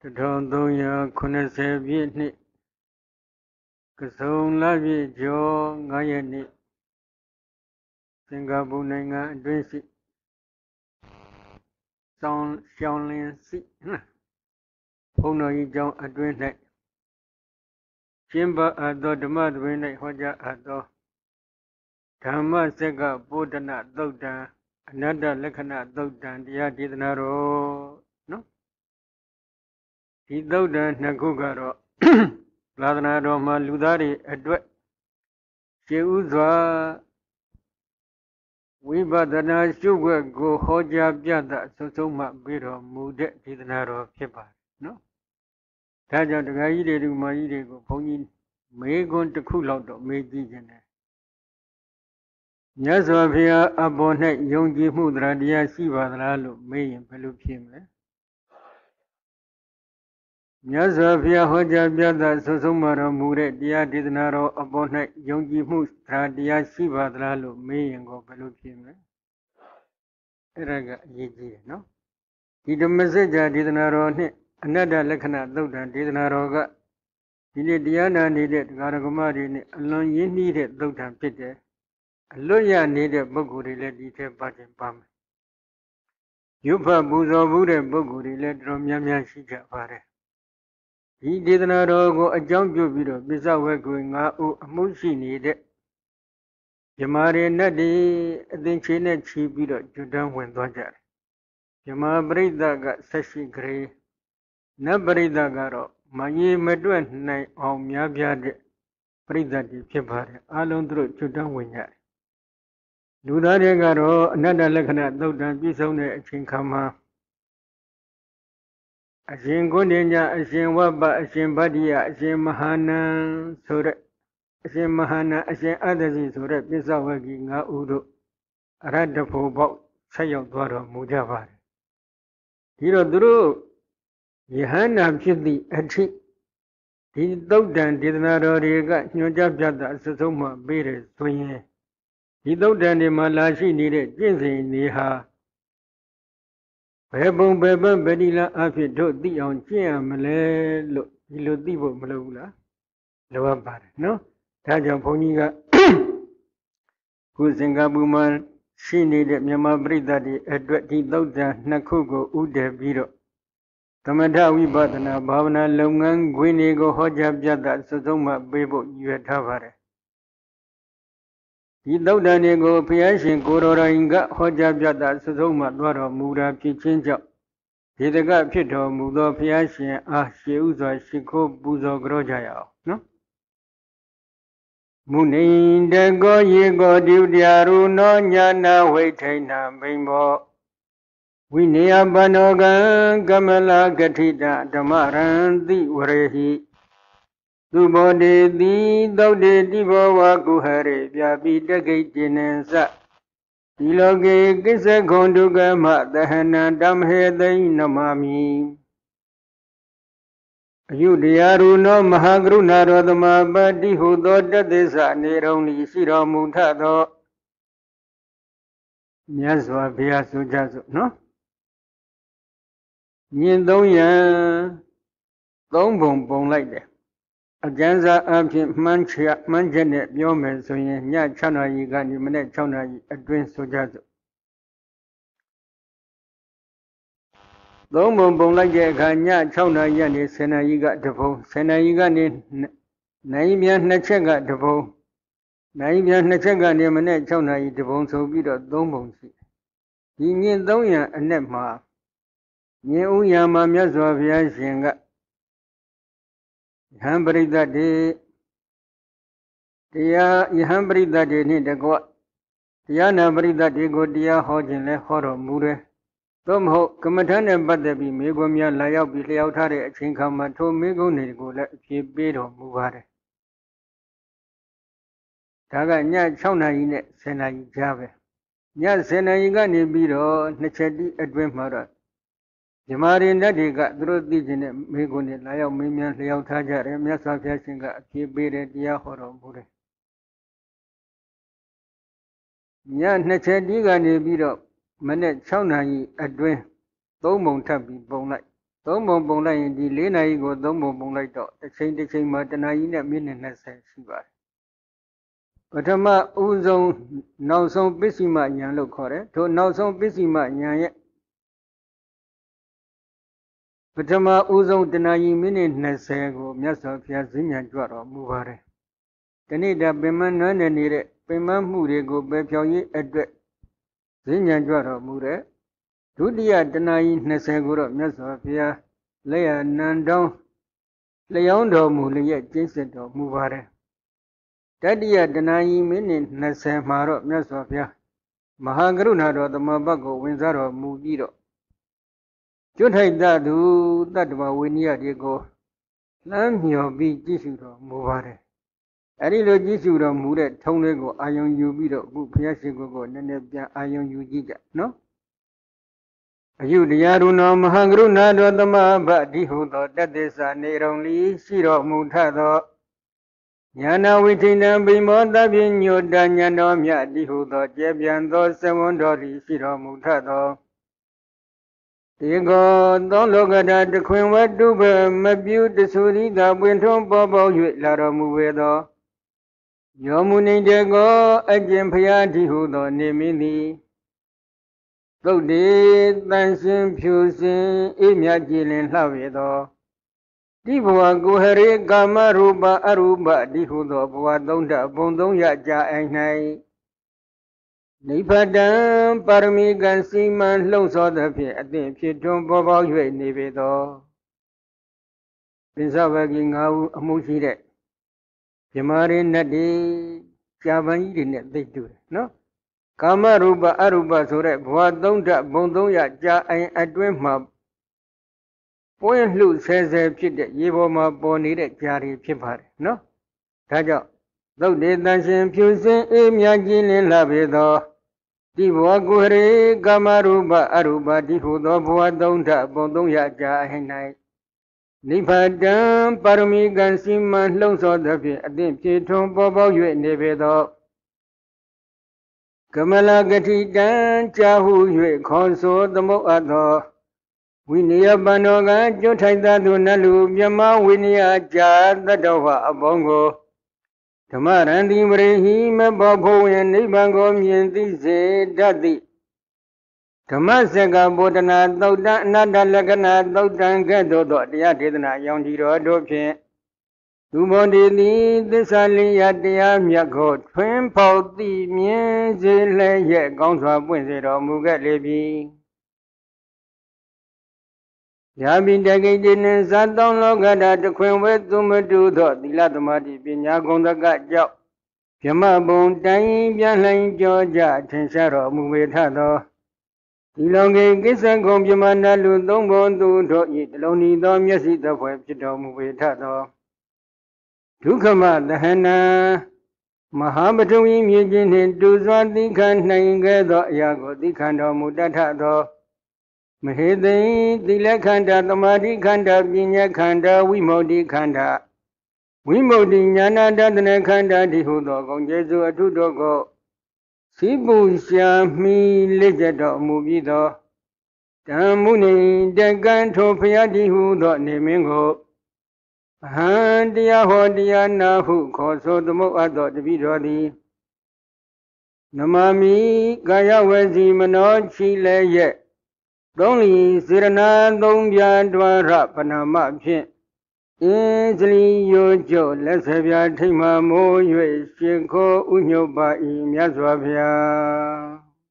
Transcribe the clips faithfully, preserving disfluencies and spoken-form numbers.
Trong tôi khuyên sẽ biết nị cái sống là biết cho ngay nị Singapore này ngã đối sĩ xong xong lên sĩ hôm nay trong ở đối này chiếm ba ở đó đâm ở đối này hoặc giả ở đó tham mà sẽ gặp bồ đề na đau đan ananda lakhana đau đan địa địa na ro no đi đau đan na cô cả ro là na ro mà lưu đa đi ở đối chịu doa Vibhadana Shuga go Hoja Byada Sosoma Biro Mude Tidanaro Kepa. No? Taja the Gaide to Maide go Pony may go to cool out of Meiji. Yasavia Abone Yongi Mudra Dia Siva Lalo May and Pelupim. Yasavia Hoja Byada Sosoma Mude Dia Tidanaro Abone Yongi Mudra Dia Siva Lalo May and go Pelupim. Raga Yiji, no? He the message did not run another Lakana Lodan did not roga. He did Diana needed Garagomari alone ye needed Lodan Pite. Aloya needed Boguri let detail button palm. Yupa Buzo Bude Boguri let Romiamia Shija Pare. He did not go a jump you video, Bizawa going out, Mushi needed. Yamari Nadi, then she net she video, Judan went Dodger. Yama Brida got Sashi Gray. Nabrida Garo, Mayi Medwen Night of Miabiad Brida di Pipare, Alondro Judan Winyar. Ludare Garo, another Lakana, Dodan Bisone, Chinkama. Ashin Gondia, Ashin Waba, Ashin Badia, Ashin Mahana, Sore, Ashin Mahana, Ashin Adazi, Sore, Bisawagi, Nga Udo, Radapo, Bok, Sayo Dwaro, Mujavar. Hiro Duru. Yahana Pidi Ati He Dodan did not rega, Nojabjada, Sosoma, Bere, Swing. He Dodan in Malashi needed, Jinsi Niha. Pebble Beba Bedila Afito, the on Chia Malay, Ilodivo Malula. Lower bar, no? Taja Poniga Kuzingabuman, she needed Yama Brida, Edward Dodan, Nakugo, Ude Viro. Tamada Vibadana, Bhavana Lungan, Guinego, Hoja Jada, Sosoma, Bebo, Yatavare. He Daudanego, Piashin, Gorora Inga, Hoja Jada, Sosoma, Dwara, Muda, Pichinja. He the got Pito, Mudo, Piashin, Ah, Sheuza, Shiko, Buzo, Grojaya. No? Munin, the go ye go, Diaru, no, Yana, Waitana, Bimbo. We near Banoga, Gamala, Gatida, Damaran, the Urehi. Dubode, the Dode, Divo, Waguhare, Yabi, the Gate in Sa. Iloge, Gisa, Gonduga, the Hana, Damhe, the Namami. You, the Aruno, Mahagruna, Rodama, Badi, who thought that this are near only Shira Mutado. Yazwa, Piasu Jazu, no? Nhìn đâu ya Tông bồng bồng lại đấy A janza api mancha manjane Biome so yin Nya chana yi gani Mane chana yi Adwin so jazu Tông bồng bồng lại đấy Ka nya chana yi ni Sena yi ga depo Sena yi gani Nai mian na chega depo Nai mian na chega ni Mane chana yi depo So bida tông bồng si Yi nhìn đâu ya Anet ma Nhìn u ya ma Mya so Vya shinga Hambrida de Tia Hambrida de Nidago Tiana Brida de Godia Hojin Horo Mure Tom Ho Kamatana Badabi Megomia Laya Bileautare Chinkamato Mego Nego Kibedo Muvare Taga Nya Chona in Sena Jave Nya Sena Igani Biro Nachedi Advent Mara Jamari Nadiga Dro Digine Megoni Laya Mimian Leautaja Miasa Fiasinga Kibere Dia Horo Mure Nya Nachediga Nebiro Manet Chaunayi Adwin, Tomon Tabi Bonai, သုံးပုံပုံလိုက်ရင်ဒီလေးနာရီကိုသုံးပုံပုံလိုက်တော့တစ်ချိန်တစ်ချိန်မှာတစ်နာရီနဲ့မိနစ်၂၀ရှိပါတယ်ပထမဦးဆုံးနောက်ဆုံးပစ္စည်းမဉာဏ်လို့ခေါ်တယ်ထိုနောက်ဆုံးပစ္စည်းမဉာဏ်ရဲ့ပထမဦးဆုံးတစ်နာရီမိနစ်၂၀ကိုမြတ်စွာဘုရားဈဉ္ဉံကြွတော်မူပါတယ်ဒီနေ့ဒါပင်မနွမ်းနေနေတဲ့ပင်မမှုတွေကိုပယ်ဖြောင်းရေးအတွက်ဈဉ္ဉံကြွတော်မူတဲ့ဒုတိယတနာရီ၂၀ကိုတော့မြတ်စွာဘုရားလက်ရနံတောင်းလျောင်းတော်မူလျက်ကျင့်စစ်တော်မူပါတယ်တတိယတနာရီမိနစ်၂၀မှာတော့မြတ်စွာဘုရားမဟာကရုဏာတော်သမဘတ်ကိုဝင်စားတော်မူပြီးတော့ကျွတ်ထိုက်သသူတတ္တဝဝိနည်းတွေကိုလမ်းမြော်ပြီးကြည့်ရှုတော်မူပါတယ်အဲ့ဒီလိုကြည့်ရှုတော်မူတဲ့ထုံးလေးကိုအာယုံယူပြီးတော့အခုဘုရားရှိခိုးကိုနည်းနည်းပြန်အာယုံယူကြည့်ကြနော်အယုတရားရုဏောမဟာကရုဏာတော်သမဘတ်ဒီဟုသောတတ္တသနေရုံလီရှိတော်မူထသောဉာဏဝိထိဏံဗိမောတပိညုတဉာဏ်တော်မြတ်ဒီဟုသောကျေပြန်သောသဝန္တော်သည်ရှိတော်မူထသောတေကောသောလောကဓာတခွင်ဝတ္တုဘမပြုတဆူရိသာပွင့်ထွန်းပေါ်ပေါ၍လာတော်မူဝေသောယောမုနိတေကောအကျင့်ဖျားဒီဟုသောနေမင်းသည်သုတ်တေတန်ရှင်ဖြူစင်အေးမြကြည်လင်လှဝေသောဒီဘဝကိုဟရေကာမရူပအရူပဒီဟုသောဘဝသုံးဓာတ်ဘုံသုံးရကြအိုင်၌နိဗ္ဗာန်ပါရမီကံစီမံလှုံ့ဆော်သဖြင့်အသင့်ဖြစ်ထွန်းပေါ်ပေါက်၍နေပေသောပိဿဝဂီ၅ဦးအမှုရှိတဲ့မြမာရင်းနတ်တွေကြာပန်ကြီးတွေနဲ့သိတူတယ်နော်ကာမရူပအရူပဆိုတဲ့ဘဝသုံးဓာတ်ဘုံသုံးရကြာအိုင်အတွင်းမှာပွင့်လှဆဲဆဲဖြစ်တဲ့ရေပေါ်မှာပေါ်နေတဲ့ကြာတွေဖြစ်ပါတယ်နော်ဒါကြောင့်သုတ်တေတန်ရှင်ဖြူစင်အေးမြကြည်လင်လှပေသောဒီဘဝကိုဟရေကာမရူပအရူပဒီဟုသောဘဝသုံးဓာတ်ဘုံသုံးရကြာအိုင်၌နိဗ္ဗာန်ပါရမီကံစီမံလှုံ့ဆော်သဖြင့်အသင့်ဖြစ်ထွန်းပေါ်ပေါက်၍နေပေသောကမလဂတိတံကြာဟု၍ခေါ်ဆိုသမုတ်အပ်သောဝိနည်းပန္နောကကျွတ်ထိုက်သသူနတ်လူမြမဝိနည်းကြာတတ္တဝအပေါင်းကိုဓမ္မရံတိမရေဟိမဘောဖို့ဝင်နိဗ္ဗာန်ကိုမြင်သိစေတတ်သည်ဓမ္မစကဗုဒ္ဓနာသုတ်တံအနတ္တလက္ခဏာသုတ်တံကဲ့သို့သောတရားဒေသနာရောင်ဒီတော်တို့ဖြင့်သူမောတိတိသစ္စာလင်းရတရားမြတ်ကိုထွင်းဖောက်သိမြင်စေလျက်ကောင်းစွာပွင့်စေတော်မူခဲ့လေပြီယာပိတကိတေနဇတ်တောင်းလောကဓာတခွင်ဝဲသူမတူသောသီလသမာဓိပညာဂုဏ်တကကြောင့်ဗြဟ္မဘုံတိုင်းပြန်လှန်ကြောကြထင်ရှားတော်မူဝေထသောဒီလောကေကိစ္စကုံပြမနာလူသုံးဘုံသူတို့ဤတလုံးဤသောမျက်စိသဖွယ်ဖြစ်တော်မူဝေထသောဒုက္ခမသဟနာမဟာပထဝီမြေကြီးနှင့်တူစွာသိခံနိုင်ခဲ့သောအရာကိုသိခံတော်မူတတ်သောမဟေသိသီလခန္ဓာသမာဓိခန္ဓာပညာခန္ဓာဝိမု ക്തി ခန္ဓာဝိမု ക്തി ဉာဏတတနာခန္ဓာဒီဟုသောဂုဏ်ကျေးဇူးအထုတို့ကိုစိပုရှာမိလက်ကြတော်မူပြီးသောဓမ္မုနိတကံထိုဖျားဒီဟုသောနေမင်းကိုအဟံတရားဟောတရားနာဟုခေါ်ဆိုသမုတ်အပ်သောတပိတော်သည်နမမိကာယဝစီမနောချီလည်းရဲ့သုံးလီစေရနာသုံးပြဒွါရပဏမဖြင့်အင်းစလီယောကျို့လက်ဆပြထိတ်မှမိုး၍ရှင်ခိုးဥညုတ်ပါ၏မြတ်စွာဘုရား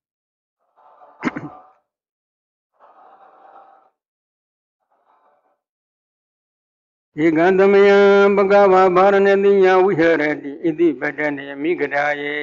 ဧကံသမယံပကဝဗာရဏတိယဝိဟရတိဣတိပတနေမိဂဒာယေ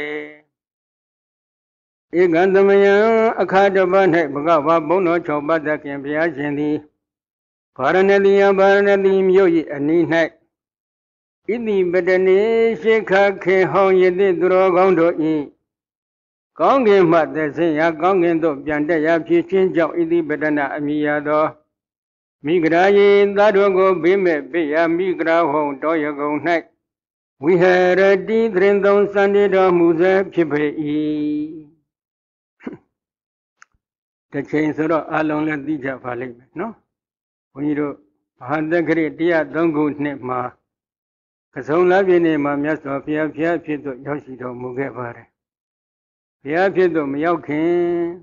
ဧကံသမယံအခါတပတ်၌ဘဂဝါဘုံတော်၆ပါးသခင်ဘုရားရှင်သည်ဗာရဏတိယဗာရဏတိမြို့၏အနီး၌ဣတိပတနေရှိခခေဟောင်းယတိသူတော်ကောင်းတို့၏ကောင်းကင်မှသက်ဆင်းရာကောင်းကင်သို့ပြန်တက်ရာဖြစ်ခြင်းကြောင့်ဣတိပတနာအမည်ရသောမိဂရာယေသာတို့ကိုဘေးမဲ့ပိယမိဂရာဟုံတောရကုံ၌ဝိဟရတိသရင်သုံးစံတည်တော်မူစေဖြစ်ပေ၏တစ်ချိန်ဆိုတော့အလုံးလည်းသိကြပါလိမ့်မယ်နော် Puniro Handakri Dia Dongu Nema Kasola Vinema Miaso Pia Pia Pito Yoshito Mugevare Pia Pito Miokin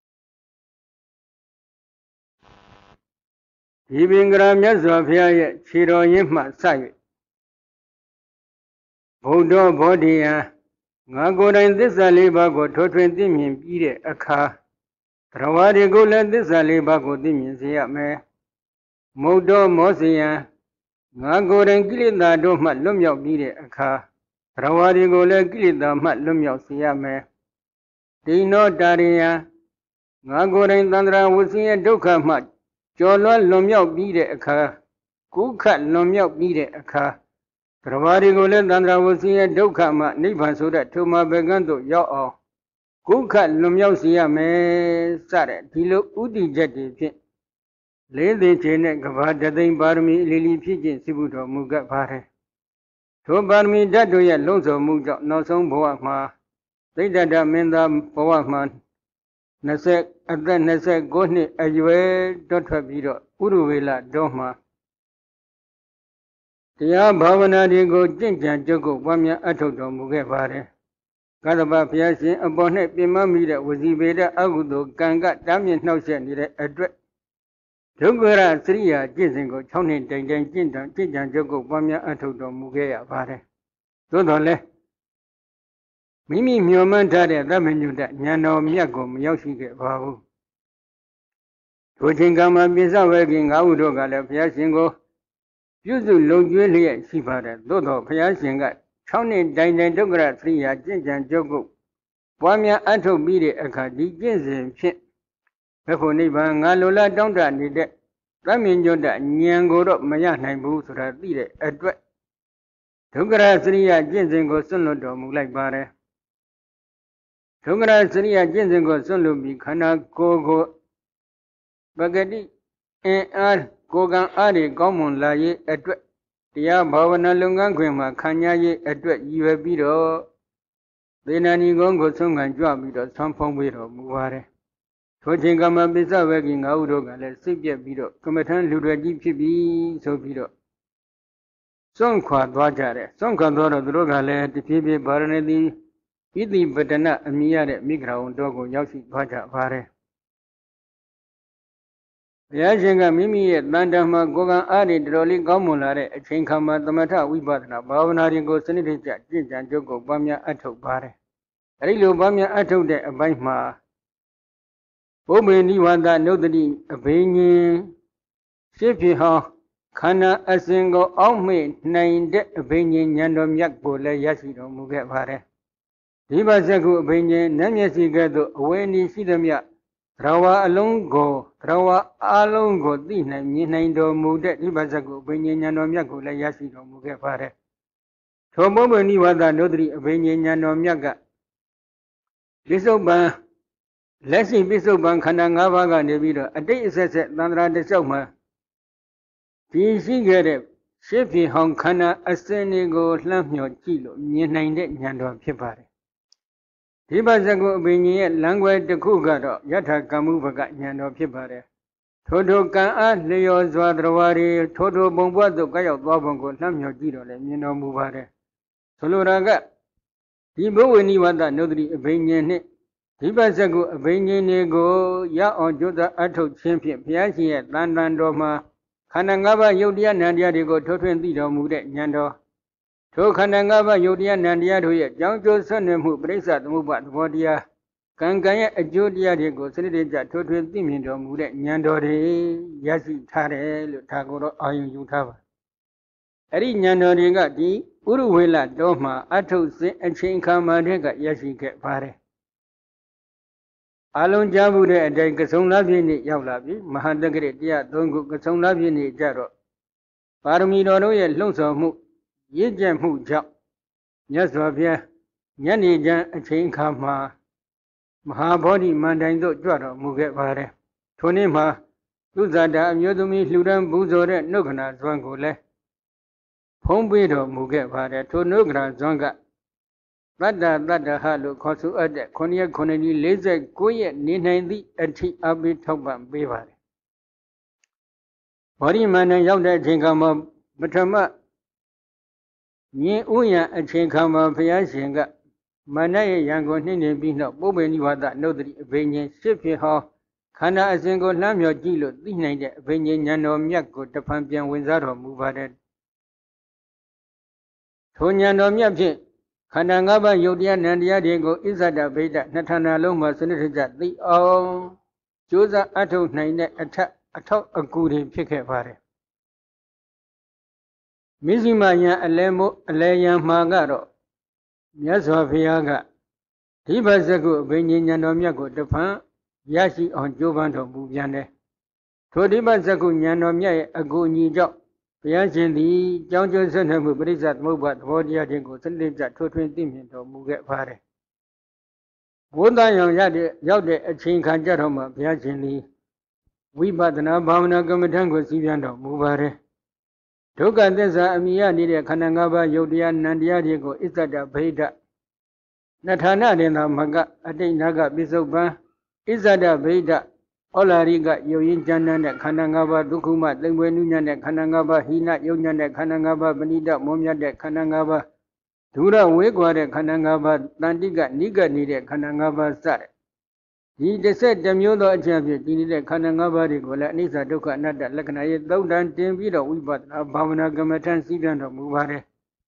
Ibingra Miaso Pia Chiro Yima Sai Bodo Bodia Nagoda in this alibago to twenty min beat a car Rawadi go let this alibago dimizia me Modo Mosia Nagoda Gilida do Matlumia beat a car Rawadi go let Gilida Matlumia sia me Dino Daria Nagoda in Tandra was here Doka Mat Jolo Lumia beat a car Kuka Lumia beat a car Rawadi go let Tandra was here Doka Mat Nipan so that to my beganto yaw Kuka Lumia sia me Sare Tilo Udi Jetty Lady Chene Gavada Barmi Lily Pigeon Sibuto Muga Pare To Barmi Dadoya Lonzo Muga no song Boama They did a menda Boaman Nasek at the Nasek Goni Ajue Doctor Bido Uruwela Doma Tia Bhavana Digo Jinjan Jogo Wamia Atoto Muga Pare Kadaba Piasi upon it Pimamida was Ibeda Agudo Ganga Damian Notion address Tugura Sria Jizingo Tony Dangan Jindan Jinjan Jogo Wamia Atoto Mugea Pare Dodole Mimi Mumantare Ramenuda Nano Miago Mioshike Babu Tojingama Bisa working Audoga Piasingo Yuzu Logulia Sipara Dodo Piasinga Tony Dangan Dugura Sria Jinjan Jogo Wamia Ato Bide Akadi Jinzin Pit Peponiba Nalola Donda Nide Ramin Joda Nyangoro Maya Naibu Sura Bide Adwet Tugara Sria Jinzingo Sunodo Mulai Bare Tugara Sria Jinzingo Sulubi Kana Gogo Bagadi and Ar Gogan Ari Gomon Laye Adwet Tia Bhavana Lungan Grima Kanya Ye Adwet Yue Bido Benani Gongo Sungan Joabido Sampong Wido Muare Tojingama Bisa working Audoga let Sipia Bido Comatan Ludraji Pibi so Bido Sonqua Dwajare Sonka Dora Drogale the Pibi Baranedi Idi Batana Amia Migra Dogo Yashi Baja Vare Yajanga Mimi at Landama Gogan Adi Droli Gomulare a Chinkama Damata Wibadna Bavanari go Sanitija Jinjan Jogo Bamia Ato Bare Rilo Bamia Ato de Abaima Obe Niwanda Nodadi Abini Shipi Ha Kana a single Ome nine de Abini Yandom Yakbola Yashido Muget Vare Diba Zagu Abini Namyasi Gado Aweni Sidamia Rawa Alongo Rawa Alongo Dina Minaindo Mudet Diba Zagu Abini Yandom Yakola Yashido Muget Vare Tobo Niwanda Nodri Abini Yandom Yaga Bisoba Lessi Bisoban Kanangavaga Nevido, a day says Landra de Soma. P C get it. Shippy Hong Kana, a Senego, Lamio Kilo, near nine Yando Pipari. Tibazago Bini, language the Kugado, Yata Kamuvaga Yando Pipari. Toto Ka Leo Zwadrawari, Toto Bombuado Gayo Babongo, Lamio Giro, Yano Muvare. Soluraga. Tibo Niwanda Nodri Bini. Tibazago Nego Ya on Joda Ato Champion Piachi at Landandoma Kanangaba Yodia Nandia de go to twenty Mude Yando To Kanangaba Yodia Nandia to yet Janjo Son who Bresa Mubat Vodia Kangaya Jodia de go Senida to twenty Mindo Mude Yando Yasi Tare Tagoro Ayu Yutava Eri Yando Riga di Uruwela Doma Ato Se and Chain Kamadega Yasi get pare Alon Jabu de Day Kasona Vini Yavlabi, Mahandagre Dia Dongo Kasona Vini Jaro. Parmido Lonso Mu, Yijam Hu Jap, Yaswavia, Yani Jan a chain kama, Mahabodi Mandando Jaro Muget Vare, Tonima, Luzada, Yodumi, Ludan Buzore, Nogana, Zwangole, Pombido Muget Vare, to Nogra Zwanga. Rada Rada Halu Kosu Ada Konya Konani Laser Goya Ninandi Ati Abi Toban Bevari. Body man and young that think come up, but a ma ye uya a chain come up, Piasinga. Manay young one in being up, Bobby you are that no the venue, ship your how. Kana a single lamb your gilo, the night, venue, no miako, the pampian wizard or move at it. Tonya no miapi. Kanangaba Yodian and Yadigo Izada Veda, Natana Loma, Senator, the all Josa Ato Nine attack a good picket party. Mizimaya Alemo Alaya Magaro, Yaso Viaga, Tibazago, Benyanomiago, the Pan, Yashi on Jovanto Bubiane. Todibazago Yanomia, a good new job. Piancin the John Johnson and Brizat Mobat, Vodia Dingo, Sunday at two twenty minutes or Muget Pare. Woda young Yade a chain canjaroma, Piancin the we but an abamana gomatango Siviano, Mubare. Toka Desa Amia needed Kanangaba, Yodian, Nandia Diego, Isada Veda. Natana de Maga, Ade Naga, Bisoba, Isada Veda. Olariga, Yoyin Janan, Kanangaba, Dukuma, Lenguenuan, Kanangaba, Hina, Yonan, Kanangaba, Benida, Momia, Kanangaba, Tura, Wegwa, Kanangaba, Nandiga, Niga needed Kanangaba Sar. He said the Mulo champion, needed Kanangaba, Rigola, Nisa, Duka, Nada, Lakana, Daudan, Timbida, we but Abamana Gamatan, Sigan, Mubare.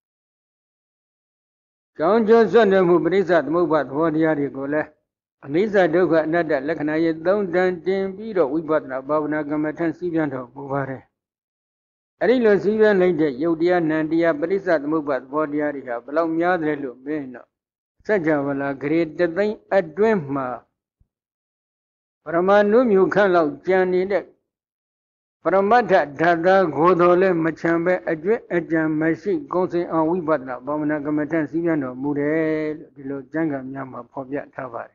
John Johnson, Mubrisa, Mubat, Vodia, Rigola. Lisa Doga Nada Lakana don't done Tim Bido we bought about Nagamatan Sivianto Buvare. Arilo Sivian later Yodia Nandia Brisa Mubat Bodiaria belong Yadrelu Beno. Sajavala great the thing a dreamer. Paramanum you can out Johnny Deck. Paramata Dada Godole Machambe a dream a jam machine goes in on we bought about Nagamatan Siviano Mure, Dilo Janga Yama Pobia Tavari.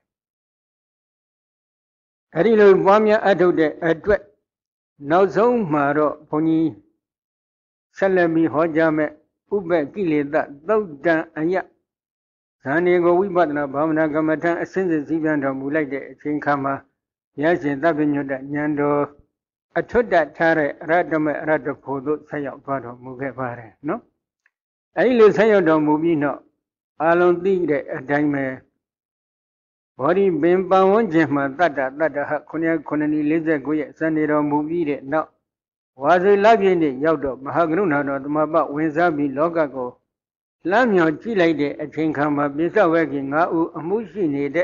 Arilo Wamia Adode Adwet No Zone Maro Pony Salami Hojame Ube Gilida Doda Aya Sanego Wibatna Bamna Gamatan Ascended Zivanda Mulade Chinkama Yasin Dabinuda Nyando Atoda Tare Radame Radapodo Sayak Pado Mugevare, no? Arilo Sayodom Mubino Alon Dide a Dime Body Bimba one Jema Tata Tata Konya Konani Liza Goya Sanero Mubide now. Was a lugging it Yodo, Mahagruna, no Maba, Winzabi, Logago. Lamio Chile, a chinkama, Bisa working out, a mushi needed.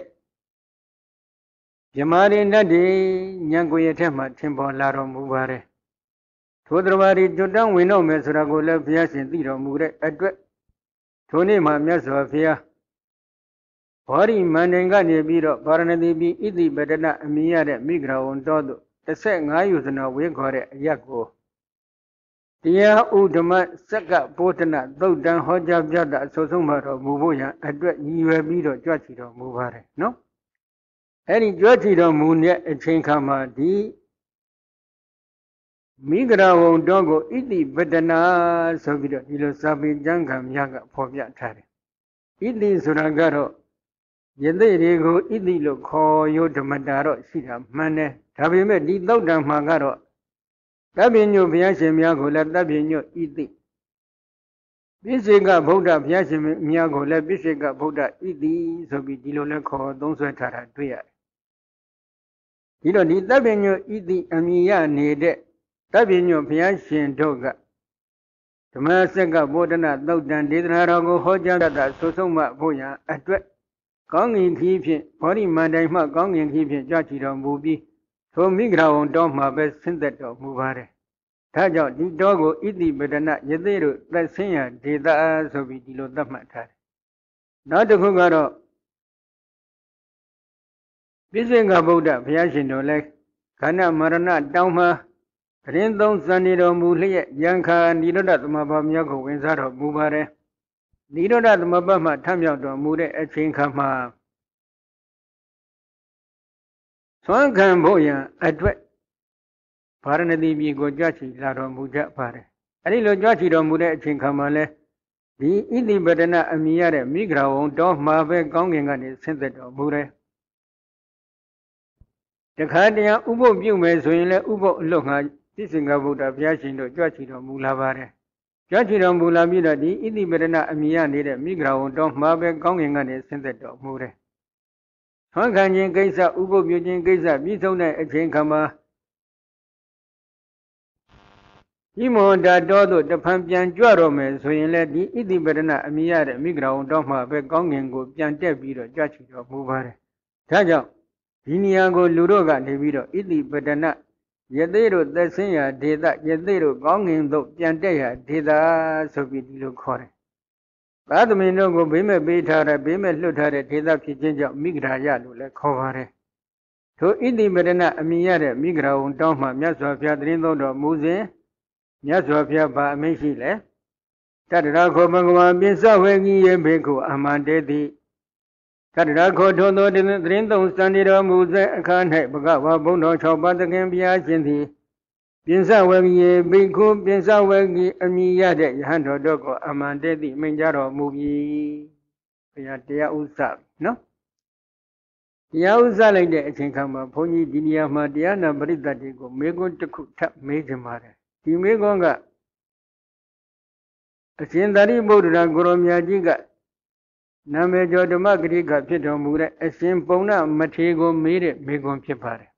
Jamari Nadi, Yangoyatema, Timbo Laro Mubare. Todravari Jordan, we know Mesrago left Yasin Tiro Mure, Adwet. Tony Mamia Body Mananga Biro, Paranadi, Idi Bedana, Mia, Migra on Dodo. The second I use in a week or a yago. Dear Udama, Saka, Potana, though Dan Hoja Jada, Sosumaro, Mubuya, address you a biro, Jachiro, Mubare, no? Any Jachiro Munia, a chinkama, di Migra on Dogo, Idi Bedana, Sovido, Ilosabi, Jangam Yaga, Pobia Tari. Idi Suragaro. Yedego idilo ko yo damadaro sida mane dabime di dauda magaro dabinyo byashi myago la dabinyo idi bisega bouddha byashi myago la bisega bouddha idi so bi dilo le ko thong swai thara twai yare dilo di dabinyo idi amiya nede dabinyo byashi doga dhamaseka bodhana daudan dedana ro ko hoja da sosoma boya atwet Gonging Kipi, Body Monday, my Gonging Kipi, Jachiro Mubi, so Migra on Dom Mabes Sinteto Mubare. Tajo, the dogo, Idi Bedana, Yedero, that singer, did the ass of Idilo Damatar. Not the Hugaro. Bising about that, Piashino leg, Kana Marana, Dama, Rindon Saniro Muli, Yanka, Nidodat Mabamiago, Wenzaro Mubare. Nido that Mabama Tamio Mure at Chinkama. Swan Camboya, Adwet Paranadi go Jachi, Laro Muja Pare. Arilo Jachi Mure at Chinkamale, the Idi Bedana Amiare, Migra on Dom Mabe Gonging and his Sinteto Mure. The Cardia Ubo Bume, Swinle Ubo Loha, သိစင်္ဂဗုဒ္ဓဘုရားရှင်တို့ကြွချီတော်မူလာပါတယ်ကြွချီတော်မူလာပြီးတော့ဒီဣတိပရဏအမိရနေတဲ့မိဂရာဝန်တော်မှာပဲကောင်းကင်ကနေဆင်းသက်တော်မူတယ်ထွန်းခံခြင်းကိစ္စဥပုပ်ပြုခြင်းကိစ္စပြီးဆုံးတဲ့အချိန်ခါမှာဒီမောတာတော်တို့တဖန်ပြန်ကြွတော်မယ်ဆိုရင်လည်းဒီဣတိပရဏအမိရတဲ့မိဂရာဝန်တော်မှာပဲကောင်းကင်ကိုပြန်တက်ပြီးတော့ကြွချီတော်မူပါတယ်ဒါကြောင့်ဒီနေရာကိုလူတို့ကနေပြီးတော့ဣတိပရဏယသိတို့သက်ဆင်းရာဒေသယသိတို့ကောင်းငင်တို့ပြန်တက်ရာဒေသဆိုပြီးဒီလိုခေါ်တယ်။သာသမီတို့ကိုဘေးမဲ့ပေးထားတဲ့ဘေးမဲ့လွတ်ထားတဲ့ဒေသဖြစ်ခြင်းကြောင့်မိဂရာယလို့လည်းခေါ်ပါတယ်။ထိုဣတိပရဏအမိရတဲ့မိဂရာဝန်တောင်းမှမြတ်စွာဘုရားသတင်းသုံးတော်မူစဉ်မြတ်စွာဘုရားဗာအမိန့်ရှိလဲတတရာခောဘဂဝါပိစဝေကြီးယေဘေခုအမန္တေတိတတရာခောထုံသောသတင်းသုံးစံနေတော်မူစေအခါ၌ဘဂဝါဘုံတော်၆ပါးသခင်ဘုရားရှင်သည်ပိစဝေကြီးဘေခုပိစဝေကြီးအမိရတဲ့ယဟန်တော်တို့ကိုအမန္တေတိမိန့်ကြတော်မူပြီဘုရားတရားဥစ္စာနော်တရားဥစ္စာလိုက်တဲ့အချိန်ခါမှာဘုန်းကြီးဒီနေရာမှာတရားနာပရိသတ်တွေကိုမေခွန်းတစ်ခုထပ်မေးကြပါတယ်ဒီမေခွန်းကအရှင်သာရိပုတ္တရာကိုရောမြတ်ကြီးကနာမည်ကျော်ဓမ္မဂရိကဖြစ်တော်မူတဲ့အရှင်ပုံနာမထေရကိုမေးတဲ့မေခွန်းဖြစ်ပါတယ်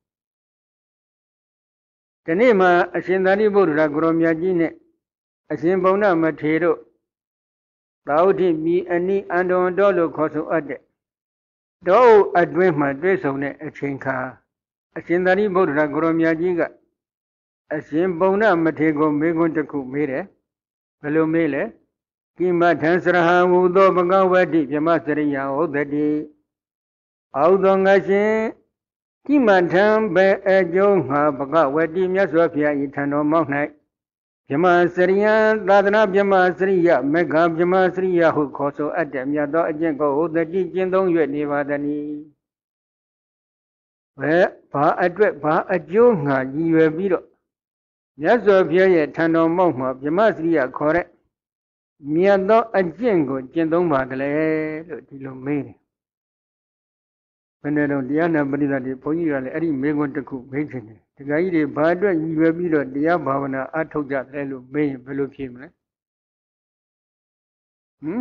ဒီနေ့မှာအရှင်သာရိပုတ္တရာကိုရောမြတ်ကြီးနဲ့အရှင်ပုံနာမထေရတို့သာဝတိပြည်အနိအန္တဝန်တော်လို့ခေါ်ဆိုအပ်တဲ့တောအတွင်းမှာတွေ့ဆုံတဲ့အချိန်ခါအရှင်သာရိပုတ္တရာကိုရောမြတ်ကြီးကအရှင်ပုံနာမထေရကိုမေခွန်းတစ်ခုမေးတယ်ဘယ်လိုမေးလဲကိမထံစရဟံဟူသောဘဂဝတိဗြဟ္မစရိယဟုတ်တိအောသောငါရှင်ကိမထံဘေအကျုံးငါဘဂဝတိမြတ်စွာဘုရားဤထံတော်မောက်၌ဗြဟ္မစရိယသာသနာဗြဟ္မစရိယမေဃဗြဟ္မစရိယဟုခေါ်ဆိုအပ်တဲ့မြတ်သောအကျင့်ကိုဟုတ်တိကျင့်သုံး၍နေပါသနည်းဘယ်ဘာအတွက်ဘာအကျိုးငါရည်ရွယ်ပြီးတော့မြတ်စွာဘုရားရဲ့ထံတော်မောက်မှာဗြဟ္မစရိယခေါ်တဲ့မြတ်သောအကျင့်ကိုကျင့်သုံးပါတယ်လို့ဒီလိုမေးတယ်ဘယ်နဲ့တော့တရားနာပရိသတ်တွေဘုန်းကြီးကလည်းအဲ့ဒီမေးခွန်းတစ်ခုမေးချင်တယ်ဒီကကြီးတွေဘာအတွက်ရည်ရွယ်ပြီးတော့တရားဘာဝနာအထောက်ကြတယ်လို့မေးရင်ဘယ်လိုဖြေမလဲဟမ်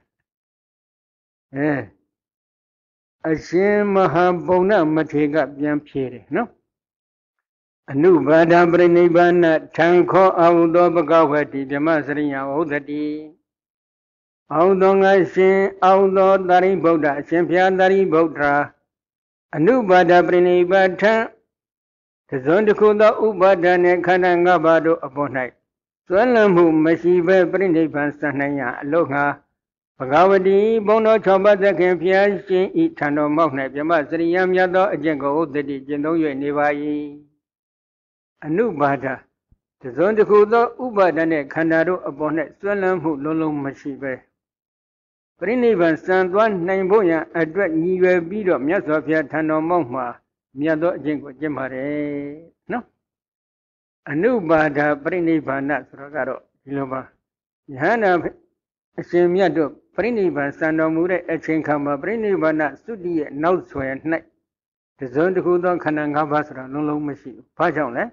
အဲအရှင်မဟာပုံနာမထေရကပြန်ဖြေတယ်နော်အနုဘာဒပရိနိဗ္ဗာန်ထံခောအောင်သောဘဂဝတိဗြဟ္မစရိယဟုတ်တိအောင်သောငါရှင်အောင်သောသာရိပုတ္တအရှင်ဘုရားသာရိပုတ္တရာအနုဘာဒပရိနိဗ္ဗာန်ထံတဇွန်တစ်ခုသောဥပါဒနဲ့ခန္ဓာ၅ပါးတို့အပေါ်၌စွဲလန်းမှုမရှိဘဲပရိနိဗ္ဗာန်စံနိုင်ရအလို့ငါဘဂဝတိဘုံတော်၆ပါးသခင်ဘုရားရှင်ဤထံတော်မောက်၌ဗြဟ္မစရိယမြတ်သောအကျင့်ကိုဟုတ်တိကျင့်သုံး၍နေပါ၏အနုပါဒတဇွန်တစ်ခုသောဥပါဒနဲ့ခန္ဓာတို့အပေါ်၌စွဲလန်းမှုလုံးလုံးမရှိပဲပရိနိဗ္ဗာန်စံသွားနိုင်ဖို့ရန်အတွက်ရည်ရွယ်ပြီးတော့မြတ်စွာဘုရားထံတော်မောက်မှာမြတ်သောအကျင့်ကိုကျင့်ပါတယ်နော်အနုပါဒပရိနိဗ္ဗာန်ဆိုတော့ကတော့ဒီလိုပါယဟန္တာအရှင်မြတ်တို့ပရိနိဗ္ဗာန်စံတော်မူတဲ့အချိန်ခါမှာပရိနိဗ္ဗာန်သုတိရဲ့နောက်ဆွယ်၌တဇွန်တစ်ခုသောခန္ဓာ၅ပါးဆိုတာလုံးလုံးမရှိဘူးဘာကြောင့်လဲ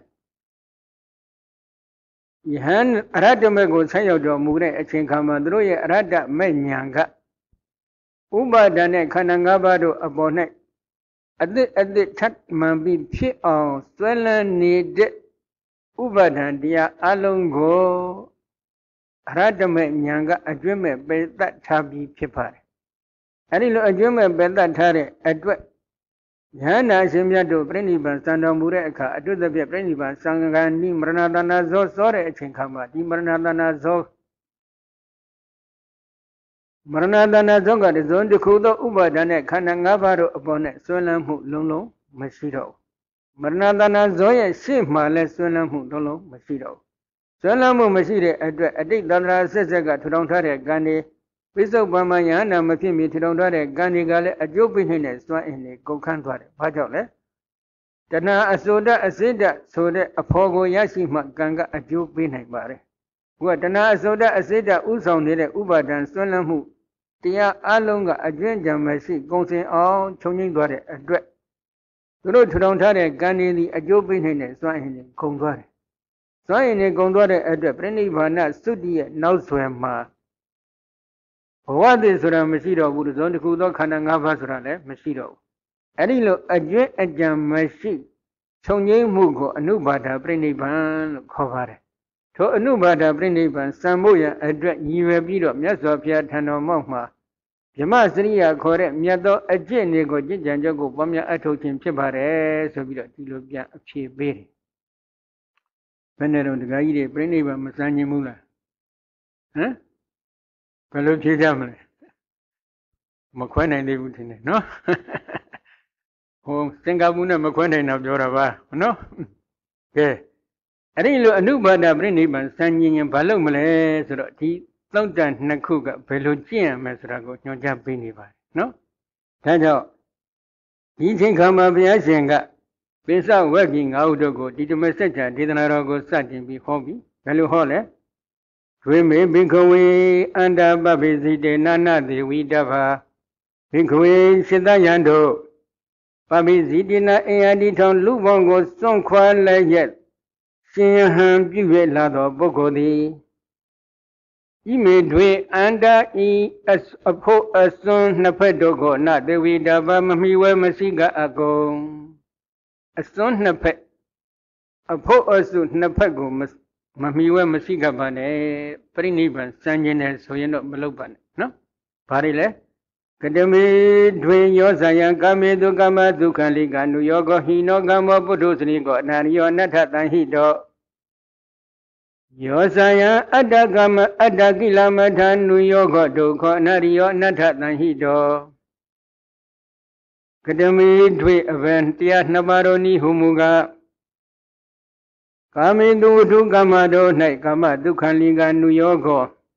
ယဟန်အရဟတမေကိုဆက်ရောက်တော်မူတဲ့အချိန်ခါမှာသူတို့ရဲ့အရဟတမေဉာဏ်ကဥပါဒနဲ့ခန္ဓာ၅ပါးတို့အပေါ်၌အသစ်အသစ်ထပ်မှန်ပြီးဖြစ်အောင်ဆွဲလန်းနေတဲ့ဥပါဒံတရားအလုံးကိုအရဟတမေဉာဏ်ကအကျွမ်းမဲ့ပယ်တတ်ထားပြီးဖြစ်ပါတယ်အဲဒီလိုအကျွမ်းမဲ့ပယ်တတ်ထားတဲ့အတွက်ယဟန္တာရှင်မြတ်တို့ပြိဋိဘံစံတော်မူတဲ့အခါအတုသဖြင့်ပြိဋိဘံစံဃာနိမရဏတနာဇောစောတဲ့အချိန်ခါမှာဒီမရဏတနာဇောမရဏတနာဇောကတဇွန်တစ်ခုသောဥပါဒနဲ့ခန္ဓာ၅ပါးတို့အပေါ်နဲ့ဆွဲလန်းမှုလုံးလုံးမရှိတော့ဘူးမရဏတနာဇောရဲ့ရှေ့မှာလည်းဆွဲလန်းမှုလုံးလုံးမရှိတော့ဘူးဆွဲလန်းမှုမရှိတဲ့အတွက်အတိတ်တန္တရာဆက်ဆက်ကထူထောင်ထားတဲ့ကံတွေပိဿုပ္ပမယဟနာမဖြစ်မီထူထောင်ထားတဲ့ကံတွေကလည်းအကျိုးပေးနေတဲ့စွမ်းအင်တွေကုန်ခန်းသွားတယ်ဘာကြောင့်လဲတဏှာအစိုးဒအစိဒဆိုတဲ့အဖို့ကိုရရှိမှကံကအကျိုးပေးနိုင်ပါတယ်ခုကတဏှာအစိုးဒအစိဒဥဆောင်နေတဲ့ဥပါဒံဆွဲလန်းမှုတရားအလုံးကအကျွင့်ကြံမရှိကုန်စင်အောင်ခြုံငိမ့်သွားတဲ့အတွက်သူတို့ထူထောင်ထားတဲ့ကံတွေဒီအကျိုးပေးနေတဲ့စွမ်းအင်တွေကုန်သွားတယ်所以呢，工作的呃，这不你把那手机脑出嘛，我的说了没事了，我的说的工作看到俺发说了嘞，没事了。哎，你lo aja aja没事，从你木个阿努巴达不你办考法的，从阿努巴达不你办三木呀，呃，这一月比了，没说别谈到忙嘛。ပြမစရိယာခေါ်တဲ့မြတ်သောအကျင့်တွေကိုကြည်ကြံချက်ကိုပေါ်များအထောက်ချင်းဖြစ်ပါတယ်ဆိုပြီးတော့ဒီလိုပြန်အဖြေပေးတယ်။ဘယ်နဲ့တော့ဒကာကြီးတွေပြိဋိဘံမစမ်းခြင်းဘူးလား။ဟမ်ဘယ်လိုဖြေကြမလဲ။မခွဲနိုင်သေးဘူးထင်တယ်နော်။ဟိုစင်ကာပူနဲ့မခွဲနိုင်တော့ပြောတာပါနော်။ကဲအဲ့ဒီလိုအနုပါဒပြိဋိဘံစမ်းခြင်းရင်ဘာလို့မလဲဆိုတော့ဒီသုံးတန်နှစ်ခုကဘယ်လိုကျင့်ရမလဲဆိုတာကိုညွှန်ကြားပေးနေပါတယ်နော်။ဒါကြောင့်ဒီချိန်ခါမှာဘုရားရှင်ကပိဿဝဂ္ဂိငါးဥတို့ကိုဒီဓမ္မစကြာဒေသနာတော်ကိုစတင်ပြီးဟောပြီးဘယ်လိုဟောလဲ။ဝိမေဘိက္ခဝေအန္တပပိစိတေနာနသေဝိတ္တဗာဘိက္ခဝေစိတ္တယံတို့ပပိစိတေနာအင်ယာတိထောင်လူပေါင်းကိုစွန့်ခွာလိုက်ရဲ့ရှင်ဟံပြုရလာသောပုဂ္ဂိုလ်သည်ဤမေတွေအန္တဤအဖို့အစွန်းနှစ်ဖက်တို့ကိုနသေဝိတဗမမီဝဲမရှိကအကုန်အစွန်းနှစ်ဖက်အဖို့အစွန်းနှစ်ဖက်ကိုမမီဝဲမရှိကပါနဲ့ပြိနိဗ္ဗာန်စံကျင်တယ်ဆိုရင်တော့မလုပ်ပါနဲ့နော်ဘာတွေလဲကတမေတွင်ယောဇယံကာမေတုကမဒုက္ခလိကနုယောဂဟိနောကမောပုထုဇနိကောအနာရိယောအနတ္ထတံဟိတောယောဇယံအတ္တကမအတ္တကိလမထာနုယောဂဒုက္ခအနာရိယောအနတ္ထတံဟိတောကတမေထွေအဘံတရားနှစ်ပါးတော်ဤဟုမူကားကာမေတုဝတ္ထုကမ္မတော်၌ကာမဒုက္ခလိကနုယောဂ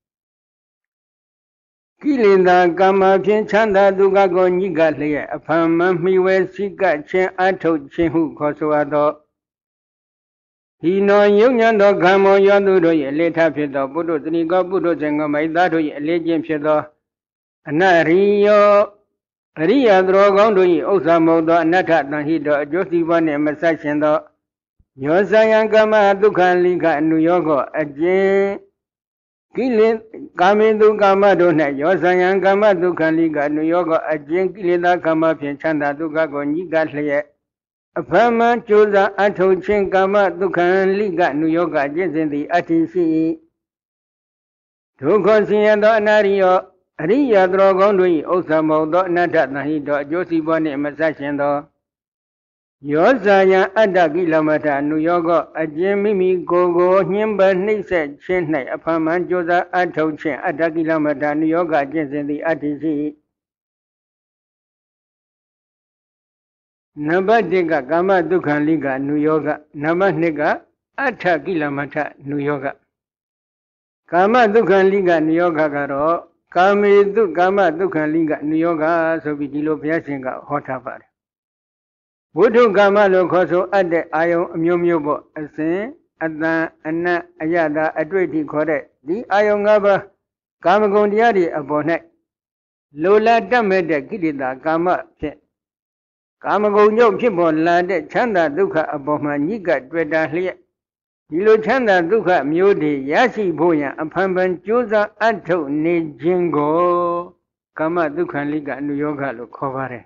ကိလေသာကမ္မဖြင့်ချမ်းသာဒုက္ခကိုညှိကလျက်အဖန်မမှီဝဲစိကခြင်းအထုတ်ခြင်းဟုခေါ်ဆိုအပ်သောဒီနောယုံညံသောကမ္မောယောသူတို့၏အလေးထားဖြစ်သောပုထုဇနိကောပုထုဇဉ်ကမိသားတို့၏အလေးချင်းဖြစ်သောအနရိယောအရိယသရောကောင်းတို့၏ဥစ္စာမဟုတ်သောအနတ္ထတံဟိတောအကျိုးစီးပွားနှင့်မဆက်ရှင်သောယောဇယံကမ္မဒုက္ခလိကအနုယောဂအကျဉ်ကိလေကာမေတုကာမတို့၌ယောဇယံကာမဒုက္ခလိကအနုယောဂအကျဉ်ကိလေသာကာမဖြင့်ချမ်းသာဒုက္ခကိုညှိကလျက်အဖမန်ကြိုးစားအထုတ်ခြင်းကာမဒုက္ခလိကနုယောဂကျင့်စဉ်သည်အတ္တိရှိ၏ဒုက္ခဆင်းရဲသောအနာရိယောအရိယသရောကောင်းတို့၏ဥစ္စာမဟုတ်သောအနတ္တတဟိတောအကျိုးစီးပွားနှင့်မဆက်ရှင်သောယောဇာယံအတ္တကိလမထအနုယောဂအကျဉ်မိမိကိုယ်ကိုညှင်းပယ်နှိမ့်ဆက်ခြင်း၌အဖမန်ကြိုးစားအထုတ်ခြင်းအတ္တကိလမထအနုယောဂကျင့်စဉ်သည်အတ္တိရှိ၏နံပါတ်တစ်ကကာမဒုက္ခလိကနုယောဂနံပါတ်နှစ်ကအဋ္ဌကိလမထနုယောဂကာမဒုက္ခလိကနုယောဂကတော့ကာမေတုကာမဒုက္ခလိကနုယောဂဆိုပြီးဒီလိုဘုရားရှင်ကဟောထားပါတယ်ဝိတုကာမလို့ခေါ်ဆိုအပ်တဲ့အာယုံအမျိုးမျိုးပေါ့အစဉ်အတန်အနတ်အယတာအတွေ့အထိခေါ်တဲ့ဒီအာယုံ၅ပါးကာမဂုဏ်တရားတွေအပေါ်၌လိုလားတတ်မဲ့တဲ့ကိလေသာကာမဖြင့်ကာမဂုဏ်ကြောင့်ဖြစ်ပေါ်လာတဲ့ချမ်းသာဒုက္ခအပေါ်မှာညှိကတွေ့တာလျက်ဒီလိုချမ်းသာဒုက္ခမျိုးတွေရရှိဖို့ရန်အဖန်ဖန်ကြိုးစားအထုတ်နေခြင်းကိုကာမဒုက္ခလိကအနုယောဂလို့ခေါ်ပါတယ်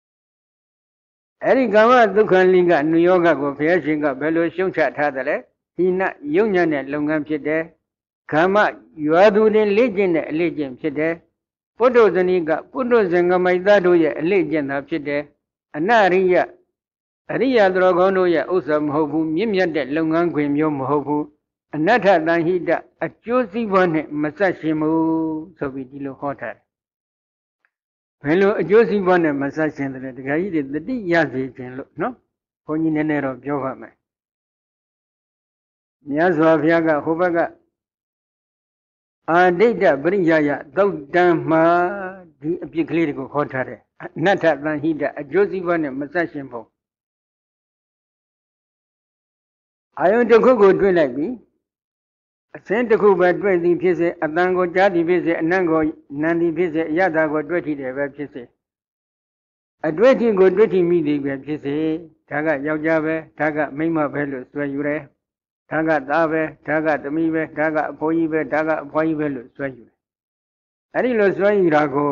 အဲဒီကာမဒုက္ခလိကအနုယောဂကိုဘုရားရှင်ကဘယ်လိုရှုံချထားတယ်လဲဟိနယုံညံ့တဲ့လုပ်ငန်းဖြစ်တယ်ကာမရွာသူတွေလေ့ကျင့်တဲ့အလေ့ကျင့်ဖြစ်တယ်ပုထုဇဏိကပုထုဇဉ်ကမိသားတို့ရဲ့အလေ့ကျင့်တာဖြစ်တယ်အနရိယအရိယသရောကောင်းတို့ရဲ့ဥစ္စာမဟုတ်ဘူးမြင့်မြတ်တဲ့လုပ်ငန်းခွင်မျိုးမဟုတ်ဘူးအနတ္ထတန်ဟိတအကျိုးစီးပွားနဲ့မဆက်ရှင်ဘူးဆိုပြီးဒီလိုဟောထားတယ်ဘယ်လိုအကျိုးစီးပွားနဲ့မဆက်ရှင်တယ်လဲဒကာကြီးတွေတတိယစေခြင်းလို့နော်ဘုန်းကြီးနည်းနည်းတော့ပြောပါမယ်မြတ်စွာဘုရားကဟိုဘက်ကအာဒိဋ္ဌပရိယယသုတ်တံမှာဒီအပြစ်ကလေးတွေကိုဟောထားတယ်အနတ္ထတန်ဟိတအကျိုးစီးပွားနဲ့မဆက်ရှင်ဖို့အာယုန်တစ်ခုကိုတွေ့လိုက်ပြီအစင်းတစ်ခုပဲတွေ့သည်ဖြစ်စေအတန်ကိုကြားသည်ဖြစ်စေအနံ့ကိုနံသည်ဖြစ်စေအယတာကိုတွေ့ထိတယ်ပဲဖြစ်စေအတွေ့အထိကိုတွေ့ထိမိသည်ပဲဖြစ်စေဒါကယောက်ျားပဲဒါကမိန်းမပဲလို့ဆွဲယူတယ်ဒါကသားပဲဒါကသမီးပဲဒါကအဖိုးကြီးပဲဒါကအဖွားကြီးပဲလို့စွဲယူတယ်အဲ့ဒီလိုစွဲယူတာကို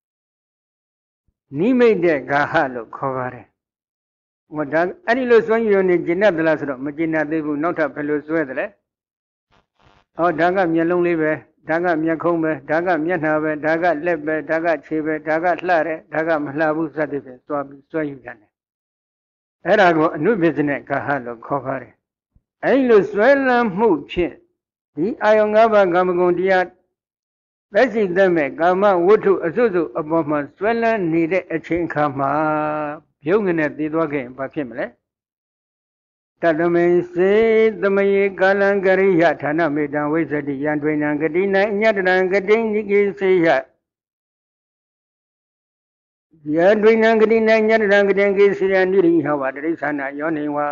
နိမိတ်တဲ့ဂါဟလို့ခေါ်ပါတယ်ဟောဒါအဲ့ဒီလိုစွဲယူရနေကျင့်တတ်သလားဆိုတော့မကျင့်တတ်သေးဘူးနောက်ထပ်ဘယ်လိုစွဲတယ်လဲဟောဒါကမျက်လုံးလေးပဲဒါကမျက်ခုံးပဲဒါကမျက်နှာပဲဒါကလက်ပဲဒါကခြေပဲဒါကလှတယ်ဒါကမလှဘူးစသဖြင့်စွဲပြီးစွဲယူတယ်အဲ့ဒါကိုအနုပစ္စနဲ့ဂါဟလို့ခေါ်ပါတယ်အဲ့လိုစွဲလမ်းမှုဖြင့်ဒီအာယုံ၅ပါးကာမဂုဏ်တရားသက်ရှိသက်မဲ့ကာမဝတ္ထုအစွတ်စွတ်အပေါ်မှာစွဲလန်းနေတဲ့အချိန်အခါမှာပြုံးငနဲ့တည်သွားခဲ့ရင်ဘာဖြစ်မလဲတတမေစေသမယေကာလံကရိယဌာနမေတံဝိသတိယံတွင်နံဂတိနံအညတရံဂတိနိကိစေယယံတွင်နံဂတိနံညတရံဂတိနိကိစေယနိရိဟောဝတရိသနာယောနေဝ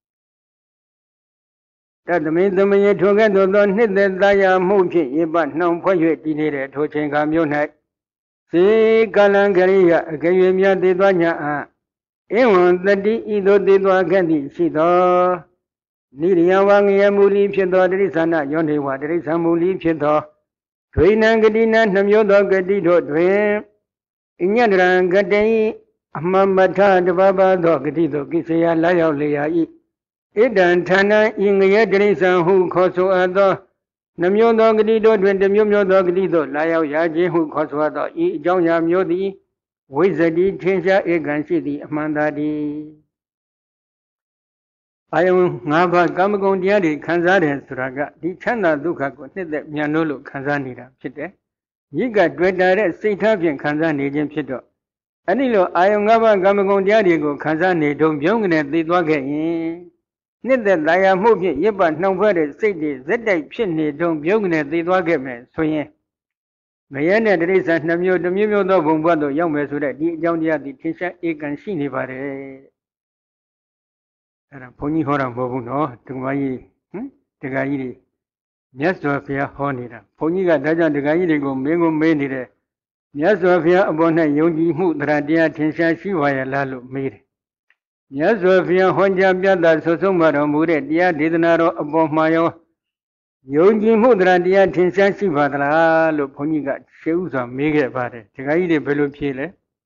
တတမေသမယေထိုကဲ့သို့သောနှစ်သက်သာယာမှုဖြင့်ယေပနှောင်ဖွဲ့၍တည်နေတဲ့ထိုချိန်ခါမျိုး၌စေကာလံကရိယအကယ်၍မြတ်သေးသွားညာအားဧဝံတတိဤသို့သေးသွားခဲ့သည်ရှိသောနိရိယဝငရေမူလီဖြစ်သောတရိသနာယောနေဝတရိသမူလီဖြစ်သောဒွေနံဂတိနံနှမျိုးသောဂတိတို့တွင်အညတရံဂတိအမှန်မထတပပသောဂတိတို့ကိစ္စယလာရောက်လျာ၏ဣဒံဌာနဤငရေတရိသံဟုခေါ်ဆိုအပ်သောနှမျိုးသောဂတိတို့တွင်တစ်မျိုးမျိုးသောဂတိတို့လာရောက်ရာခြင်းဟုခေါ်ဆိုအပ်သောဤအကြောင်းအရာမျိုးသည်ဝိဇ္ဇတိထင်ရှားဧကံရှိသည်အမှန်သာတည်းအာယုံ၅ပါးကာမဂုဏ်တရားတွေခံစားတယ်ဆိုတာကဒီချမ်းသာဒုက္ခကိုနှစ်သက်မြန်လို့လို့ခံစားနေတာဖြစ်တယ်။မြစ်ကတွေ့တာတဲ့စိတ်ထားဖြင့်ခံစားနေခြင်းဖြစ်တော့အဲ့ဒီလိုအာယုံ၅ပါးကာမဂုဏ်တရားတွေကိုခံစားနေတုံပြုံးကနေသိသွားခဲ့ရင်နှစ်သက်သာယာမှုဖြင့်ရစ်ပတ်နှောင်ဖွဲ့တဲ့စိတ်တွေဇက်တိုက်ဖြစ်နေတုံပြုံးကနေသိသွားခဲ့မယ်ဆိုရင်မရဲနဲ့တိရစ္ဆာန်နှမျိုးတစ်မျိုးမျိုးသောဘုံဘဝသို့ရောက်မယ်ဆိုတဲ့ဒီအကြောင်းတရားဒီထင်ရှားဧကံရှိနေပါတယ်အဲ့ဒါဘုန်းကြီးဟောတာမဟုတ်ဘူးနော်ဒကာကြီးဟမ်ဒကာကြီးတွေမြတ်စွာဘုရားဟောနေတာဘုန်းကြီးကဒါကြောင့်ဒကာကြီးတွေကိုမင်းကိုမေးနေတယ်မြတ်စွာဘုရားအပေါ်၌ယုံကြည်မှုတရားတရားထင်ရှားရှိပါရဲ့လားလို့မေးတယ်မြတ်စွာဘုရားဟောကြားပြသဆွဆုံးမတော်မူတဲ့တရားဒေသနာတော်အပေါ်မှာရောယုံကြည်မှုတရားတရားထင်ရှားရှိပါသလားလို့ဘုန်းကြီးကရှေးဥစွာမေးခဲ့ပါတယ်ဒကာကြီးတွေဘယ်လိုဖြေလဲ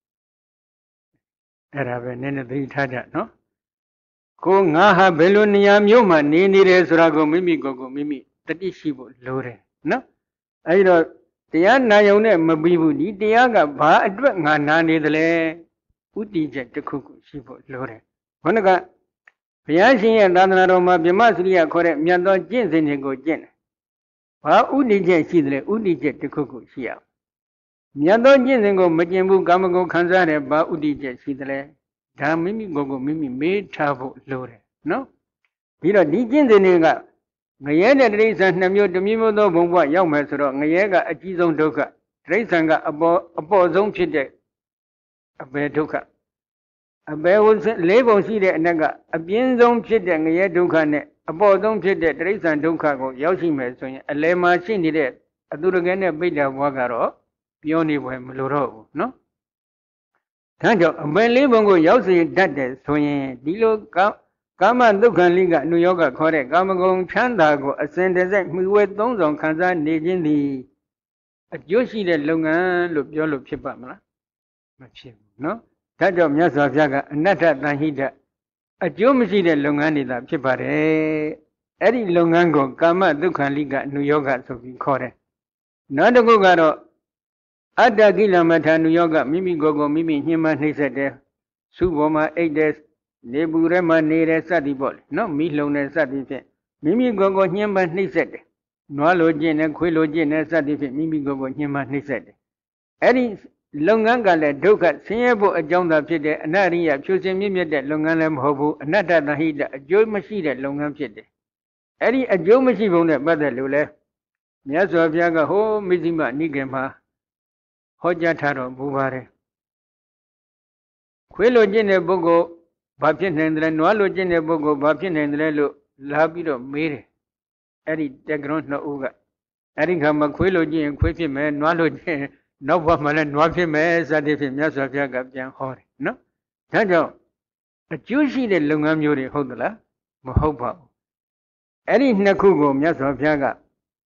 အဲ့ဒါပဲနည်းနည်းသိထားကြနော်ကိုငါဟာဘယ်လိုနေရာမျိုးမှာနေနေတယ်ဆိုတာကိုမိမိကိုယ်ကိုမိမိတတိရှိဖို့လိုတယ်နော်အဲ့တော့တရားနာယုံနဲ့မပြီးဘူးဒီတရားကဘာအတွက်ငါနာနေသလဲဥတည်ချက်တစ်ခုခုရှိဖို့လိုတယ်ဘုန်းကဘုရားရှင်ရဲ့သာသနာတော်မှာဗြဟ္မစရိယခေါ်တဲ့မြတ်သောကျင့်စဉ်တွေကိုကျင့်တယ်ဘာဥတည်ချက်ရှိသလဲဥတည်ချက်တစ်ခုခုရှိရမြတ်သောကျင့်စဉ်ကိုမကျင့်ဘူးကာမဂုဏ်ခံစားတယ်ဘာဥတည်ချက်ရှိသလဲဒါမိမိကိုယ်ကိုမိမိမေးထားဖို့လိုတယ်နော်ပြီးတော့ဒီကျင့်စဉ်တွေကငရဲတဲ့တိရစ္ဆာန်နှစ်မျိုးတစ်မျိုးမျိုးသောဘုံဘဝရောက်မယ်ဆိုတော့ငရဲကအကြီးဆုံးဒုက္ခတိရစ္ဆာန်ကအပေါ်အပေါ်ဆုံးဖြစ်တဲ့အပေဒုက္ခအပေဝလေးပုံရှိတဲ့အနက်ကအပြင်းဆုံးဖြစ်တဲ့ငရဲဒုက္ခနဲ့အပေါ်ဆုံးဖြစ်တဲ့တိရစ္ဆာန်ဒုက္ခကိုရောက်ရှိမယ်ဆိုရင်အလယ်မှာရှိနေတဲ့အတုရကဲနဲ့ပိဋကဘဝကတော့ပြောနေပွဲမလိုတော့ဘူးနော်ဒါကြောင့်အပင်လေးပုံကိုရောက်စေတတ်တယ်ဆိုရင်ဒီလိုကာမဒုက္ခလိကအနုယောဂခေါ်တဲ့ကာမဂုဏ်ချမ်းသာကိုအစဉ်တစိုက်မှီဝဲသုံးဆောင်ခံစားနေခြင်းသည်အကျိုးရှိတဲ့လုပ်ငန်းလို့ပြောလို့ဖြစ်ပါမလားမဖြစ်ဘူးနော်ဒါကြောင့်မြတ်စွာဘုရားကအနတ္တတန်ဟိတအကျိုးမရှိတဲ့လုပ်ငန်းတွေသာဖြစ်ပါတယ်အဲ့ဒီလုပ်ငန်းကိုကာမဒုက္ခလိကအနုယောဂဆိုပြီးခေါ်တယ်နောက်တစ်ခုကတော့အတ္တကိလမထာနုယောဂမိမိကိုယ်ကိုမိမိညှဉ်းပန်းနှိပ်စက်တယ်သုဘောမှာအိတ်တယ်နေပူထဲမှာနေတဲ့စသည်ပေါ့လေနော်မိလုံတဲ့စသည်ဖြင့်မိမိကိုယ်ကိုညှဉ်းပန်းနှိပ်စက်တယ်နွားလိုကျင့်တယ်ခွေးလိုကျင့်တယ်စသည်ဖြင့်မိမိကိုယ်ကိုညှဉ်းပန်းနှိပ်စက်တယ်အဲ့ဒီလုပ်ငန်းကလည်းဒုက္ခဆင်းရဲဖို့အကြောင်းသာဖြစ်တယ်အနရိယဖြူစင်မြင့်မြတ်တဲ့လုပ်ငန်းလည်းမဟုတ်ဘူးအနတ္တတဟိတအကျိုးမရှိတဲ့လုပ်ငန်းဖြစ်တယ်အဲ့ဒီအကျိုးမရှိဘုံနဲ့ပတ်သက်လို့လဲမြတ်စွာဘုရားကဟိုးမိသိမနိကေမှာဟောကြားထားတော်မူပါတယ်ခွေးလိုကျင့်တဲ့ပုဂ္ဂိုလ်ဘာဖြစ်နိုင်တယ်လဲနွားလိုကျင့်တဲ့ပုဂ္ဂိုလ်ဘာဖြစ်နိုင်တယ်လဲလို့လာပြီးတော့မေးတယ်အဲ့ဒီတက္ကရာနှစ်ဦးကအဲ့ဒီခါမှာခွေးလိုကျင့်ရင်ခွေးဖြစ်မယ်နွားလိုကျင့်နောက်ဘဝမှာလည်းနွားဖြစ်မယ်စသည်ဖြင့်မြတ်စွာဘုရားကပြန်ဟောတယ်နော်ဒါကြောင့်အကျိုးရှိတဲ့လုပ်ငန်းမျိုးတွေဟုတ်သလားမဟုတ်ပါဘူး Eri nakugo myaso pyaga.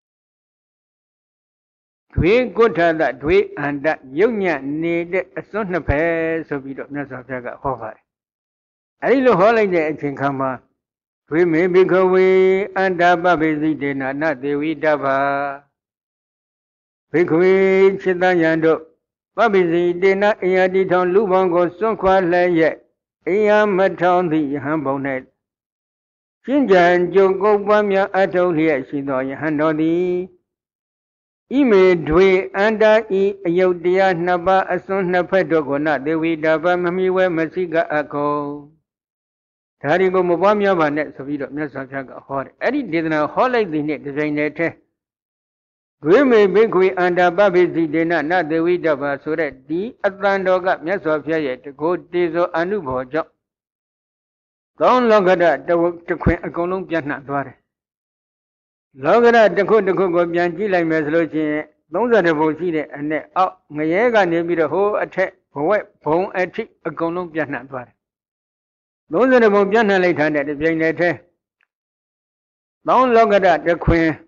Dwe gotada dwe anda yonya nede asonna pe soပြီးတော့မြတ်စွာဘုရားကဟောပါတယ်အဲဒီလိုဟောလိုက်တဲ့အချိန်ခါမှာဒွေမေဘိခဝေအန္တာပပိစိတေနနသေဝိတ္တဗာဘိခဝေจิตယံတို့ပပိစိတေနအယတိထောင်လူပေါင်းကိုစွန့်ခွာလျက်အယမထောင်သည့်ယဟန်ပုံ၌ရှင်းကြံကြုံကုတ်ပွားများအထုံးလျက်ရှိသောယဟန်တော်သည်ဣမေဒွေအန္တာဤအယုတ်တရားနှစ်ပါးအစွန်းနှစ်ဖက်တို့ကိုနသေဝိတ္တဗာမမီဝဲမစိကအကုန်ဒါဒီကိုမပွားများပါနဲ့ဆိုပြီးတော့မြတ်စွာဘုရားကဟောတယ်အဲ့ဒီဒေသနာဟောလိုက်တဲ့နေ့ဒီဇိုင်းနဲ့ထဲဒွေမေဘိခွေအန္တာပပိစိတေနနသေဝိတ္တဗာဆိုတဲ့ဒီအတန်တော်ကမြတ်စွာဘုရားရဲ့တကိုးတေဇောအနုဘောကြောင့်သောလောကဓာတ်တခွင်အကုန်လုံးပြန့်နှံ့သွားတယ်လောကဓာတ်တစ်ခုတစ်ခုကိုပြန်ကြည့်လိုက်မယ်ဆိုလို့ရှိရင်သုံးဆယ်ပုံရှိတဲ့အနဲ့အောက်ငရဲကနေပြီးတော့ဟိုးအထက်ဘဝဘုံအထိအကုန်လုံးပြန့်နှံ့သွားတယ်သုံးဆယ်ပုံပြန့်နှံ့လိုက်တဲ့တပြိုင်တည်းထဲသောလောကဓာတ်တစ်ခွင်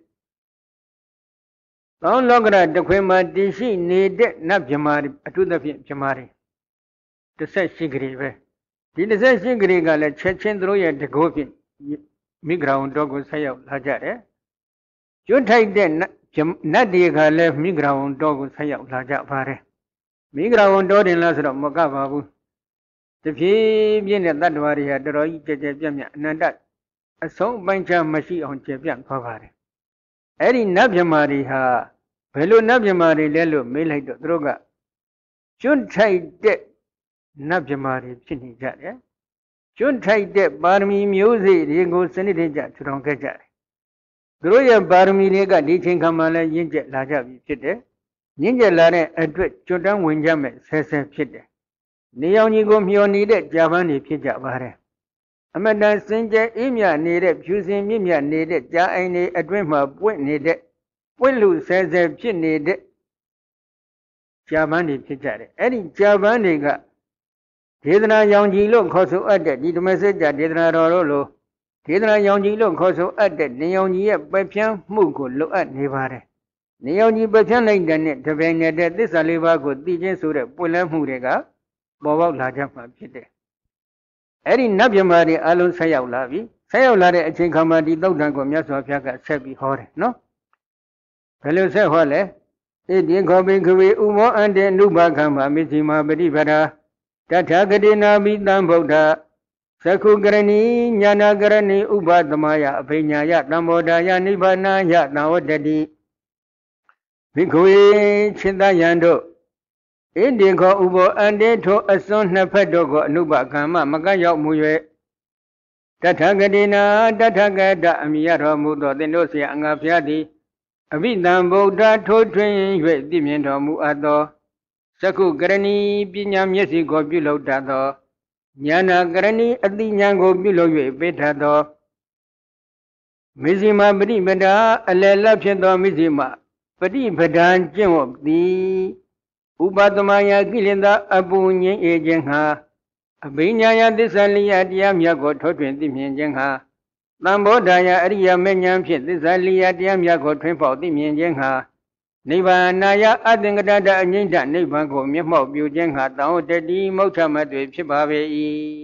သောလောကဓာတ်တစ်ခွင်မှာတည်ရှိနေတဲ့နတ်မြမာအထုသဖြင့်မြမာတွေတစ်ဆက်ရှိကြတယ်ပဲဒီတစ်ဆက်ရှိကြတယ်ကလည်းချက်ချင်းတို့ရဲ့တကိုးဖြင့်မိဂရာဝန်တော်ကိုဆက်ရောက်လာကြတယ်ကျွတ်ထိုက်တဲ့နတ်တွေကလည်းမိဂရာဝန်တော်ကိုဆက်ရောက်လာကြပါတယ်မိဂရာဝန်တော်တင်လားဆိုတော့မကပါဘူးတဖြည်းဖြည်းနဲ့တတ္တဝါတွေဟာတော်တော်ကြီးကြဲကြဲပြန့်ပြန့်အနန္တအဆုံးအပိုင်းခြားမရှိအောင်ကျပြန့်သွားပါတယ်အဲ့ဒီနတ်မြမာတွေဟာဘယ်လိုနတ်မြမာတွေလဲလို့မေးလိုက်တော့သူတို့ကကျွတ်ထိုက်တဲ့နတ်မြမာတွေဖြစ်နေကြတယ်ကျွတ်ထိုက်တဲ့ပါရမီမျိုးစေ့တွေကိုစနစ်တကျထူထောင်ခဲ့ကြတယ်သူတို့ရဲ့ပါရမီတွေကဒီချိန်ခါမှလည်းရင့်ကျက်လာကြပြီဖြစ်တယ်ရင့်ကျက်လာတဲ့အတွက်ကျွတ်တန်းဝင်ကြမဲ့ဆဲဆဲဖြစ်တယ်နေအောင်ကြီးကိုမျှော်နေတဲ့ကြာပန်းတွေဖြစ်ကြပါတယ်အမတန်စင်ကြယ်အေးမြနေတဲ့ဖြူစင်မြင့်မြတ်နေတဲ့ကြာအိမ်တွေအတွင်းမှာပွင့်နေတဲ့ပွင့်လူဆဲဆဲဖြစ်နေတဲ့ကြာပန်းတွေဖြစ်ကြတယ်အဲ့ဒီကြာပန်းတွေကဒေသနာရောင်ကြီးလို့ခေါ်ဆိုအပ်တဲ့ဒီဓမ္မစကြာဒေသနာတော်တို့လိုဒေသနာရောင်ကြီးလို့ခေါ်ဆိုအပ်တဲ့နေရောင်ကြီးရဲ့ပယ်ဖြန်းမှုကိုလိုအပ်နေပါတယ်နေရောင်ကြီးပယ်ဖြန်းလိုက်တဲ့နဲ့တပင်နေတဲ့သစ္စာလေးပါးကိုသိချင်းဆိုတဲ့ပွင့်လန်းမှုတွေကပေါ်ပေါက်လာကြမှာဖြစ်တယ်အဲ့ဒီနတ်မြမာတွေအလုံးဆက်ရောက်လာပြီဆက်ရောက်လာတဲ့အချိန်ခါမှာဒီသုတ်တံကိုမြတ်စွာဘုရားကဆက်ပြီးဟောတယ်နော်ဘယ်လိုဆက်ဟောလဲဣတိခောဘိကဝေဥမောအန္တေနုဘခံမမိစီမာပฏิပဒါတထာဂတိနာမိတံဗုဒ္ဓသကုကရဏီညာနာကရဏီဥပသမယအဘိညာယတံမောဒာယနိဗ္ဗာနယသံဝတ္တိဘိက္ခဝေခြေတယံတို့ဣတိခောဥပောအန္တေထောအစွန်းနှစ်ဖက်တို့ကိုအနုပကမ္မမကရောက်မူ၍တထာဂတိနာတထာဂတအမိယတော်မူသောသင်တို့ဆရာအငါဖျားသည်အဘိဓမ္ဗုဒ္ဓထိုးထွင်း၍သိမြင်တော်မူအပ်သောသကုကရဏီပညာမျက်စိကိုပြုလုပ်တတ်သောဉာဏကရဏီအတိဉာဏ်ကိုပြုလုပ်၍ပေးထသောမိဇိမပฏิပဒါအလယ်လတ်ဖြစ်သောမိဇိမပฏิပဒံကျင့်ဝတ်သည်ဥပသမယကိလေသာအပူငြိမ်းအေခြင်းဟာအဘိညာယသစ္စာလိယတရားမြတ်ကိုထောထွင်သိမြင်ခြင်းဟာသံဘောဓာယအရိယမေဉ္ဇဉ်ဖြင့်သစ္စာလိယတရားမြတ်ကိုထွင်ပေါက်သိမြင်ခြင်းဟာနိဗ္ဗာန်ယအသင်္ကတတအငြိမ့်တနိဗ္ဗာန်ကိုမျက်မှောက်ပြုခြင်းဟာတောင်းတတိမုဋ္ဌမတွေဖြစ်ပါပေ၏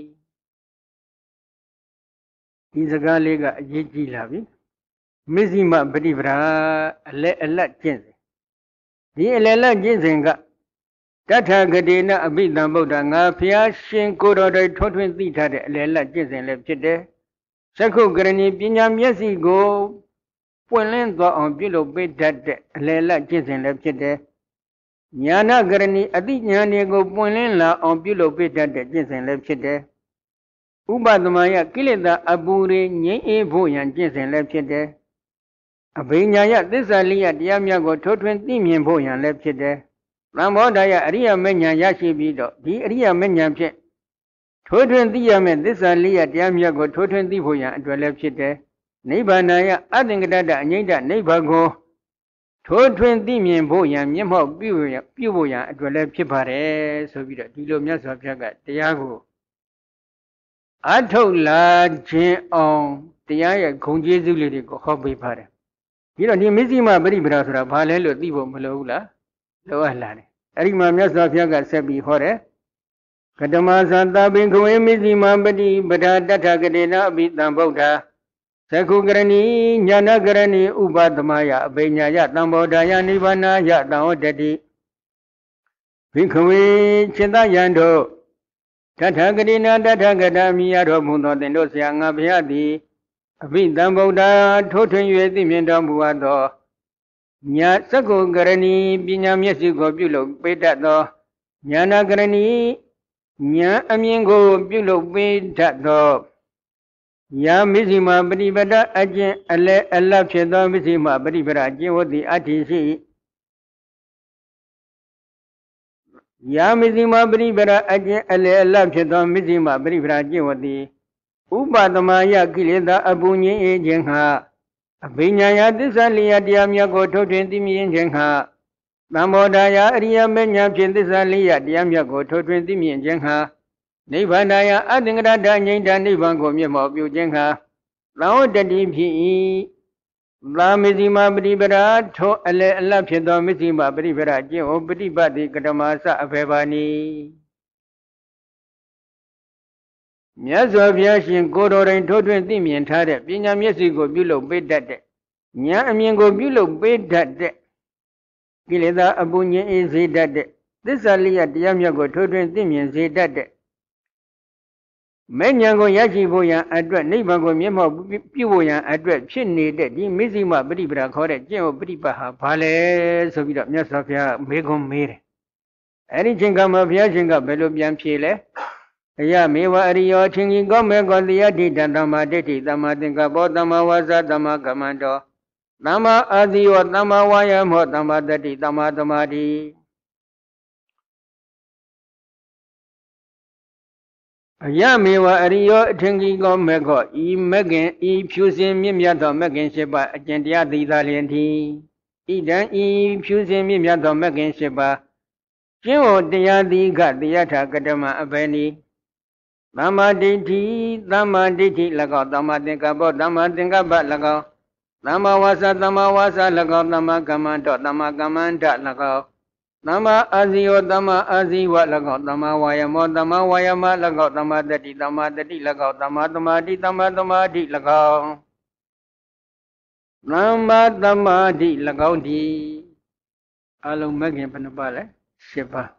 ဒီစကားလေးကအရေးကြီးလာပြီမစ္စည်းမပฏิပဒါအလဲအလတ်ကျင့်စဉ်ဒီအလဲလတ်ကျင့်စဉ်ကတထာဂတိနအဘိဓမ္ဗုဒ္ဓငါဖျားရှင်ကိုတော်တိုင်ထွန်းထွင်းသိထားတဲ့အလဲလတ်ကျင့်စဉ်လည်းဖြစ်တယ်သက္ခုကရဏီပညာမျက်စိကိုပွင့်လင်းသွားအောင်ပြုလုပ်ပေးတတ်တဲ့အလယ်လတ်ကျင့်စဉ်လည်းဖြစ်တယ်။ဉာဏကရဏီအတိဉာဏ်တွေကိုပွင့်လင်းလာအောင်ပြုလုပ်ပေးတတ်တဲ့ကျင့်စဉ်လည်းဖြစ်တယ်။ဥပသမယကိလေသာအပူတွေငြိမ်းအေးဖို့ရန်ကျင့်စဉ်လည်းဖြစ်တယ်။အဘိညာယသစ္စာလိယတရားမြတ်ကိုထိုးထွင်းသိမြင်ဖို့ရန်လည်းဖြစ်တယ်။သံဘောဓာယအရိယမေဉ္ဇဉ်ရရှိပြီးတော့ဒီအရိယမေဉ္ဇဉ်ဖြင့်ထိုးထွင်းသိရမယ့်သစ္စာလိယတရားမြတ်ကိုထိုးထွင်းသိဖို့ရန်အတွက်လည်းဖြစ်တယ်။နိဗ္ဗာန်ယအသင်္ကတတအငြိမ့်တနိဗ္ဗာန်ကိုထိုးထွင်းသိမြင်ဖို့ရန်မျက်မှောက်ပြုပြုဖို့ရန်အတွက်လည်းဖြစ်ပါတယ်ဆိုပြီးတော့ဒီလိုမြတ်စွာဘုရားကတရားကိုအထုတ်လာခြင်းအောင်တရားရဲ့ဂုဏ်ကျေးဇူးလေးတွေကိုဟောပေးပါတယ်ပြီးတော့ဒီမဇ္ဈိမပရိပဒါဆိုတာဘာလဲလို့သိဖို့မလိုဘူးလားလိုအပ်လာတယ်အဲ့ဒီမှာမြတ်စွာဘုရားကဆက်ပြီးဟောတယ်ကတမသတ္တဘိက္ခဝေမဇ္ဈိမပရိပဒါတထဂတေနအဘိတံဗုဒ္ဓသကုကရဏီညာနကရဏီဥပသမယအဘိညာယတံဘောဓာယနိဗ္ဗာနယတံဝတ္တိဘိက္ခဝေจิตယံတို့တထဂတိနာတထဂတမိယတော်မူသောသင်တို့ဆရာငါဘုရားသည်အဘိဓမ္ဗုဒ္ဓထိုးထွင်း၍သိမြင်တော်မူသောညာသကုကရဏီပညာမျက်စိကိုပြုလုပ်ပေးတတ်သောညာနာကရဏီဉာဏ်အမြင်ကိုပြုလုပ်ပေးတတ်သောယာမဇ္ဈိမပฏิပဒအကျင့်အလဲအလတ်ဖြစ်သောမဇ္ဈိမပฏิပဒအကျင့်ဝတ္တိအတ္တိရှိယာမဇ္ဈိမပฏิပဒအကျင့်အလဲအလတ်ဖြစ်သောမဇ္ဈိမပฏิပဒအကျင့်ဝတ္တိဥပသမယကိလေသာအပူငြိမ်းအေးခြင်းဟာအဘိညာယသစ္စာလေးရတရားမြတ်ကိုထုတ်ထွင်းသိမြင်ခြင်းဟာသံမောဓာယအရိယမဉ္ဇဉ်ဖြင့်သစ္စာလေးရတရားမြတ်ကိုထုတ်ထွင်းသိမြင်ခြင်းဟာနိဗ္ဗာန်ယအသင်္ကရတငြိမ့်တာနိဗ္ဗာန်ကိုမျက်မှောက်ပြုခြင်းဟာသံဝတ္တိဖြစ်၏သာမဇ္ဈိမပฏิပဒါထိုအလဲအလတ်ဖြစ်သောမဇ္ဈိမပฏิပဒါကျင့်ဟောပฏิပတ်တိကတမသအဘေဘာနိမြတ်စွာဘုရားရှင်ကိုယ်တော်တိုင်ထိုးထွင်းသိမြင်ထားတဲ့ပညာမျက်စိကိုပြုလုပ်ပေးတတ်တဲ့ဉာဏ်အမြင်ကိုပြုလုပ်ပေးတတ်တဲ့ကိလေသာအပူငြိမ်းအေးစေတတ်တဲ့သစ္စာလေးရတရားမြတ်ကိုထိုးထွင်းသိမြင်စေတတ်တဲ့မဲ့ဉာဏ်ကိုရရှိဖို့ရန်အတွက်နိဗ္ဗာန်ကိုမျက်မှောက်ပြုဖို့ရန်အတွက်ဖြစ်နေတဲ့ဒီမဇ္ဈိမပฏิပဒါခေါ်တဲ့ကျင့်ဝတ်ပฏิပတ်ဟာဘာလဲဆိုပြီးတော့မြတ်စွာဘုရားမေးခွန်းမေးတယ်အဲ့ဒီချိန်ကမှဘုရားရှင်ကဘယ်လိုပြန်ဖြေလဲအယမေဝအရိယောထင်ကြီးကောမေကောတရားဒိဋ္ဌသမ္မာဒိဋ္ဌိသမ္မာသင်္ကပ္ပောသမ္မာဝါစာသမ္မာကမ္မန္တောသမ္မာအာဇီဝသမ္မာဝါယာမောသမ္မာတတိသမ္မာသမာဓိအယမေဝအရိယောအထင်ကြီးကောမေကောဤမဂ္ဂင်ဤဖြူစင်မြင့်မြတ်သောမဂ္ဂင်၈ပါးအကျင့်တရားသိသာလျင်သည်ဣဒံဤဖြူစင်မြင့်မြတ်သောမဂ္ဂင်၈ပါးကျင့်ဝတ်တရားသီကတရားထာကတမအဘယ်နည်းသမ္မာဒိဋ္ဌိသမ္မာဒိဋ္ဌိ၎င်းသမ္မာသင်္ကပ္ပသမ္မာသင်္ကပ္ပ၎င်းသမ္မာဝါစာသမ္မာဝါစာ၎င်းသမ္မာကမ္မန္တောသမ္မာကမ္မန္တ၎င်းသမ္မာအာဇီဝသမ္မာအာဇီဝ၎င်းသမ္မာဝါယမောသမ္မာဝါယမ၎င်းသမ္မာတတိသမ္မာတတိ၎င်းသမ္မာသမာဓိသမ္မာသမာဓိ၎င်းသမ္မာသမာဓိ၎င်းဒီအလုံးမဂ္ဂင်ဘယ်နှပါလဲ၈ပါး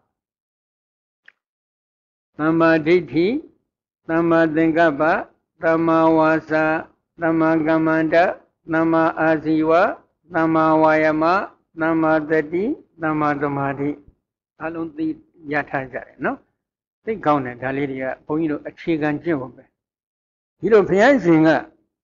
သမ္မာဒိဋ္ဌိသမ္မာသင်္ကပ္ပသမ္မာဝါစာသမ္မာကမ္မန္တသမ္မာအာဇီဝသမ္မာဝါယမသမ္မာတတိသမ္မာသမာဓိအလုံးသိရထားကြတယ်နော်သိကောင်းတယ်ဒါလေးတွေကဘုန်းကြီးတို့အခြေခံကျင့်ဖို့ပဲဒီလိုဘုရားရှင်က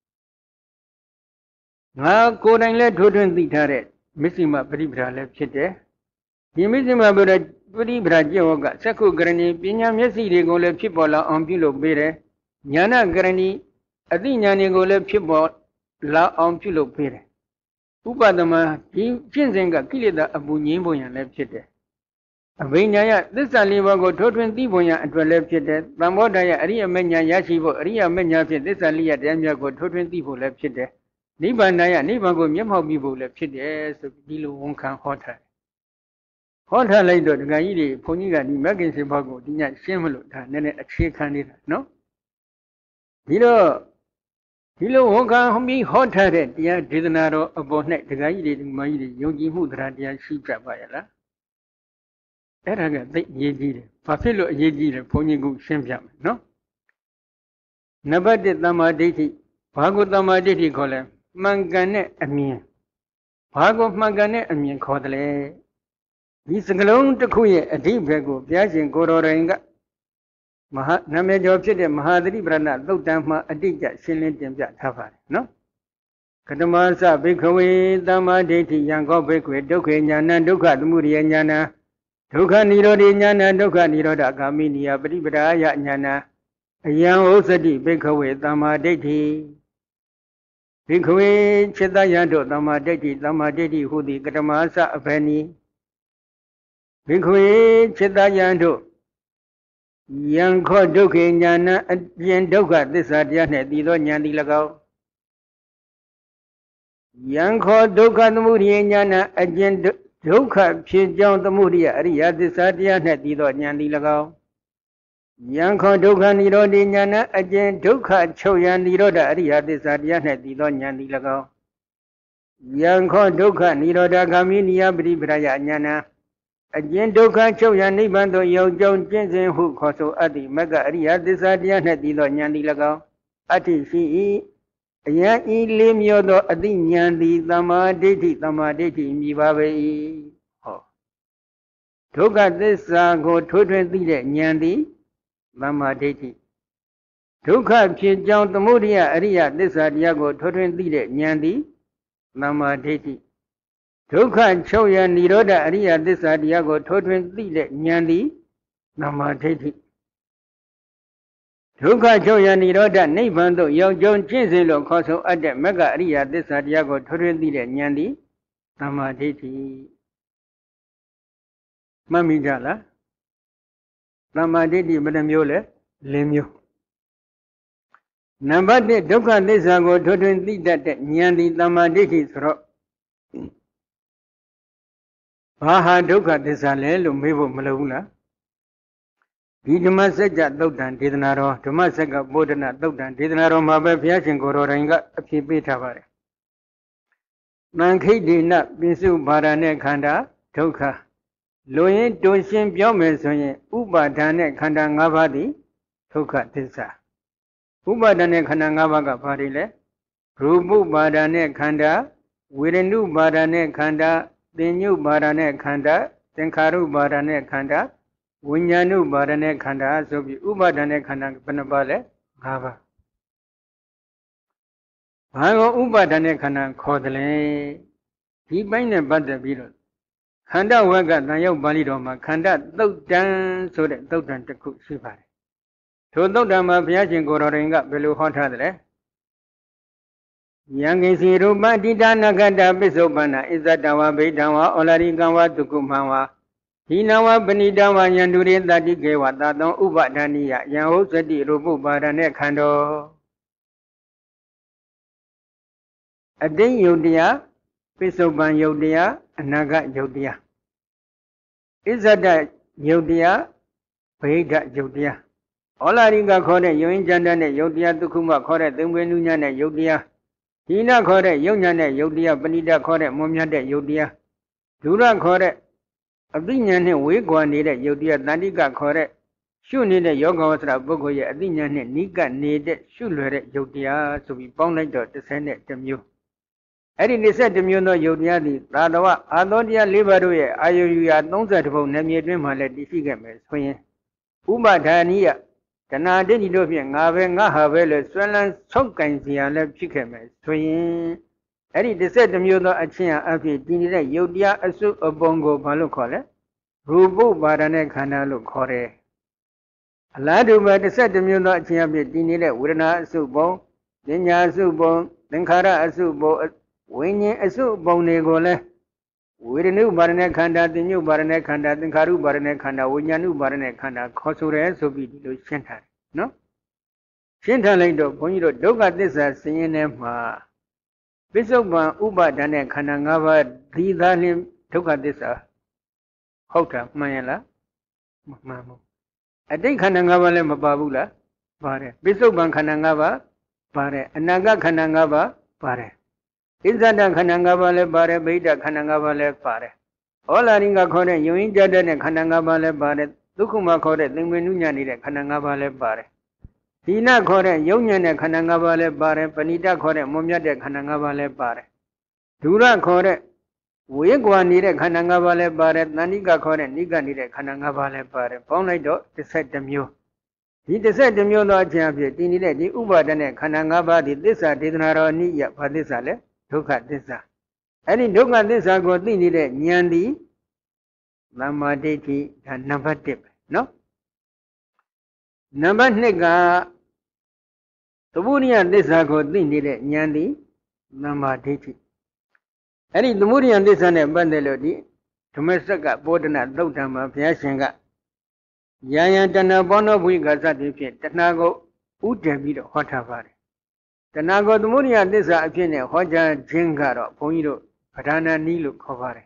ငါကိုယ်တိုင်လည်းထိုးထွင်းသိထားတဲ့မဇ္ဈိမပฏิပဒါလည်းဖြစ်တယ်ဒီမဇ္ဈိမပฏิပฏิပဒါကျင့်ဝတ်ကသက္ခုကရဏီပညာမျက်စိတွေကိုလည်းဖြစ်ပေါ်လာအောင်ပြုလုပ်ပေးတယ်ဉာဏကရဏီအသိဉာဏ်တွေကိုလည်းဖြစ်ပေါ်လာအောင်ပြုလုပ်ပေးတယ်ဥပဒမဒီကျင့်စဉ်ကကိလေသာအပူငြိမ်းဖို့ရန်လည်းဖြစ်တယ်အဘိညာယသစ္စာလေးပါးကိုထိုးထွင်းသိဖို့ရန်အတွက်လည်းဖြစ်တယ်သံဘောဓာယအရိယမဉ္ဇဉ်ရရှိဖို့အရိယမဉ္ဇဉ်ဖြင့်သစ္စာလေးရတရားမြတ်ကိုထိုးထွင်းသိဖို့လည်းဖြစ်တယ်နိဗ္ဗာန်ယနိဗ္ဗာန်ကိုမျက်မှောက်ပြုဖို့လည်းဖြစ်တယ်ဆိုပြီးဒီလိုဝန်ခံဟောထားတယ်ဟောထားလိုက်တော့ဒကာကြီးတွေဘုန်းကြီးကဒီမဂ္ဂင်၈ပါးကိုဒီညရှင်းမလို့ဒါနည်းနည်းအခြေခံနေတာနော်ဒီတော့ဒီလိုဝန်ခံပြီးဟောထားတဲ့တရားဒေသနာတော်အပေါ်၌ဒကာကြီးတွေဒီမကြီးတွေယုံကြည်မှုတရားတရားရှိကြပါရဲ့လားအဲ့ဒါကသိအရေးကြီးတယ်ဘာဖြစ်လို့အရေးကြီးလဲဘုန်းကြီးကရှင်းပြမယ်နော်နံပါတ်၁သမ္မာဒိဋ္ဌိဘာကိုသမ္မာဒိဋ္ဌိခေါ်လဲမှန်ကန်တဲ့အမြင်ဘာကိုမှန်ကန်တဲ့အမြင်ခေါ်တယ်လဲဒီစကလုံးတစ်ခုရဲ့အဓိပ္ပာယ်ကိုဘုရားရှင်ကိုယ်တော်တိုင်ကမဟာနာမည်ကျော်ဖြစ်တဲ့မဟာသတိပဋ္ဌာန်သုတ်တံမှာအတိအကျရှင်းလင်းတင်ပြထားပါတယ်နော်ကတမသဘိက္ခဝေသမ္မာဒိဋ္ဌိယံကောဘိက္ခဝေဒုက္ခေဉာဏဒုက္ခသမုဒယဉာဏဒုက္ခនិရောဓဉာဏဒုက္ခនិရောဓဂာမိနိယပฏิပဒါယဉာဏအယံဩစတိဘိက္ခဝေသမ္မာဒိဋ္ဌိဘိက္ခဝေจิตယံတို့သမ္မာဒိဋ္ဌိသမ္မာဒိဋ္ဌိဟုသည်ကတမသအဘယ်နည်းဘိက္ခဝေจิตယံတို့ယံခောဒုက္ခေဉာဏအပြင်ဒုက္ခသစ္စာတရားနှင့်တည်သောဉာဏ်သည်၎င်း Yanko Doka the Muriana agent Doka Pijan the Muria Aria the Sadia Netido Nyandi Lago. Yanko Doka Niro de Nyana agent Doka Choyan Niroda Aria the Sadia Netido Nyandi Lago. Yanko Doka Niroda Gaminia Bribraya Nyana. Agent Doka Choyan Nibando Yo John Jensen who Koso Adi Mega Aria the Sadia Netido Nyandi Lago. Ati Shi Ya ilim yodo adi nyandi tama deti tama deti mibabe. Ho. Thoka thissa ko thotwen thi de nyandi tama deti. Dukha phit jaung thamudaya ariya thissaတရားကိုထွထွင်းသိတဲ့ဉာဏ်သည်သမ္မာဒိဋ္ဌိဒုက္ခချုပ်ရနိရောဓအရိယသစ္စာတရားကိုထွထွင်းသိတဲ့ဉာဏ်သည်သမ္မာဒိဋ္ဌိဒုက္ခချုပ်ရနိရောဓနိဗ္ဗာန်သို့ရောက်ကြောင်းကျင့်စဉ်လို့ခေါ်ဆိုအပ်တဲ့မဂ္ဂအရိယသစ္စာတရားကိုထွထွင်းသိတဲ့ဉာဏ်သည်သမ္မာဒိဋ္ဌိမှတ်မိကြလားသမ္မာဒိဋ္ဌိဘယ်နှမျိုးလဲ၄မျိုးနံပါတ်၁ဒုက္ခသစ္စာကိုထွထွင်းသိတတ်တဲ့ဉာဏ်သည်သမ္မာဒိဋ္ဌိဆိုတော့ဘာဟာဒုက္ခသစ္စာလဲလို့မေးဖို့မလိုဘူးလားဒီဓမ္မစကြာသုတ်တံဒေသနာတော်ဓမ္မစက္ကဗောဓနာသုတ်တံဒေသနာတော်မှာပဲဘုရားရှင်ကိုယ်တော်တိုင်ကအဖြေပေးထားပါတယ်။တန်ခိတေနပိစုဘာရနဲ့ခန္ဓာဒုက္ခလိုရင်တွင်ရှင်းပြောမယ်ဆိုရင်ဥပါဒာနဲ့ခန္ဓာ၅ပါးသည်ဒုက္ခသစ္စာဥပါဒာနဲ့ခန္ဓာ၅ပါးကဘာတွေလဲရူပုပါဒာနဲ့ခန္ဓာဝေဒနုပါဒာနဲ့ခန္ဓာသင်ညုပါဒာနဲ့ခန္ဓာသင်္ခါရုပါဒာနဲ့ခန္ဓာဝိညာဏုပါဒနဲ့ခန္ဓာဆိုပြီးဥပါဒနဲ့ခန္ဓာဘယ်နှပါလဲ၅ပါးဘာကိုဥပါဒနဲ့ခန္ဓာခေါ်တယ်လဲဒီပိုင်းနဲ့ပတ်သက်ပြီးတော့ခန္ဓာဝက်ကတန်ရောက်ပါဠိတော်မှာခန္ဓာသုတ်တံဆိုတဲ့သုတ်တံတစ်ခုရှိပါတယ်ထိုသုတ်တံမှာဘုရားရှင်ကိုယ်တော်တိုင်ကဘယ်လိုဟောထားသလဲယံကိစီရူပတိတာနဂတပစ္စုပ္ပန္နဣဇတဝဗိဒံဝဩလာရိကံဝတုကုမံဝဒီနဝပဏိတဝဉ္တုရေတတိကေဝသာတောဥပဒဏိယယံဟုတ်စတိရူပုပါဒနဲ့ခန္ဓာအတိယုတ်တရားပိစုပန်ယုတ်တရားအနာဂတ်ယုတ်တရားဣဇဒယုတ်တရားဗိဒယုတ်တရားဩလာရိကခေါ်တဲ့ယုံရင်ကျမ်းတဲ့ယုတ်တရားတုခုမခေါ်တဲ့သုံးပွင့်နုညံ့တဲ့ယုတ်တရားဒီနခေါ်တဲ့ယုံညံ့တဲ့ယုတ်တရားပဏိတခေါ်တဲ့မွန်မြတ်တဲ့ယုတ်တရားဒုရခေါ်တဲ့အသိဉာဏ်နဲ့ဝေးကွာနေတဲ့ယုတ်တရားတဏှိကခေါ်တဲ့ရှုနေတဲ့ယောဂဝဆရာပုဂ္ဂိုလ်ရဲ့အသိဉာဏ်နဲ့နိကနေတဲ့ရှုလွယ်တဲ့ယုတ်တရားဆိုပြီးပေါင်းလိုက်တော့တစ်ဆယ်နဲ့တစ်မျိုးအဲ့ဒီနှစ်ဆက်တစ်မျိုးသောယုတ်တရားသည်သာတဝအာသောတရား၄ပါးတို့ရဲ့အာယုယူရာ၃၁ဘုံနယ်မြေတွင်းမှာလည်းတည်ရှိခဲ့မယ်ဆိုရင်ဥပဒါနိယတဏှာဒိဋ္ဌိတို့ဖြင့်ငါပဲငါဟာပဲလို့ဆွဲလန်းဆုံးကင်စရာလည်းဖြစ်ခဲ့မယ်ဆိုရင်အဲ့ဒီတစ်ဆက်တစ်မျိုးသောအချင်းအဖြစ်တည်နေတဲ့ယုတ်တရားအစုအပုံကိုဘာလို့ခေါ်လဲရူပုပါဒနဲ့ခန္ဓာလို့ခေါ်တယ်အလားတူပဲတစ်ဆက်တစ်မျိုးသောအချင်းအဖြစ်တည်နေတဲ့ဝေဒနာအစုပုံဉာဏ်အစုပုံသင်္ခါရအစုပုံဝိညာဉ်အစုပုံတွေကိုလည်းဝေဒနုပါဒနဲ့ခန္ဓာသင်ညုပါဒနဲ့ခန္ဓာသင်္ခါရုပါဒနဲ့ခန္ဓာဝိညာဏုပါဒနဲ့ခန္ဓာခေါ်ဆိုရဲဆိုပြီးဒီလိုရှင်းထားတယ်နော်ရှင်းထားလိုက်တော့ဘုန်းကြီးတို့ဒုက္ခသစ္စာဆင်းရဲထဲမှာပစ္စုပန်ဥပါဒณะခန္ဓာ၅ပါးဒီသာလင်ဒုက္ခသစ္စာဟုတ်တာမှန်ရလားမမှန်ဘူးအတိတ်ခန္ဓာ၅ပါးလည်းမပါဘူးလားပါတယ်ပစ္စုပန်ခန္ဓာ၅ပါးပါတယ်အနာဂတ်ခန္ဓာ၅ပါးပါတယ်ဣဇဒခန္ဓာ၅ပါးလည်းပါတယ်ဗိဒခန္ဓာ၅ပါးလည်းပါတယ်ဩလာရိကခေါ်တဲ့ယုံရင်ကြတဲ့ခန္ဓာ၅ပါးလည်းပါတယ်ဒုက္ခမခေါ်တဲ့သင်္ကေနုညံ့နေတဲ့ခန္ဓာ၅ပါးလည်းပါတယ်ဒီနခေါ်တဲ့ယုံညံ့တဲ့ခန္ဓာ၅ပါးလည်းပါတယ်ပဏိတခေါ်တဲ့မွန်မြတ်တဲ့ခန္ဓာ၅ပါးလည်းပါတယ်ဒုရခေါ်တဲ့ဝေကွာနေတဲ့ခန္ဓာ၅ပါးလည်းပါတယ်တဏှိကခေါ်တဲ့နိကနေတဲ့ခန္ဓာ၅ပါးလည်းပါတယ်ပေါင်းလိုက်တော့တစ်ဆက်တစ်မျိုးဒီတစ်ဆက်တစ်မျိုးသောအခြင်းအဖြစ်တည်နေတဲ့ဒီဥပါဒနဲ့ခန္ဓာ၅ပါးဒီသစ္စာဒေသနာတော်နိယဘာသစ္စာလဲဒုက္ခသစ္စာအဲ့ဒီဒုက္ခသစ္စာကိုသိနေတဲ့ဉာဏ်ဒီသမ္မာဒိဋ္ဌိဒါနံပါတ်၁ပဲနော်နံပါတ်၂ကသမုဒိယသစ္စာကိုသိနေတဲ့ဉာဏ်ဒီသမ္မာဒိဋ္ဌိအဲ့ဒီသမုဒိယသစ္စာနဲ့ပတ်သက်လို့ဒီဓမ္မစက္ကဗောဓနာသုတ်တံမှာဘုရားရှင်ကယာယံတဏ္ဍဘောနောဘုိကသတ္တိဖြင့်တဏှာကိုဥတည်ပြီးတော့ဟောထားပါတယ်တဏှာကိုသမုဒိယသစ္စာအဖြစ်နဲ့ဟောကြားခြင်းကတော့ဘုန်းကြီးတို့ပဓာနာနည်းလို့ခေါ်ပါတယ်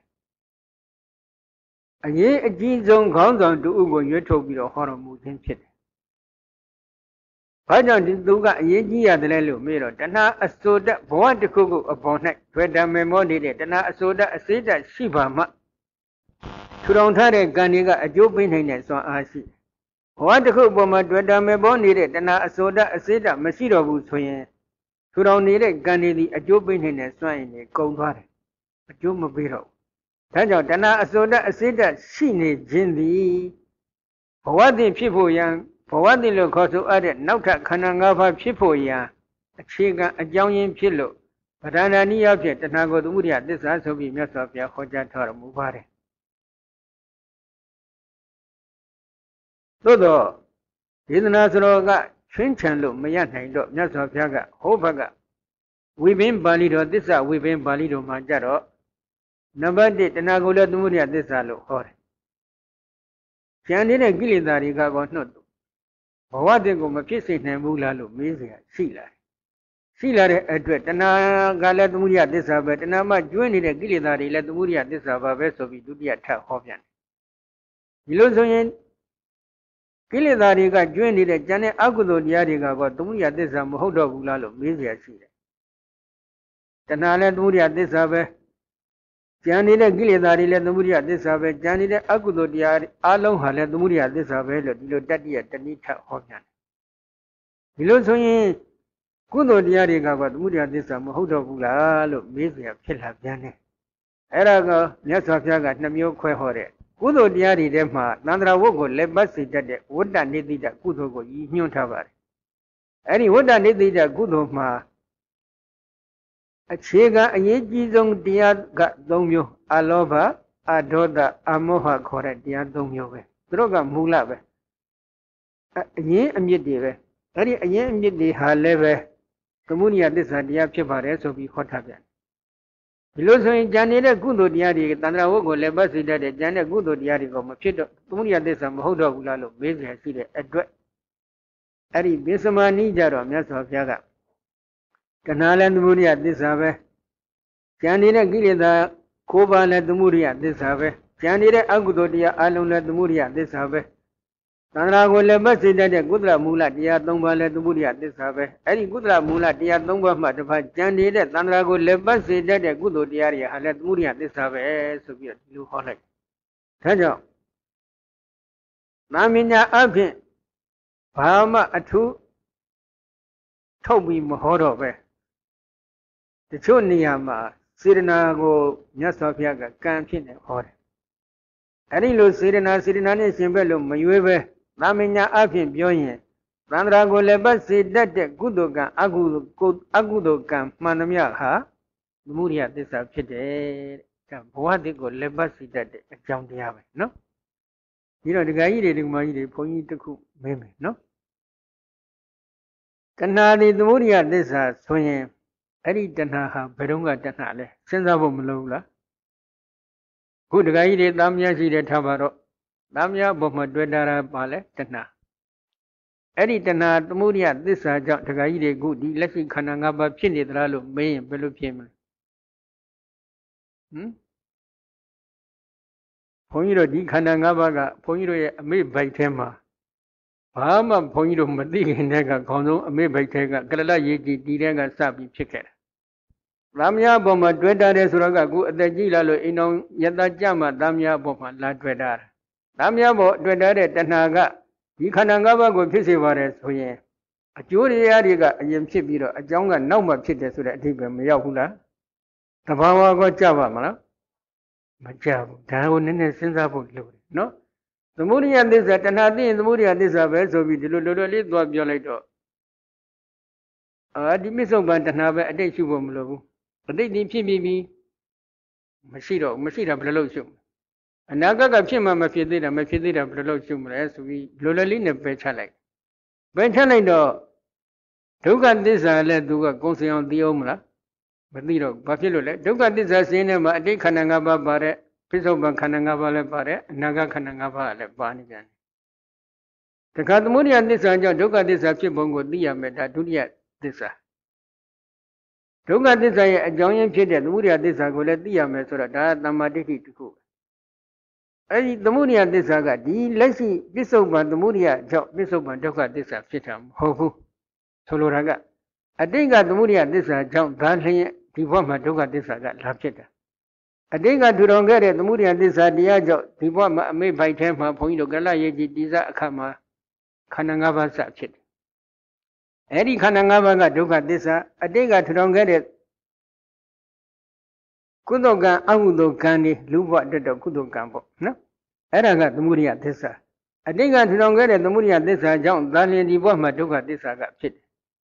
အရေးအကြီးဆုံးခေါင်းဆောင်တူဦးကိုရွေးထုတ်ပြီးတော့ဟောတော်မူခြင်းဖြစ်တယ်။ဘာကြောင့်ဒီသူကအရေးကြီးရတယ်လဲလို့မေးတော့တဏှာအစိုးတဘဝတစ်ခုခုအပေါ်၌တွေ့တမေမောနေတဲ့တဏှာအစိုးတအစေတရှိပါမှထူထောင်ထားတဲ့ကံတွေကအကျိုးပေးနိုင်တဲ့စွမ်းအားရှိဘဝတစ်ခုအပေါ်မှာတွေ့တမေမောနေတဲ့တဏှာအစိုးတအစေတမရှိတော့ဘူးဆိုရင်ထူထောင်နေတဲ့ကံတွေဒီအကျိုးပေးနိုင်တဲ့စွမ်းအင်တွေကုန်သွားတယ်အကျိုးမပေးတော့ဒါကြောင့်တဏှာအစိုးတအစေတရှိနေခြင်းသည်ဘဝတည်ဖြစ်ဖို့ရန်ဘဝတည်လို့ခေါ်ဆိုအပ်တဲ့နောက်ထပ်ခန္ဓာ၅ပါးဖြစ်ဖို့ရန်အခြေခံအကြောင်းရင်းဖြစ်လို့ပဓာနာနည်းအဖြစ်တဏှာကိုသမုဒိယသစ္စာဆိုပြီးမြတ်စွာဘုရားဟောကြားထားတော်မူပါတယ်သို့တော့ဒေသနာစရောကချွင်းချံလို့မရနိုင်တော့မြတ်စွာဘုရားကဟောဘကဝိပင်းပါဠိတော်သစ္စာဝိပင်းပါဠိတော်မှာကြတော့နံပါတ်တစ်တဏှာကိုလည်းသမုဒိယသစ္စာလို့ဟောတယ်။ဉာဏ်နေတဲ့ကိလေသာတွေကကောနှုတ်ဘဝတည်းကိုမဖြစ်စေနိုင်ဘူးလားလို့မေးเสียရှိလာတယ်။ရှိလာတဲ့အတွက်တဏှာကလည်းသမုဒိယသစ္စာပဲတဏှာမှကျွင်းနေတဲ့ကိလေသာတွေလည်းသမုဒိယသစ္စာပါပဲဆိုပြီးဒုတိယထပ်ဟောပြန်တယ်။ဒီလိုဆိုရင်ကိလေသာတွေကကျွင်းနေတဲ့ဉာဏ်နဲ့အကုသိုလ်တရားတွေကကောသမုဒိယသစ္စာမဟုတ်တော့ဘူးလားလို့မေးเสียရှိတယ်။တဏှာလည်းသမုဒိယသစ္စာပဲကျန်နေတဲ့ကိလေသာတွေလည်းသမုဒိယသစ္စာပဲကျန်နေတဲ့အကုသိုလ်တရားအလုံးဟာလည်းသမုဒိယသစ္စာပဲလို့ဒီလိုတတ္တိယတဏိထဟောပြန်တယ်ဒီလိုဆိုရင်ကုသိုလ်တရားတွေကကသမုဒိယသစ္စာမဟုတ်တော့ဘူးလားလို့မေးเสียဖြစ်လာပြန်တယ်အဲ့ဒါကမြတ်စွာဘုရားကနှစ်မျိုးခွဲဟောတဲ့ကုသိုလ်တရားတွေထဲမှာသန္တရာဝတ်ကိုလက်ပတ်စေတတ်တဲ့ဝတ္တနိတိတကုသိုလ်ကိုရည်ညွှန်းထားပါတယ်အဲ့ဒီဝတ္တနိတိတကုသိုလ်မှာအခြေခံအရေးကြီးဆုံးတရားက၃မျိုးအလောဘအဒေါသအမောဟခေါ်တဲ့တရား၃မျိုးပဲသူတို့ကမူလပဲအရင်အမြစ်တွေပဲအဲ့ဒီအရင်အမြစ်တွေဟာလည်းပဲသမုဒိယသစ္စာတရားဖြစ်ပါတယ်ဆိုပြီးဟောထားပြန်ဒီလိုဆိုရင်ဉာဏ်နေတဲ့ကုသိုလ်တရားတွေတဏှာဝတ်ကိုလည်းပတ်စေတတ်တဲ့ဉာဏ်နဲ့ကုသိုလ်တရားတွေကမဖြစ်တော့သမုဒိယသစ္စာမဟုတ်တော့ဘူးလားလို့မေးပြန်ရှိတဲ့အတွက်အဲ့ဒီပိစမာနိကြတော့မြတ်စွာဘုရားကတဏှာလည်းသမုဒိယသစ္စာပဲကျန်နေတဲ့ကိလေသာကိုးပါးလည်းသမုဒိယသစ္စာပဲကျန်နေတဲ့အကုသိုလ်တရားအလုံးလည်းသမုဒိယသစ္စာပဲသန္တရာကိုလည်းပတ်စေတတ်တဲ့ကုသလမူလတရား၃ပါးလည်းသမုဒိယသစ္စာပဲအဲ့ဒီကုသလမူလတရား၃ပါးမှတစ်ပါးကျန်နေတဲ့သန္တရာကိုလည်းပတ်စေတတ်တဲ့ကုသိုလ်တရားတွေဟာလည်းသမုဒိယသစ္စာပဲဆိုပြီးတော့ဒီလိုဟောလိုက်ဒါကြောင့်သာမညာအဖြစ်ဘာမှအထူးထုတ်ပြီးမဟောတော့ပဲတချို့နေရာမှာစေတနာကိုမြတ်စွာဘုရားကကံဖြစ်နေဟောတယ်အဲ့ဒီလိုစေတနာစေတနာနဲ့ရှင်ဘက်လို့မရွေးပဲသာမညာအဖြစ်ပြောရင်သန္တရာကိုလည်းပတ်စေတတ်တဲ့ကုသိုလ်ကံအကုသိုလ်ကိုအကုသိုလ်ကံမှန်သမျှဟာသမုဒိယသစ္စာဖြစ်တယ်တဲ့ဘဝတည်းကိုလည်းပတ်စေတတ်တဲ့အကြောင်းတရားပဲနော်ဒီတော့ဒကာကြီးတွေဒကာမကြီးတွေဘုန်းကြီးတစ်ခုမေးမယ်နော်တဏှာဒီသမုဒိယသစ္စာဆိုရင်အဲ့ဒီတဏှာဟာဘယ်တော့ကတဏှာလဲစဉ်းစားဖို့မလိုဘူးလားခုဒကာကြီးတွေသားမယားရှိတယ်ထားပါတော့သားမယားဘုံမှာတွေ့တာပါလဲတဏှာအဲ့ဒီတဏှာသမုဒိယသစ္စာကြောင့်ဒကာကြီးတွေခုဒီလက်ရှိခန္ဓာ၅ပါးဖြစ်နေသလားလို့မေးရင်ဘယ်လိုဖြစ်မလဲဟမ်ဘုန်းကြီးတို့ဒီခန္ဓာ၅ပါးကဘုန်းကြီးတို့ရဲ့အမေ့ဘိုက်ထဲမှာဘာမှဘုန်းကြီးတို့မသိခင်တည်းကခေါင်းဆုံးအမေ့ဘိုက်ထဲကကလလရေးကြည်တီးတဲ့ကစပြီးဖြစ်ခဲ့တယ်။သားမယားဘုံမှာတွေ့တာတယ်ဆိုတော့ကအခုအသက်ကြီးလာလို့အိမ်တော်ယတကြမှာသားမယားဘုံမှာလာတွေ့တာ။သားမယားဘုံတွေ့တာတဲ့တဏှာကဒီခန္ဓာ၅ပါးကိုဖြစ်စေပါတယ်ဆိုရင်အကျိုးတရားတွေကအရင်ဖြစ်ပြီးတော့အကြောင်းကနောက်မှဖြစ်တယ်ဆိုတဲ့အဓိပ္ပာယ်မရောက်ဘူးလား။တဘာဝကကြပါမလား။မကြဘူး။ဒါကိုနည်းနည်းစဉ်းစားဖို့လိုတယ်နော်။သမုဒိယသစ္စာတဏှာသိရင်သမုဒိယသစ္စာပဲဆိုပြီးဒီလိုလိုလိုလေးသွားပြောလိုက်တော့အာဒီမစ္ဆုတ်ပန်တဏှာပဲအတိတ်ရှုဖို့မလိုဘူးအတိတ်ဒီဖြစ်ပြီးပြီမရှိတော့မရှိတာဘယ်လိုလုပ်ရှုမလဲအနာဂတ်ကဖြစ်မှမဖြစ်သေးတာမဖြစ်သေးတာဘယ်လိုလုပ်ရှုမလဲဆိုပြီးလိုလိုလေးနဲ့ပယ်ချလိုက်ပယ်ချလိုက်တော့ဒုက္ခသစ္စာလည်းသူကကုံစင်အောင်သိအောင်မလားမသိတော့ဘာဖြစ်လို့လဲဒုက္ခသစ္စာစင်းထဲမှာအတိတ်ခန္ဓာ၅ပါးပါတဲ့ပိဿုပန်ခန္ဓာ၅ပါးလည်းပါတယ်အနာဂတ်ခန္ဓာ၅ပါးလည်းပါနေပြန်တယ်တခါသမုဒိယသစ္စာကြောင့်ဒုက္ခသစ္စာဖြစ်ပုံကိုသိရမယ်ဒါဒုတိယသစ္စာဒုက္ခသစ္စာရဲ့အကြောင်းရင်းဖြစ်တဲ့သမုဒယသစ္စာကိုလည်းသိရမယ်ဆိုတော့ဒါကသမ္မာဒိဋ္ဌိတစ်ခုအဲ့ဒီသမုဒယသစ္စာကဒီလက်ရှိပစ္စုပန်သမုဒယကြောင့်ပစ္စုပန်ဒုက္ခသစ္စာဖြစ်တာမဟုတ်ဘူးဆိုလိုတာကအတိတ်ကသမုဒယသစ္စာကြောင့်ဒါလျင်ဒီဘဝမှာဒုက္ခသစ္စာကလာဖြစ်တာအတိတ်ကထူထောင်ခဲ့တဲ့သမုဒယသစ္စာတရားကြောင့်ဒီဘဝမှာအမိဖိုက်ထဲမှာဘုန်းကြီးတို့ကလရေကြီးတိစအခါမှာခန္ဓာ၅ပါးစဖြစ်တယ်အဲ့ဒီခန္ဓာ၅ပါးကဒုက္ခသစ္စာအတိတ်ကထူထောင်ခဲ့တဲ့ကုသိုလ်ကံအကုသိုလ်ကံတွေလူဘဝတက်တော့ကုသိုလ်ကံပေါ့နော်အဲ့ဒါကသမုဒယသစ္စာအတိတ်ကထူထောင်ခဲ့တဲ့သမုဒယသစ္စာကြောင့်ဒါလျင်ဒီဘဝမှာဒုက္ခသစ္စာကဖြစ်တယ်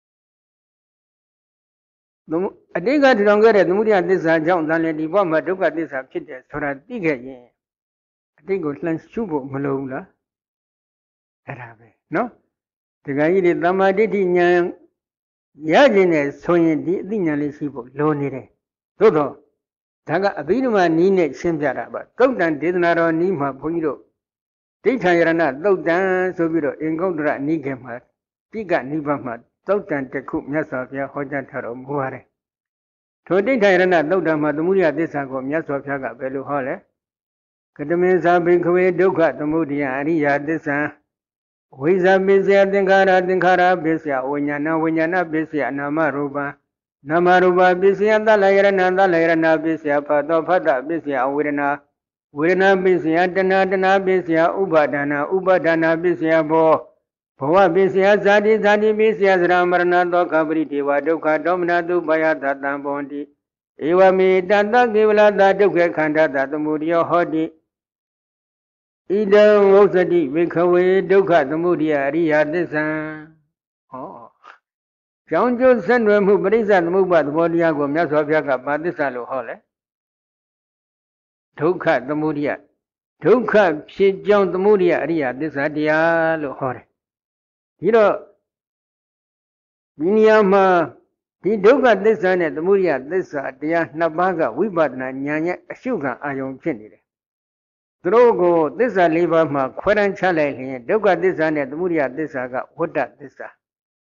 အတိတ်ကထူထောင်ခဲ့တဲ့သမုဒယသစ္စာကြောင့်ဒါလျင်ဒီဘဝမှာဒုက္ခသစ္စာဖြစ်တယ်ဆိုတာသိခဲ့ရင်အတိတ်ကိုလှမ်းရှုဖို့မလိုဘူးလားအဲ့ဒါပဲနော်ဒကာကြီးတွေတမ္မာဒိဋ္ဌိဉာဏ်ရခြင်းနဲ့ဆိုရင်ဒီအသိဉာဏ်လေးရှိဖို့လိုနေတယ်သို့တော့ဒါကအဘိဓမ္မာနည်းနဲ့ရှင်းပြတာပါသုတ်တံဒေသနာတော်နည်းမှာဘုန်းကြီးတို့ဒိဋ္ဌာယရဏသုတ်တံဆိုပြီးတော့အင်္ဂုတ္တရနိကေမှာတိကနိဗ္ဗာန်မှာသုတ်တံတစ်ခုမြတ်စွာဘုရားဟောကြားထားတော်မူပါတယ်ထိုဒိဋ္ဌာယရဏသုတ်တံမှာသမုဒယသစ္စာကိုမြတ်စွာဘုရားကဘယ်လိုဟောလဲကတမေသာဘိခဝေဒုက္ခသမုဒယအရိယသစ္စာဝိဇ္ဇပစ္စယသင်္ခါရသင်္ခါရပစ္စယဝိညာဏဝိညာဏပစ္စယနာမရူပနာမရူပပစ္စယသလယရဏသလယရဏပစ္စယဖတ်သောဖတ်တပစ္စယဝေဒနာဝေဒနာပစ္စယတဏတဏပစ္စယဥပါဒနာဥပါဒနာပစ္စယဘောဘဝပစ္စယဇာတိဇာတိပစ္စယသရမရဏသောခပရိဒေဝဒုက္ခဒေါမနတုပယသတံဘောတိဧဝမေတတကေဝလတဒုက္ခခန္ဓာတသမုဒယောဟောတိဣဒံဝုဇ္ဇတိဝိခဝေဒုက္ခသမုဒယအရိယသစ္စာဟောကြောင်းကျိုးဆက်နွယ်မှုပရိစ္ဆသမုပ္ပါသဘောတရားကိုမြတ်စွာဘုရားကပါသစ္စာလို့ဟောလဲဒုက္ခသမုဒယဒုက္ခဖြစ်ကြောင်းသမုဒယအရိယသစ္စာတရားလို့ဟောတယ်ဒီတော့ဒီနေရာမှာဒီဒုက္ခသစ္စာနဲ့သမုဒယသစ္စာတရားနှစ်ပါးကဝိပဿနာဉာဏ်ရဲ့အရှုခံအာယုံဖြစ်နေတယ်သူတို့ကိုသစ္စာလေးပါးမှာခွဲတန်းချလိုက်ရင်ဒုက္ခသစ္စာနဲ့သမုဒယသစ္စာကဝတ္တသစ္စာ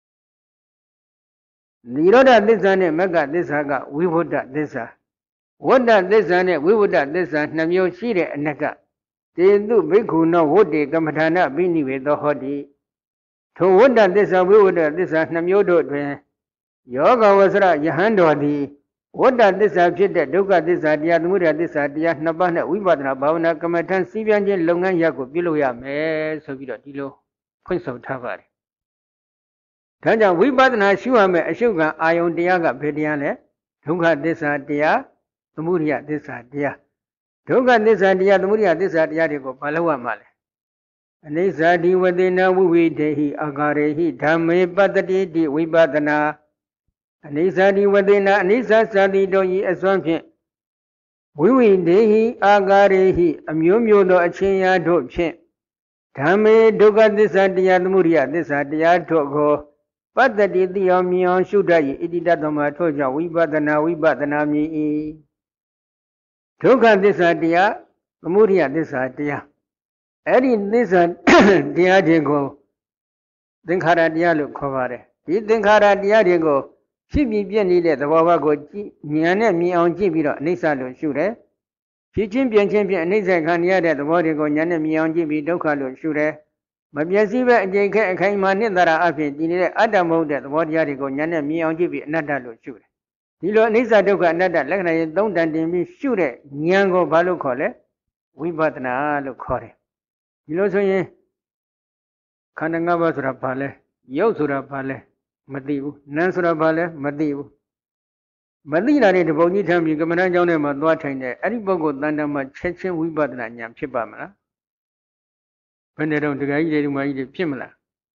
နိရောဓသစ္စာနဲ့မဂ္ဂသစ္စာကဝိဝတ္တသစ္စာဝတ္တသစ္စာနဲ့ဝိဝတ္တသစ္စာနှစ်မျိုးရှိတဲ့အနက်ကတေတုဘိက္ခုနောဝတ္တေကမ္မထာနပိနိဝေသောဟောတိထိုဝတ္တသစ္စာဝိဝတ္တသစ္စာနှစ်မျိုးတို့တွင်ယောဂဝဆရယဟန်တော်သည်ဝတ္တသစ္စာဖြစ်တဲ့ဒုက္ခသစ္စာတရားသမုဒယသစ္စာတရားနှစ်ပါးနဲ့ဝိပဿနာဘာဝနာကမ္မထံစီးပြန်ခြင်းလုပ်ငန်းရပ်ကိုပြုလုပ်ရမယ်ဆိုပြီးတော့ဒီလိုဖွင့်ဆိုထားပါတယ်။ဒါကြောင့်ဝိပဿနာရှုရမယ်အရှုခံအာယုန်တရားကဘယ်တရားလဲဒုက္ခသစ္စာတရားသမုဒယသစ္စာတရားဒုက္ခသစ္စာတရားသမုဒယသစ္စာတရားတွေကိုဘာလို့ရမှာလဲအနိစ္စတိဝတိနဝိဝိတေဟိအာဂရေဟိဓမ္မေပတ္တိတိဝိပဿနာအနိစ္စတိဝတိနာအနိစ္စသတိတို့ဤအစွမ်းဖြင့်ဝိဝိတေဟိအာဂရေဟိအမျိုးမျိုးသောအချင်းရာတို့ဖြင့်ဓမ္မေဒုက္ခသစ္စာတရားသမုဒယသစ္စာတရားတို့ကိုပတ္တိတိယောမြင်အောင်ရှုတတ်၏ဣတိတသမထို့ကြောင့်ဝိပဿနာဝိပဿနာမြည်၏ဒုက္ခသစ္စာတရားသမုဒယသစ္စာတရားအဲ့ဒီသစ္စာတရားတွေကိုသင်္ခါရတရားလို့ခေါ်ပါတယ်ဒီသင်္ခါရတရားတွေကိုဖြစ်ပြီးပြည့်နေတဲ့သဘောဝကိုကြည့်ဉာဏ်နဲ့မြင်အောင်ကြည့်ပြီးတော့အနိစ္စလို့ရှုတယ်ဖြစ်ချင်းပြင်းချင်းဖြင့်အနိစ္စခံရတဲ့သဘောတွေကိုဉာဏ်နဲ့မြင်အောင်ကြည့်ပြီးဒုက္ခလို့ရှုတယ်မပြည့်စည်ပဲအကျိန်ခက်အခိုင်အမာနှစ်သာရအဖြစ်ဒီနေတဲ့အတ္တမဟုတ်တဲ့သဘောတရားတွေကိုဉာဏ်နဲ့မြင်အောင်ကြည့်ပြီးအနတ္တလို့ရှုတယ်ဒီလိုအနိစ္စဒုက္ခအနတ္တလက္ခဏာရဲ့သုံးတန်တင်ပြီးရှုတဲ့ဉာဏ်ကိုဘာလို့ခေါ်လဲဝိပဿနာလို့ခေါ်တယ်ဒီလိုဆိုရင်ခန္ဓာ၅ပါးဆိုတာဘာလဲရုပ်ဆိုတာဘာလဲမသိဘူးနာမ်ဆိုတာဘာလဲမသိဘူးမသိတာတွေတပုံကြီးထမ်းပြီးကမ္မဋ္ဌာန်းကျောင်းထဲမှာသွားထိုင်တယ်အဲ့ဒီပုဂ္ဂိုလ်တန်တမှာချက်ချင်းဝိပဿနာဉာဏ်ဖြစ်ပါမလားဘယ်နဲ့တော့ဒကာကြီးတွေဒီမကြီးတွေဖြစ်မလား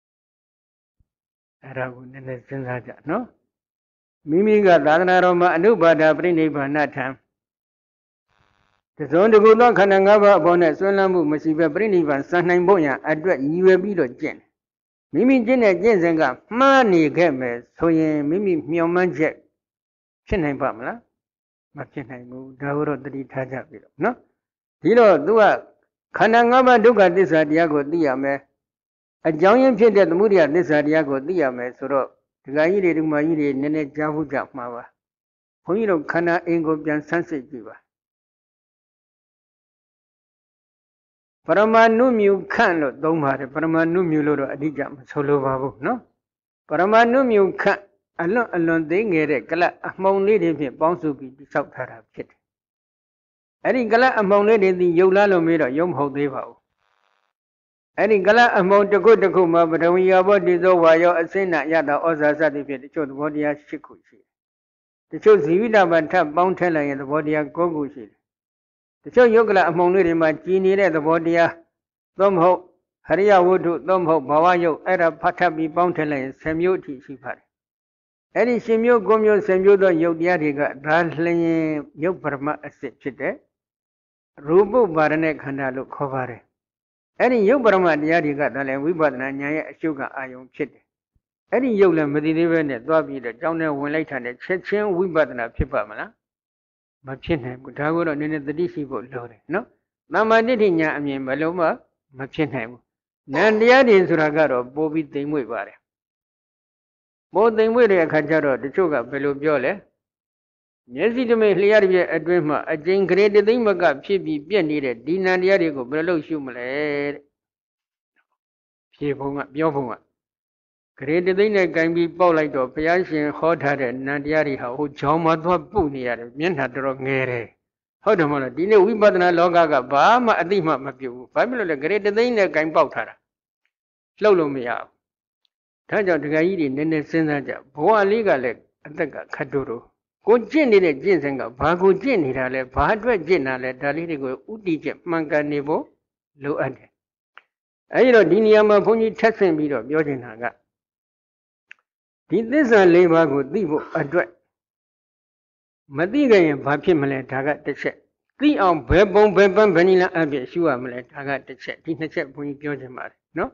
အဲ့ဒါကိုနည်းနည်းစဉ်းစားကြနော်မိမိကသာသနာတော်မှာအနုပါဒပြိနိဗ္ဗာန်ထံတစုံတကူသောခန္ဓာ၅ပါးအပေါ်နဲ့ဆွဲလန်းမှုမရှိဘဲပြိနိဗ္ဗာန်စံနိုင်ဖို့ရန်အတွက်ရည်ရွယ်ပြီးတော့ကျင့်တယ်မိမိကျင့်တဲ့ကျင့်စဉ်ကမှားနေခဲ့မယ်ဆိုရင်မိမိမျှော်မှန်းချက်ဖြစ်နိုင်ပါမလားမဖြစ်နိုင်ဘူးဒါကိုတော့တတိထားကြပြီတော့နော်ဒီတော့သူကခန္ဓာ၅ပါးဒုက္ခသစ္စာတရားကိုသိရမယ်အကြောင်းရင်းဖြစ်တဲ့သမုဒယသစ္စာတရားကိုသိရမယ်ဆိုတော့ဒကာကြီးတွေဒကာမကြီးတွေနည်းနည်းကြားဖို့ကြမှာပါဘုန်းကြီးတို့ခန္ဓာအင်ကိုပြန်ဆန်းစစ်ကြည့်ပါပရမနုမြူခန့်လို့သုံးပါတယ်ပရမနုမြူလို့တော့အတိအကျမဆိုလိုပါဘူးနော်ပရမနုမြူခန့်အလွန်အလွန်သေးငယ်တဲ့ကလပ်အမှုံလေးတွေဖြင့်ပေါင်းစုပြီးတိဆောက်ထားတာဖြစ်တယ်အဲ့ဒီကလပ်အမှုံလေးတွေဒီရုပ်လားလို့မေးတော့ရုပ်မဟုတ်သေးပါဘူးအဲ့ဒီကလပ်အမှုံတစ်ခုတစ်ခုမှာပထဝီယဘောတိသောဝါယောအစင်းနာရတာဩဇာစသည်ဖြင့်တချို့သဘောတရား၈ခုရှိတယ်တချို့ဇီဝိတပထပ်ပေါင်းထည့်လိုက်ရင်သဘောတရား၉ခုရှိတယ်တချို့ယုတ်ကလအမှုံလေးတွေမှာကြည်နေတဲ့သဘောတရားသို့မဟုတ်ဟရိယဝတ္ထုသို့မဟုတ်ဘာဝယုတ်အဲ့ဒါဖတ်ထပ်ပြီးပေါင်းထည့်လိုက်ရင်၁၀မျိုးအထိရှိပါတယ်အဲ့ဒီရှင်မျိုး၉မျိုး၁၀မျိုးသောယုတ်တရားတွေကဒါလျင်ယုတ်ပရမအစစ်ဖြစ်တဲ့ရူပဗာရณะခန္ဓာလို့ခေါ်ပါတယ်အဲ့ဒီယုတ်ပရမတရားတွေကဒါလည်းဝိပဿနာဉာဏ်ရဲ့အရှုကအာယုံဖြစ်တယ်အဲ့ဒီယုတ်လည်းမသိသေးပဲနဲ့သွားပြီးတော့ကြောင်းနဲ့ဝင်လိုက်တာနဲ့ချက်ချင်းဝိပဿနာဖြစ်ပါမလားမဖြစ်နိုင်ဘူးဒါကိုတော့နည်းနည်းသတိရှိဖို့လိုတယ်နော်တမ္မာတိဋ္ဌိညာအမြင်ဘယ်လိုမှမဖြစ်နိုင်ဘူးနံတရားတွေဆိုတာကတော့ပိုးပြီးသိမ့်မွေ့ပါတယ်ပိုးသိမ့်မွေ့တဲ့အခါကျတော့တချို့ကဘယ်လိုပြောလဲမျက်စိတမိတ်လျှက်ရဲ့အတွင်းမှာအကျဉ်းဂရေတသိမ့်မကဖြစ်ပြီးပြက်နေတဲ့ဒီနံတရားတွေကိုဘယ်လိုလုပ်ရှုမလဲတဲ့ဖြေဘုံကပြောဘုံကဂရေတသိမ့်နဲ့ကင်ပြီးပေါက်လိုက်တော့ဘုရားရှင်ဟောထားတဲ့နံတရားတွေဟာဟိုဂျောင်းမှာသွားပုတ်နေရတယ်မျက်နှာတော်တော်ငယ်တယ်ဟုတ်တယ်မဟုတ်လားဒီနေ့ဝိပဿနာလောကကဘာမှအသိမှမပြုဘူးဘာဖြစ်လို့လဲဂရေတသိမ့်နဲ့ကင်ပေါက်ထားတာလှုပ်လို့မရဘူးဒါကြောင့်ဒကာကြီးတွေနည်းနည်းစဉ်းစားကြဘဝလေးကလည်းအသက်ကခတ်တူတူကိုကျင့်နေတဲ့ကျင့်စဉ်ကဘာကိုကျင့်နေတာလဲဘာအတွက်ကျင့်တာလဲဒါလေးတွေကိုဥတည်ချက်မှန်ကန်နေဖို့လိုအပ်တယ်အဲဒီတော့ဒီနေရာမှာဘုန်းကြီးထပ်ဆင့်ပြီးတော့ပြောချင်တာကဒီသစ္စာလေးပါးကိုသိဖို့အတွက်မသိကြရင်ဘာဖြစ်မလဲဒါကတစ်ချက်သိအောင်ဘယ်ပုံဘယ်ပန်းဘယ်နည်းလမ်းအပြည့်ရှုရမလဲဒါကတစ်ချက်ဒီနှစ်ချက်ဘုန်းကြီးပြောချင်ပါတယ်နော်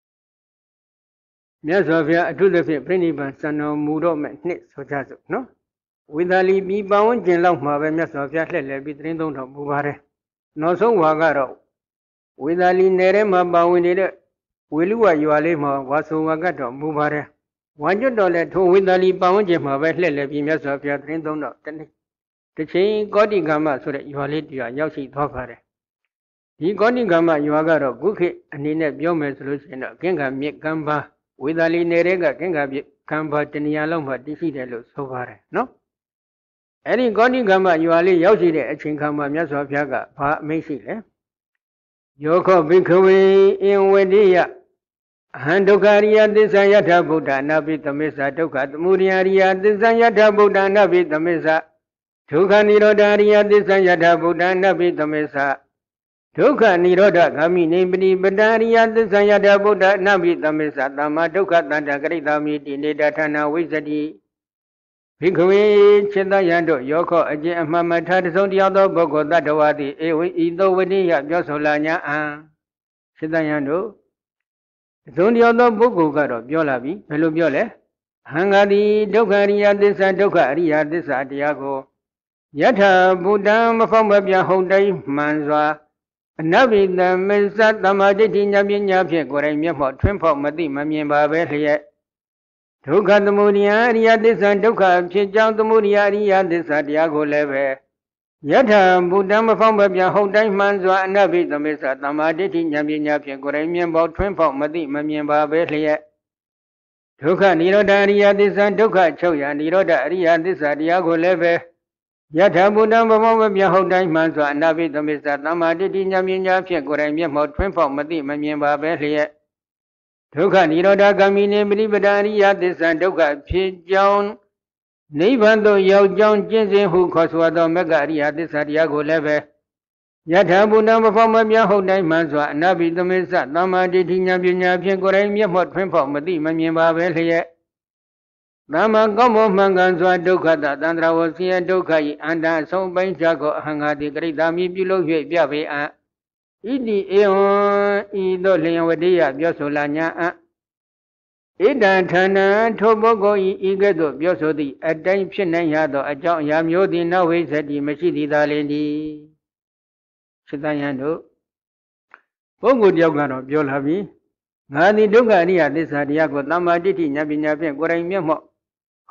မြတ်စွာဘုရားအထုသဖြင့်ပြိဋိဘံစံတော်မူတော့မဲ့နှစ်ဆိုကြစို့နော်ဝေသာလီပြီးပဝန်းကျင်လောက်မှာပဲမြတ်စွာဘုရားလှည့်လည်ပြီးသတင်းသုံးတော်မူပါတယ်နောက်ဆုံးဝါကတော့ဝေသာလီနယ်ထဲမှာပါဝင်နေတဲ့ဝေလူဝရွာလေးမှာဝါဆိုဝါကတော့မူပါတယ်ဝါကျွတ်တော်လည်းထိုဝေသာလီပဝန်းကျင်မှာပဲလှည့်လည်ပြီးမြတ်စွာဘုရားသတင်းသုံးတော်တနေ့တစ်ချိန်ကောတိကမ္မဆိုတဲ့ရွာလေးတရားရောက်ရှိသွားပါတယ်ဒီကောတိကမ္မရွာကတော့ခုခေတ်အနေနဲ့ပြောမယ်ဆိုလို့ရှိရင်တော့ကင်္ဂမြစ်ကမ်းပါဝေသာလီနယ်ထဲကကင်္ဂမြစ်ကမ်းပါတနေရာလောက်မှတည်ရှိတယ်လို့ဆိုပါတယ်နော်အဲ့ဒီကောတိကမ္မရွာလေးရောက်ရှိတဲ့အချိန်ခါမှာမြတ်စွာဘုရားကဘာအမိန့်ရှိလဲယောခောဘိက္ခဝေအင်ဝတိယအဟံဒုက္ခရိယသစ္စာယထာဗုဒ္ဓနာပိသမစ္ဆာဒုက္ခသမုဒယရိယသစ္စာယထာဗုဒ္ဓနာပိသမစ္ဆာဒုက္ခនិရောဓရိယသစ္စာယထာဗုဒ္ဓနာပိသမစ္ဆာဒုက္ခនិရောဓဂာမိနေပတိပတ္တရိယသစ္စာယထာဗုဒ္ဓနာပိသမစ္ဆာသမ္မာဒုက္ခတန္တဂရိတာမိတိနေတာဌာနဝိဇ္ဇတိဘိက္ခဝေခြေတယံတို့ယောခောအကျင့်အမှန်မှထားတစုံတယောက်သောပုဂ္ဂိုလ်တ attva သည်ဧဝိဤသို့ဝတိယပြောဆိုလာညာအံခြေတယံတို့တစုံတယောက်သောပုဂ္ဂိုလ်ကတော့ပြောလာပြီဘယ်လိုပြောလဲဟံဃာတိဒုက္ခအရိယသစ္စာဒုက္ခအရိယသစ္စာတရားကိုယထာဘုဒ္ဓံမဖောက်မပြဟုတ်တိုင်းမှန်စွာအနဗိတမေသတမ္မာဒိဋ္ဌိဉာဏ်ပညာဖြင့်ကိုယ်တိုင်မျက်မှောက်ထွန်းဖောက်မသိမမြင်ပါပဲလျက်ဒုက္ခသမုဒယအရိယသစ္စာဒုက္ခဖြစ်ကြောင်းသမုဒယအရိယသစ္စာတရားကိုလည်းပဲယထာဘုဒ္ဓံမဖောက်မပြဟုတ်တိုင်းမှန်စွာအနဗိတမေသတမ္မာဒိဋ္ဌိဉာဏ်ပညာဖြင့်ကိုယ်တိုင်မျက်မှောက်ထွန်းဖောက်မသိမမြင်ပါပဲလျက်ဒုက္ခនិရောဓအရိယသစ္စာဒုက္ခချုပ်ရာនិရောဓအရိယသစ္စာတရားကိုလည်းပဲယထာဘုဒ္ဓံဘဝမပြဟုတ်တိုင်းမှန်စွာအနာဘိသမစ္ဆာသမ္မာဒိဋ္ဌိဉာဏ်ပညာဖြင့်ကိုယ်တိုင်မျက်မှောက်ထွန်းဖောက်မသိမမြင်ပါပဲလျက်ဒုက္ခនិရောဓဂာမိနေပရိပဒာရိယသစ္စာဒုက္ခဖြစ်ကြောင်းနိဗ္ဗာန်သို့ရောက်ကြောင်းကျင့်စဉ်ဟုခေါ်ဆိုသောမဂ္ဂအရိယသစ္စာတရားကိုလည်းပဲယထာဘုဒ္ဓံဘဝမပြဟုတ်တိုင်းမှန်စွာအနာဘိသမစ္ဆာသမ္မာဒိဋ္ဌိဉာဏ်ပညာဖြင့်ကိုယ်တိုင်မျက်မှောက်ထွန်းဖောက်မသိမမြင်ပါပဲလျက်သမ္မာကောင်းမွန်မှန်ကန်စွာဒုက္ခတသန္တရာဝဆင်းရဲဒုက္ခ၏အန္တအဆုံးပိုင်းခြားကိုအဟံငါတိကရိတာမိပြုလုပ်၍ပြပေအံ့ဣတိဧဝံဤသို့လျင်ဝတိယပြောဆိုလာညာအံ့ဣဒံဌာနံထိုပုဂ္ဂိုလ်၏ဤကဲ့သို့ပြောဆိုသည့်အတိုင်းဖြစ်နိုင်ရသောအကြောင်းအရာမျိုးသည်နဝိဇ္ဇတိမရှိသည်သာလျှင်ဒီစိတ္တယံတို့ပုဂ္ဂိုလ်တယောက်ကတော့ပြောလာပြီငါသည်ဒုက္ခအရိယသစ္စာတရားကိုသမ္မာဒိဋ္ဌိဉာဏ်ပညာဖြင့်ကိုယ်တိုင်မျက်မှောက်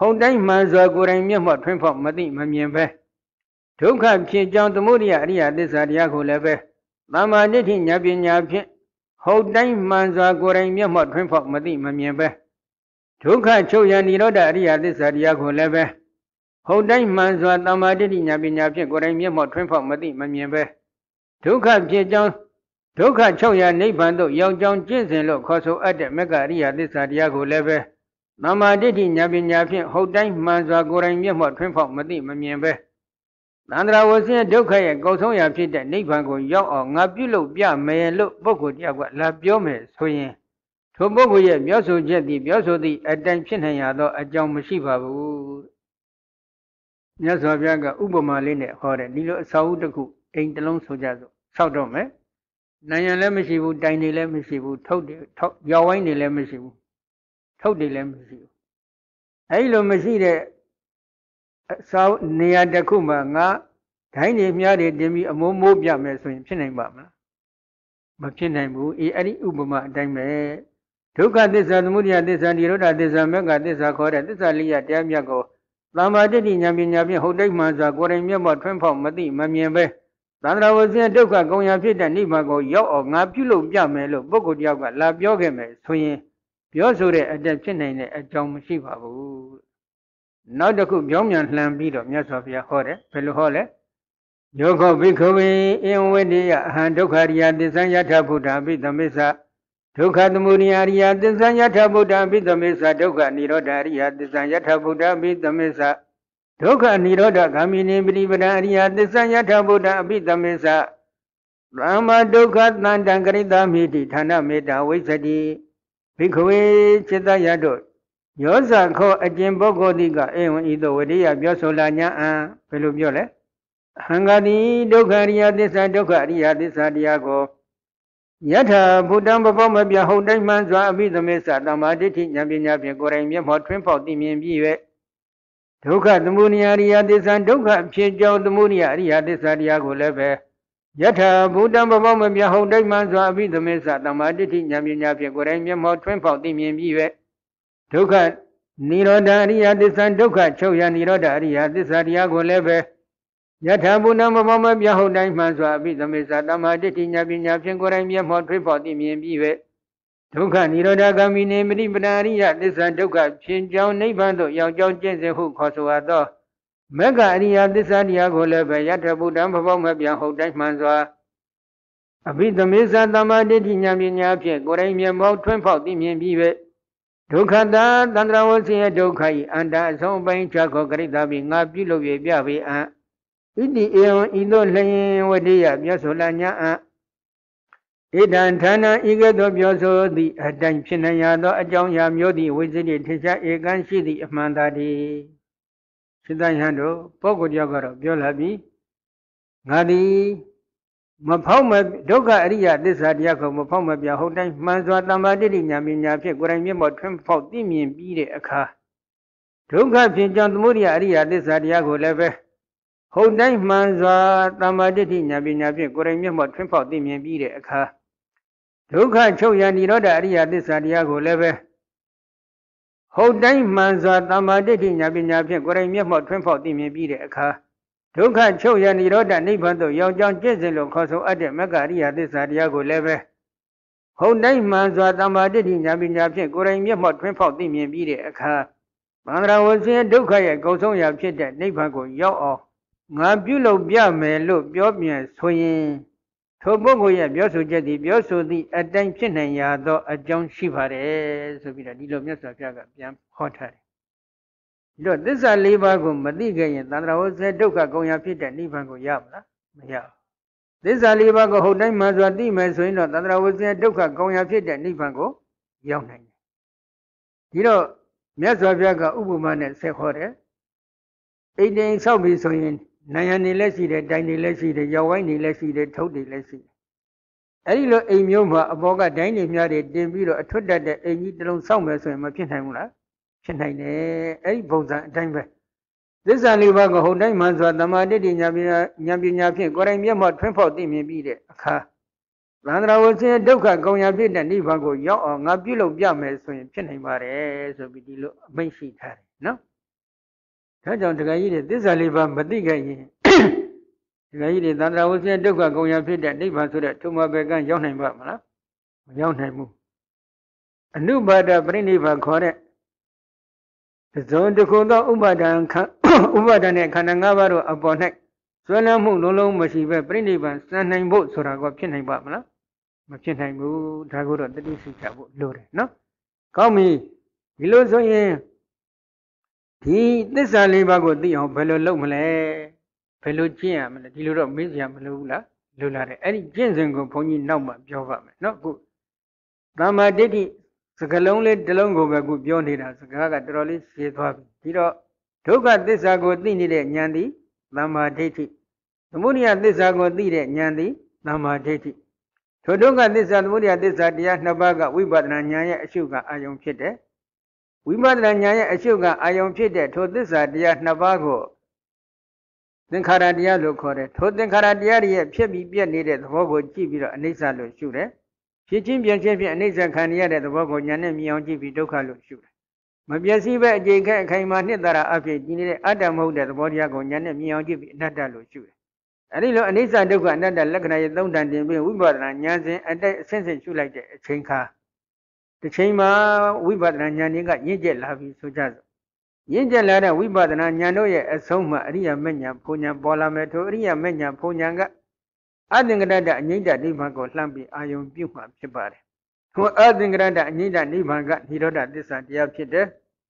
ဟုတ်တိုင်းမှန်စွာကိုယ်တိုင်မျက်မှောက်ထွန်းဖောက်မသိမမြင်ပဲဒုက္ခဖြစ်ကြောင်းသမုဒိယအရိယသစ္စာတရားကိုလည်းပဲသမ္မာဒိဋ္ဌိဉာဏ်ပညာဖြင့်ဟုတ်တိုင်းမှန်စွာကိုယ်တိုင်မျက်မှောက်ထွန်းဖောက်မသိမမြင်ပဲဒုက္ခချုပ်ရနိရောဓအရိယသစ္စာတရားကိုလည်းပဲဟုတ်တိုင်းမှန်စွာသမ္မာဒိဋ္ဌိဉာဏ်ပညာဖြင့်ကိုယ်တိုင်မျက်မှောက်ထွန်းဖောက်မသိမမြင်ပဲဒုက္ခဖြစ်ကြောင်းဒုက္ခချုပ်ရနိဗ္ဗာန်သို့ရောက်ကြောင်းကျင့်စဉ်လို့ခေါ်ဆိုအပ်တဲ့မေဃအရိယသစ္စာတရားကိုလည်းပဲသမ္မာဒိဋ္ဌိဉာဏ်ပညာဖြင့်ဟုတ်တိုင်းမှန်စွာကိုယ်တိုင်မျက်မှောက်ထွန်းဖောက်မသိမမြင်ပဲသန္တရာဝဆင်းဒုက္ခရဲ့ကုံဆုံးရာဖြစ်တဲ့နိဗ္ဗာန်ကိုရောက်အောင်ငါပြုလုပ်ပြမယ်လို့ပုဂ္ဂိုလ်တယောက်ကလာပြောမယ်ဆိုရင်ထိုပုဂ္ဂိုလ်ရဲ့ပြောဆိုချက်သည်ပြောဆိုသည့်အတိုင်းဖြစ်နိုင်ရသောအကြောင်းမရှိပါဘူးမြတ်စွာဘုရားကဥပမာလေးနဲ့ဟောတယ်ဒီလိုအစာအုပ်တစ်ခုအိမ်တစ်လုံးဆိုကြစို့ဆောက်တော့မယ်နိုင်ရန်လည်းမရှိဘူးတိုင်တွေလည်းမရှိဘူးထုတ်တယ်ထုတ်ရောက်ဝိုင်းတွေလည်းမရှိဘူးထုတ်တွေလည်းမရှိဘူးအဲဒီလိုမရှိတဲ့အစာနေရာတစ်ခုမှာငါဒိုင်းတွေမြားတွေတင်ပြီးအမိုးမိုးပြမယ်ဆိုရင်ဖြစ်နိုင်ပါမလားမဖြစ်နိုင်ဘူးအေးအဲ့ဒီဥပမာအတိုင်းပဲဒုက္ခသစ္စာသမုဒယသစ္စာនិရောဓသစ္စာမေဃသစ္စာခေါ်တဲ့သစ္စာလေးရတရားမြတ်ကိုသမ္မာဒိဋ္ဌိဉာဏ်ပညာဖြင့်ဟုတ်တိုင်းမှန်စွာကိုယ်တိုင်မျက်မှောက်ထွန်းဖောက်မသိမမြင်ပဲသန္တရာဝဆင်းဒုက္ခကုံရာဖြစ်တဲ့နိဗ္ဗာန်ကိုရောက်အောင်ငါပြုလုပ်ပြမယ်လို့ပုဂ္ဂိုလ်တယောက်ကလာပြောခဲ့မယ်ဆိုရင်ပြောဆိုတဲ့အတက်ဖြစ်နိုင်တဲ့အကြောင်းမရှိပါဘူးနောက်တစ်ခုပြောင်းပြန်လှန်ပြီးတော့မြတ်စွာဘုရားဟောတယ်ဘယ်လိုဟောလဲယောခောဘိခဝေအင်ဝိတေယအဟံဒုက္ခရိယသစ္ဆံယထဗုဒ္ဓအဘိသမစ္ဆဒုက္ခသမုဒယရိယသစ္ဆံယထဗုဒ္ဓအဘိသမစ္ဆဒုက္ခនិရောဓရိယသစ္ဆံယထဗုဒ္ဓအဘိသမစ္ဆဒုက္ခនិရောဓဂာမိနိပရိပဒအရိယသစ္ဆံယထဗုဒ္ဓအဘိသမစ္ဆသမ္မာဒုက္ခသန္တံကရိတာမိတိဌာနမေတ္တာဝိသတိဘိခဝေจิตယတို့ယောဇခောအကျင့်ပုဂ္ဂိုလ်တိကအေဝံဤသို့ဝိရိယပြောဆိုလာညာအံဘယ်လိုပြောလဲအဟံဂတိဒုက္ခရိယသစ္စာဒုက္ခရိယသစ္စာတရားကိုယထာဘုဒ္ဓံပပောမပြဟုတ်တိုင်းမှန်စွာအဘိသမစ္ဆသမ္မာဒိဋ္ဌိဉာဏ်ပညာဖြင့်ကိုယ်တိုင်မျက်မှောက်ထွန်းဖောက်သိမြင်ပြီး၍ဒုက္ခသမုဒယရိယသစ္စာဒုက္ခဖြစ်ကြောင်းသမုဒယရိယသစ္စာတရားကိုလည်းပဲယထာဘုဒ္ဓံပပောမပြဟုတ်တိုင်းမှန်စွာအဘိသမစ္ဆသမ္မာဒိဋ္ဌိဉာဏ်ပညာဖြင့်ကိုယ်တိုင်မျက်မှောက်ထွန်းဖောက်သိမြင်ပြီး၍ဒုက္ခនិရောဓအရိယသစ္စာဒုက္ခချုပ်ရនិရောဓအရိယသစ္စာတရားကိုလည်းပဲယထာဘုဒ္ဓံပပောမပြဟုတ်တိုင်းမှန်စွာအဘိသမစ္ဆသမ္မာဒိဋ္ဌိဉာဏ်ပညာဖြင့်ကိုယ်တိုင်မျက်မှောက်ထွန်းဖောက်သိမြင်ပြီး၍ဒုက္ခនិရောဓဂာမိနေပရိပဒအရိယသစ္စာဒုက္ခဖြစ်ကြောင်းနိဗ္ဗာန်သို့ရောက်ကြောင်းကျင့်စဉ်ဟုခေါ်ဆိုအပ်သောမေဃအရိယသစ္စာတရားကိုလည်းပဲယထာဘုဒ္ဓံပပောမပြဟုတ်တိုင်းမှန်စွာအဘိသမစ္ဆသမ္မာဒိဋ္ဌိဉာဏ်ပညာဖြင့်ကိုယ်တိုင်မျက်မှောက်ထွန်းဖောက်သိမြင်ပြီး၍ဒုက္ခတာသန္တရာဝဆင်းရဲ့ဒုက္ခဤအန္တအဆုံးပိုင်းချက်ကိုဂရိတာပြီးငါပြုလုပ်၍ပြပေအံဣတိဧဝံဤသို့လျင်ဝတ္တိယပြောဆိုလာညာအံဣဒံဌာနဤကဲ့သို့ပြောဆိုသည့်အတိုင်းဖြစ်နိုင်ရသောအကြောင်းအရာမျိုးသည့်ဝိဇ္ဇတိထေချာဧကံရှိသည့်အမှန်သာတည်းစိတ္တယံတို့ပုဂ္ဂိုလ်တယောက်ကတော့ပြောလာပြီငါသည်မဖောက်မဒုက္ခအရိယသစ္စာတရားကိုမဖောက်မပြဟုတ်တိုင်းမှန်စွာသမ္မာဒိဋ္ဌိဉာဏ်ပညာဖြင့်ကိုယ်တိုင်မျက်မှောက်ထွန်းဖောက်သိမြင်ပြီးတဲ့အခါဒုက္ခဖြစ်ကြောင်းသမုဒယအရိယသစ္စာတရားကိုလည်းပဲဟုတ်တိုင်းမှန်စွာသမ္မာဒိဋ္ဌိဉာဏ်ပညာဖြင့်ကိုယ်တိုင်မျက်မှောက်ထွန်းဖောက်သိမြင်ပြီးတဲ့အခါဒုက္ခချုပ်ရនិရောဓအရိယသစ္စာတရားကိုလည်းပဲဟုတ်တိုင်းမှန်စွာသမ္မာဒိဋ္ဌိဉာဏ်ပညာဖြင့်ကိုယ်တိုင်မျက်မှောက်ထွန်းဖောက်သိမြင်ပြီးတဲ့အခါဒုက္ခချုပ်ရនិရောဓနိဗ္ဗာန်သို့ရောက်ကြောင်းကျင့်စဉ်လို့ခေါ်ဆိုအပ်တဲ့မေဃအရိယသစ္စာတရားကိုလည်းပဲဟုတ်တိုင်းမှန်စွာသမ္မာဒိဋ္ဌိဉာဏ်ပညာဖြင့်ကိုယ်တိုင်မျက်မှောက်ထွန်းဖောက်သိမြင်ပြီးတဲ့အခါသန္တရာဝဆင်းဒုက္ခရဲ့ကုံဆုံးရာဖြစ်တဲ့နိဗ္ဗာန်ကိုရောက်အောင်ငါပြုလုပ်ပြမယ်လို့ပြောပြန်ဆိုရင်ထိုပုဂ္ဂိုလ်ရဲ့ပြောဆိုချက်သည်ပြောဆိုသည့်အတိုင်းဖြစ်နိုင်ရသောအကြောင်းရှိပါတယ်ဆိုပြီးတော့ဒီလိုမြတ်စွာဘုရားကပြန်ဟောထားတယ်ဒီတော့သစ္စာလေးပါးကိုမသိခဲ့ရင်သန္တရာဝဆင်းဒုက္ခကုံရာဖြစ်တဲ့နိဗ္ဗာန်ကိုရမလားမရဘူးသစ္စာလေးပါးကိုဟုတ်တိုင်းမှန်စွာသိမယ်ဆိုရင်တော့သန္တရာဝဆင်းဒုက္ခကုံရာဖြစ်တဲ့နိဗ္ဗာန်ကိုရောက်နိုင်တယ်ဒီတော့မြတ်စွာဘုရားကဥပမာနဲ့ဆက်ဟောတယ်အိမ်တိမ်ဆောက်ပြီးဆိုရင်နိုင်ရန်နေလည်းရှိတယ်တိုင်နေလည်းရှိတယ်ရောက်ဝိုင်းနေလည်းရှိတယ်ထုတ်နေလည်းရှိတယ်အဲ့ဒီလိုအိမ်မျိုးမှာအပေါ်ကဒိုင်းတွေများတွေတင်ပြီးတော့အထွတ်တက်တဲ့အိမ်ကြီးတစ်လုံးဆောက်မယ်ဆိုရင်မဖြစ်နိုင်ဘူးလားဖြစ်နိုင်တယ်အဲ့ဒီပုံစံအတိုင်းပဲသစ္စာလေးပါးကိုဟုတ်တိုင်းမှန်စွာသမာဓိဋ္ဌိဉာဏ်ပညာဉာဏ်ပညာဖြင့်ကိုယ်တိုင်မျက်မှောက်ထွန်းဖောက်သိမြင်ပြီးတဲ့အခါသန္တရာဝဆင်းဒုက္ခကုံရာဖြစ်တဲ့နိဗ္ဗာန်ကိုရောက်အောင်ငါပြုလုပ်ပြမယ်ဆိုရင်ဖြစ်နိုင်ပါတယ်ဆိုပြီးဒီလိုအမိန့်ရှိထားတယ်နော်ဒါကြောင့်တခါကြီးတဲ့သစ္စာလေးပါးမသိခဲ့ရင်တခါကြီးတဲ့သန္တာဝဆင်းဒုက္ခကုန်ရဖြစ်တဲ့နိဗ္ဗာန်ဆိုတဲ့ထုံမဘက်ကရောက်နိုင်ပါမလားမရောက်နိုင်ဘူးအနုပါဒပရိနိဗ္ဗာန်ခေါ်တဲ့ဇုံတစ်ခုသောဥပါဒံခံဥပါဒံနဲ့ခန္ဓာ၅ပါးတို့အပေါ်၌ဆွဲလန်းမှုလုံးလုံးမရှိပဲပြိဋိဘံစံနိုင်ဖို့ဆိုတာကဖြစ်နိုင်ပါမလားမဖြစ်နိုင်ဘူးဒါကိုတော့တတိစိတ်ချဖို့လိုတယ်နော်ကောင်းပြီဒီလိုဆိုရင်ဒီသစ္စာလေးပါးကိုသိအောင်ဘယ်လိုလုပ်မလဲဘယ်လိုကျင့်ရမလဲဒီလိုတော့မေးစရာမလိုဘူးလားလိုလာတယ်အဲ့ဒီကျင့်စဉ်ကိုဘုန်းကြီးနောက်မှပြောပါမယ်နော်ခုသမ္မာဒိဋ္ဌိစကလုံးလေးတစ်လုံးကိုပဲခုပြောနေတာစကားကတော်တော်လေးရှည်သွားပြီဒီတော့ဒုက္ခသစ္စာကိုသိနေတဲ့ဉာဏ်သည်သမ္မာဒိဋ္ဌိသမုဒယသစ္စာကိုသိတဲ့ဉာဏ်သည်သမ္မာဒိဋ္ဌိထိုဒုက္ခသစ္စာသမုဒယသစ္စာတရားနှစ်ပါးကဝိပဿနာဉာဏ်ရဲ့အရှုကအာယုံဖြစ်တယ်ဝိပဿနာဉာဏ်ရဲ့အရှုကအာယုံဖြစ်တဲ့ထိုသစ္စာတရားနှစ်ပါးကိုသင်္ခါရတရားလို့ခေါ်တယ်ထိုသင်္ခါရတရားရဲ့ဖြစ်ပြီးပြည့်နေတဲ့သဘောကိုကြည့်ပြီးတော့အနိစ္စလို့ရှုတယ်ဖြစ်ချင်းပြည့်ချင်းဖြင့်အနိစ္စခံရတဲ့သဘောကိုဉာဏ်နဲ့မြင်အောင်ကြည့်ပြီးဒုက္ခလို့ရှုတယ်မပြည့်စည်ပဲအကျိခက်အခိုင်မာနှစ်သာရအဖြစ်ကြည်နေတဲ့အတ္တမဟုတ်တဲ့သဘောတရားကိုဉာဏ်နဲ့မြင်အောင်ကြည့်ပြီးအနတ္တလို့ရှုတယ်အဲဒီလိုအနိစ္စဒုက္ခအနတ္တလက္ခဏာရဲ့သုံးတန်တင်ပြီးဝိပဿနာဉာဏ်စဉ်အတိုက်အဆင့်ဆင့်ရှုလိုက်တဲ့အချိန်ခါတစ်ချိန်မှာဝိပဿနာဉာဏ်တွေကရင့်ကျက်လာပြီဆိုကြစို့ရင့်ကျက်လာတဲ့ဝိပဿနာဉာဏ်တို့ရဲ့အဆုံးမှာအရိယာမဉ္ဇဉ်ဘုံဉာဏ်ပေါ်လာမယ်ထိုအရိယာမဉ္ဇဉ်ဘုံဉာဏ်ကအသင်္ကတ္တအငြိမ့်တနိဗ္ဗာန်ကိုလှမ်းပြီးအာယုံပြုမှဖြစ်ပါတယ်ထိုအသင်္ကတ္တအငြိမ့်တနိဗ္ဗာန်ကនិရောဓသစ္စာတရားဖြစ်တယ်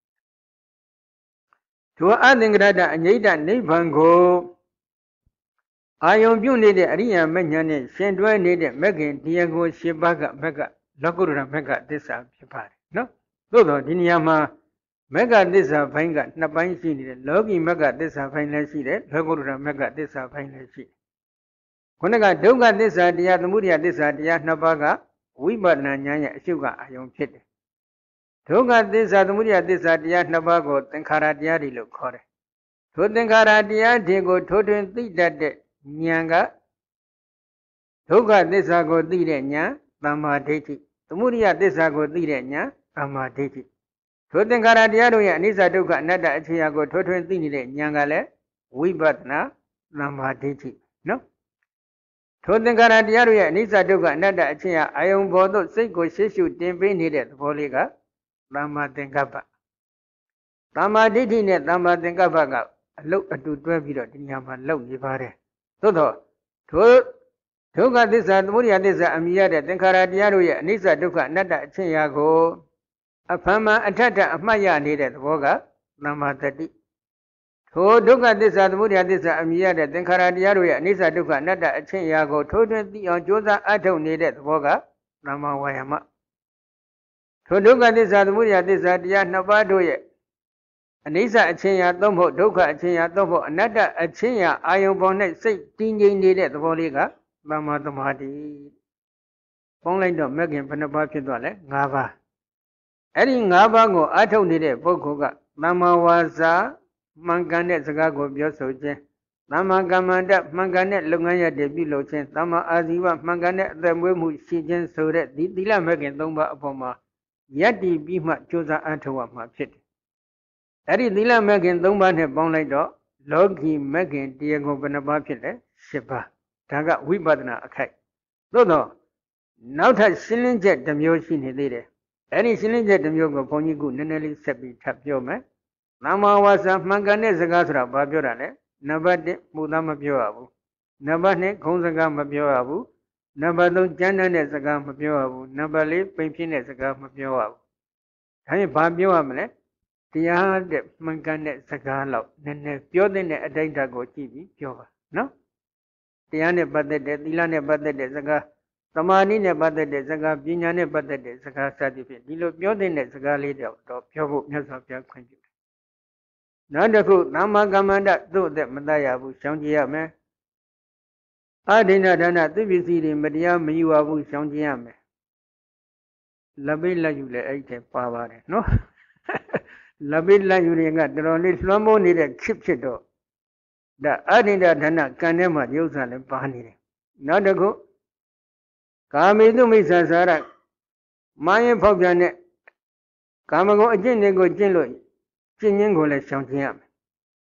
ထိုအသင်္ကတ္တအငြိမ့်တနိဗ္ဗာန်ကိုအာယုံပြုနေတဲ့အရိယာမဉ္ဇဉ်နဲ့ရှင်တွဲနေတဲ့မဂ္ဂင်တရားကိုရှင်းပါးကမဂ္ဂလောကုတ္တရာမဂ္ဂသစ္စာဖြစ်ပါတယ်နော်သို့တော့ဒီနေရာမှာမဂ္ဂသစ္စာဘိုင်းကနှစ်ပိုင်းရှိနေတယ်လောကီမဂ္ဂသစ္စာဘိုင်းလည်းရှိတယ်လောကုတ္တရာမဂ္ဂသစ္စာဘိုင်းလည်းရှိတယ်ခုနကဒုက္ခသစ္စာတရားသမုဒယသစ္စာတရားနှစ်ပါးကဝိပဿနာဉာဏ်ရဲ့အရှုကအာယုံဖြစ်တယ်ဒုက္ခသစ္စာသမုဒယသစ္စာတရားနှစ်ပါးကိုသင်္ခါရတရားတွေလို့ခေါ်တယ်ထိုသင်္ခါရတရားတွေကိုထိုးထွင်းသိတတ်တဲ့ဉာဏ်ကဒုက္ခသစ္စာကိုသိတဲ့ဉာဏ်သမ္မာဒိဋ္ဌိသမုဒယသစ္စာကိုသိတဲ့ဉာဏ်သမ္မာဒိဋ္ဌိထိုသင်္ခါရတရားတို့ရဲ့အနိစ္စဒုက္ခအနတ္တအခြေအကိုထိုးထွင်းသိနေတဲ့ဉာဏ်ကလည်းဝိပဿနာသမ္မာဒိဋ္ဌိနော်ထိုသင်္ခါရတရားတို့ရဲ့အနိစ္စဒုက္ခအနတ္တအခြေအအာယုံဘောသို့စိတ်ကိုရှေ့ရှုတင်ပေးနေတဲ့သဘောလေးကသမ္မာသင်္ကပ္ပသမ္မာဒိဋ္ဌိနဲ့သမ္မာသင်္ကပ္ပကအလုတ်အတူတွဲပြီးတော့ဒီညမှာလောက်နေပါတယ်သို့တော့ထိုဒုက္ခသစ္စာသမုဒယသစ္စာအမိရတဲ့သင်္ခါရတရားတို့ရဲ့အနိစ္စဒုက္ခအနတ္တအချင်းရာကိုအဖမ်းမှအထက်ထအမှတ်ရနေတဲ့သဘောကသမ္မာတတိထိုဒုက္ခသစ္စာသမုဒယသစ္စာအမိရတဲ့သင်္ခါရတရားတို့ရဲ့အနိစ္စဒုက္ခအနတ္တအချင်းရာကိုထိုးထွင်းသိအောင်ကြိုးစားအထုတ်နေတဲ့သဘောကသမ္မာဝါယာမထိုဒုက္ခသစ္စာသမုဒယသစ္စာတရားနှစ်ပါးတို့ရဲ့အနိစ္စအချင်းရာသို့မဟုတ်ဒုက္ခအချင်းရာသို့မဟုတ်အနတ္တအချင်းရာအာယုံပေါ်၌စိတ်တည်ငြိမ်နေတဲ့သဘောလေးကသမ္မာသမာဓိပေါင်းလိုက်တော့မဂ္ဂင်ဘယ်နှပါးဖြစ်သွားလဲ၅ပါးအဲ့ဒီ၅ပါးကိုအထုတ်နေတဲ့ပုဂ္ဂိုလ်ကသမ္မာဝါစာမှန်ကန်တဲ့စကားကိုပြောဆိုခြင်းသမ္မာကမ္မန္တမှန်ကန်တဲ့လုပ်ငန်းရည်ပြုလုပ်ခြင်းသမ္မာအာဇီဝမှန်ကန်တဲ့အသက်မွေးမှုရှိခြင်းဆိုတဲ့ဒီသီလမဂ္ဂင်၃ပါးအပေါ်မှာယက်တည်ပြီးမှကြိုးစားအထုတ်ရမှာဖြစ်တယ်အဲ့ဒီသီလမဂ္ဂင်၃ပါးနဲ့ပေါင်းလိုက်တော့လောကီမဂ္ဂင်တရားကိုဘယ်နှပါးဖြစ်လဲ၈ပါးဒါကဝိပဿနာအခိုက်သို့တော့နောက်ထပ်ရှင်းလင်းချက်တစ်မျိုးရှိနေသေးတယ်အဲ့ဒီရှင်းလင်းချက်တစ်မျိုးကိုဘုန်းကြီးကနည်းနည်းလေးဆက်ပြီးထပ်ပြောမယ်သမ္မာဝါစာမှန်ကန်တဲ့စကားဆိုတာဘာပြောတာလဲနံပါတ်၁မှုသားမပြောရဘူးနံပါတ်၂ခုံးစကားမပြောရဘူးနံပါတ်၃ကြမ်းတမ်းတဲ့စကားမပြောရဘူးနံပါတ်၄ပိန်ပြင်းတဲ့စကားမပြောရဘူးဒါရင်ဘာပြောရမလဲတရားတဲ့မှန်ကန်တဲ့စကားလောက်နည်းနည်းပြောတဲ့အတိုင်းအတာကိုကြည့်ပြီးပြောပါနော်တရားနဲ့ပတ်သက်တဲ့သီလနဲ့ပတ်သက်တဲ့စကားသမာဓိနဲ့ပတ်သက်တဲ့စကားပညာနဲ့ပတ်သက်တဲ့စကားစသဖြင့်ဒီလိုပြောတဲ့စကားလေးတော့ပြောဖို့မြတ်စွာဘုရားခွင့်ပြုတယ်နောက်တစ်ခုသမ္မာကမ္မန္တသို့တဲ့မတတ်ရဘူးရှောင်ကြဉ်ရမယ်အဒိဏဒါနသူပစ္စည်းတွေမတရားမယူရဘူးရှောင်ကြဉ်ရမယ်လက်ပိတ်လက်ယူလည်းအဲ့ဒီပါပါတယ်နော်လက်ပိတ်လက်ယူတွေကတော်တော်လေးလွှမ်းမိုးနေတဲ့ခစ်ဖြစ်တော့ဒါအဒိဏဒါနကံထဲမှာရုပ်ဆံလည်းပါနေတယ်နောက်တစ်ခုကာမေတုမိစ္ဆာစာရမာရင်ဖောက်ပြန်တဲ့ကာမဂုဏ်အကျင့်တွေကိုကျင့်လို့ကျင့်ခြင်းကိုလည်းရှောင်ကျဉ်ရမယ်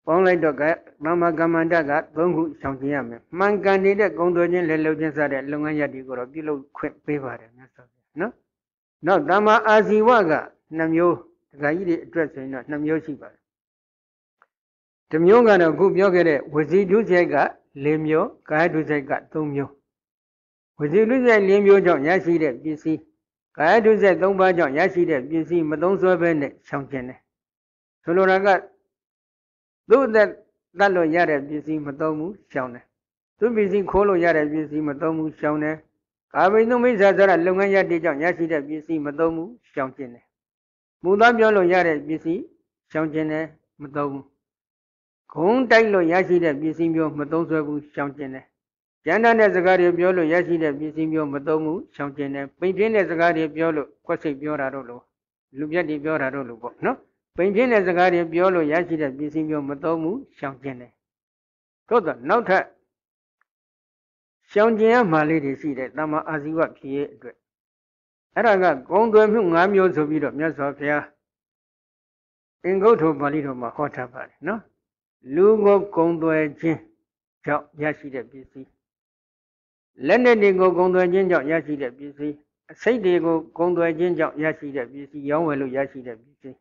ပေါင်းလိုက်တော့ကသမ္မာကမ္မန္တကသုံးခုရှောင်ကျင်ရမယ်မှန်ကန်နေတဲ့ဂုံသွဲခြင်းလက်လုံခြင်းစတဲ့လုပ်ငန်းရပ်တွေကိုတော့ပြုလုပ်ခွင့်ပေးပါတယ်မြတ်စွာဘုရားနော်နောက်သမ္မာအာဇီဝကနှစ်မျိုးဒကာကြီးတွေအတွက်ဆိုရင်တော့နှစ်မျိုးရှိပါတယ်တစ်မျိုးကတော့အခုပြောခဲ့တဲ့ဝစီဒုစရိုက်က၄မျိုးကာယဒုစရိုက်က၃မျိုးဝစီဒုစရိုက်၄မျိုးကြောင့်ရရှိတဲ့ပစ္စည်းကာယဒုစရိုက်၃ပါးကြောင့်ရရှိတဲ့ပစ္စည်းမသုံးစွဲဘဲနဲ့ရှောင်ကျင်တယ်ဆိုလိုတာကသူ့အသက်တတ်လို့ရတဲ့ပစ္စည်းမသုံးဘူးရှောင်တယ်သူပစ္စည်းခိုးလို့ရတဲ့ပစ္စည်းမသုံးဘူးရှောင်တယ်ကာမိတုမိစ္ဆာဆိုတဲ့လုပ်ငန်းရပ်တွေကြောင့်ရရှိတဲ့ပစ္စည်းမသုံးဘူးရှောင်ကျင်တယ်မူသားပြောလို့ရတဲ့ပစ္စည်းရှောင်ကျင်တယ်မသုံးဘူးဂုံးတိုက်လို့ရရှိတဲ့ပစ္စည်းမျိုးမသုံးစွဲဘူးရှောင်ကျင်တယ်ကျန်တဲ့စကားတွေပြောလို့ရရှိတဲ့ပစ္စည်းမျိုးမသုံးဘူးရှောင်ကျင်တယ်ပိန်ပြင်းတဲ့စကားတွေပြောလို့ခွက်စိတ်ပြောတာတော့လို့လူပြတ်တွေပြောတာတော့လို့ပေါ့နော်ပိန်ပြင်းတဲ့စကားတွေပြောလို့ရရှိတဲ့ပစ္စည်းမျိုးမသုံးဘူးရှောင်ကျင်တယ်သို့တော့နောက်ထပ်ရှောင်ကျင်ရမှလေးတွေရှိတယ်တမ္မာအာဇီဝဖြစ်ရဲ့အတွက်အဲ့ဒါကဂုံသွဲမှု၅မျိုးဆိုပြီးတော့မြတ်စွာဘုရားအင်္ဂုတ္တပါဠိတော်မှာဟောထားပါတယ်နော်လူကိုဂုံသွဲခြင်းကြောင့်ရရှိတဲ့ပစ္စည်းလက်နဲ့တွေကိုဂုံသွဲခြင်းကြောင့်ရရှိတဲ့ပစ္စည်းအစိတ်တွေကိုဂုံသွဲခြင်းကြောင့်ရရှိတဲ့ပစ္စည်းရောင်းဝယ်လို့ရရှိတဲ့ပစ္စည်း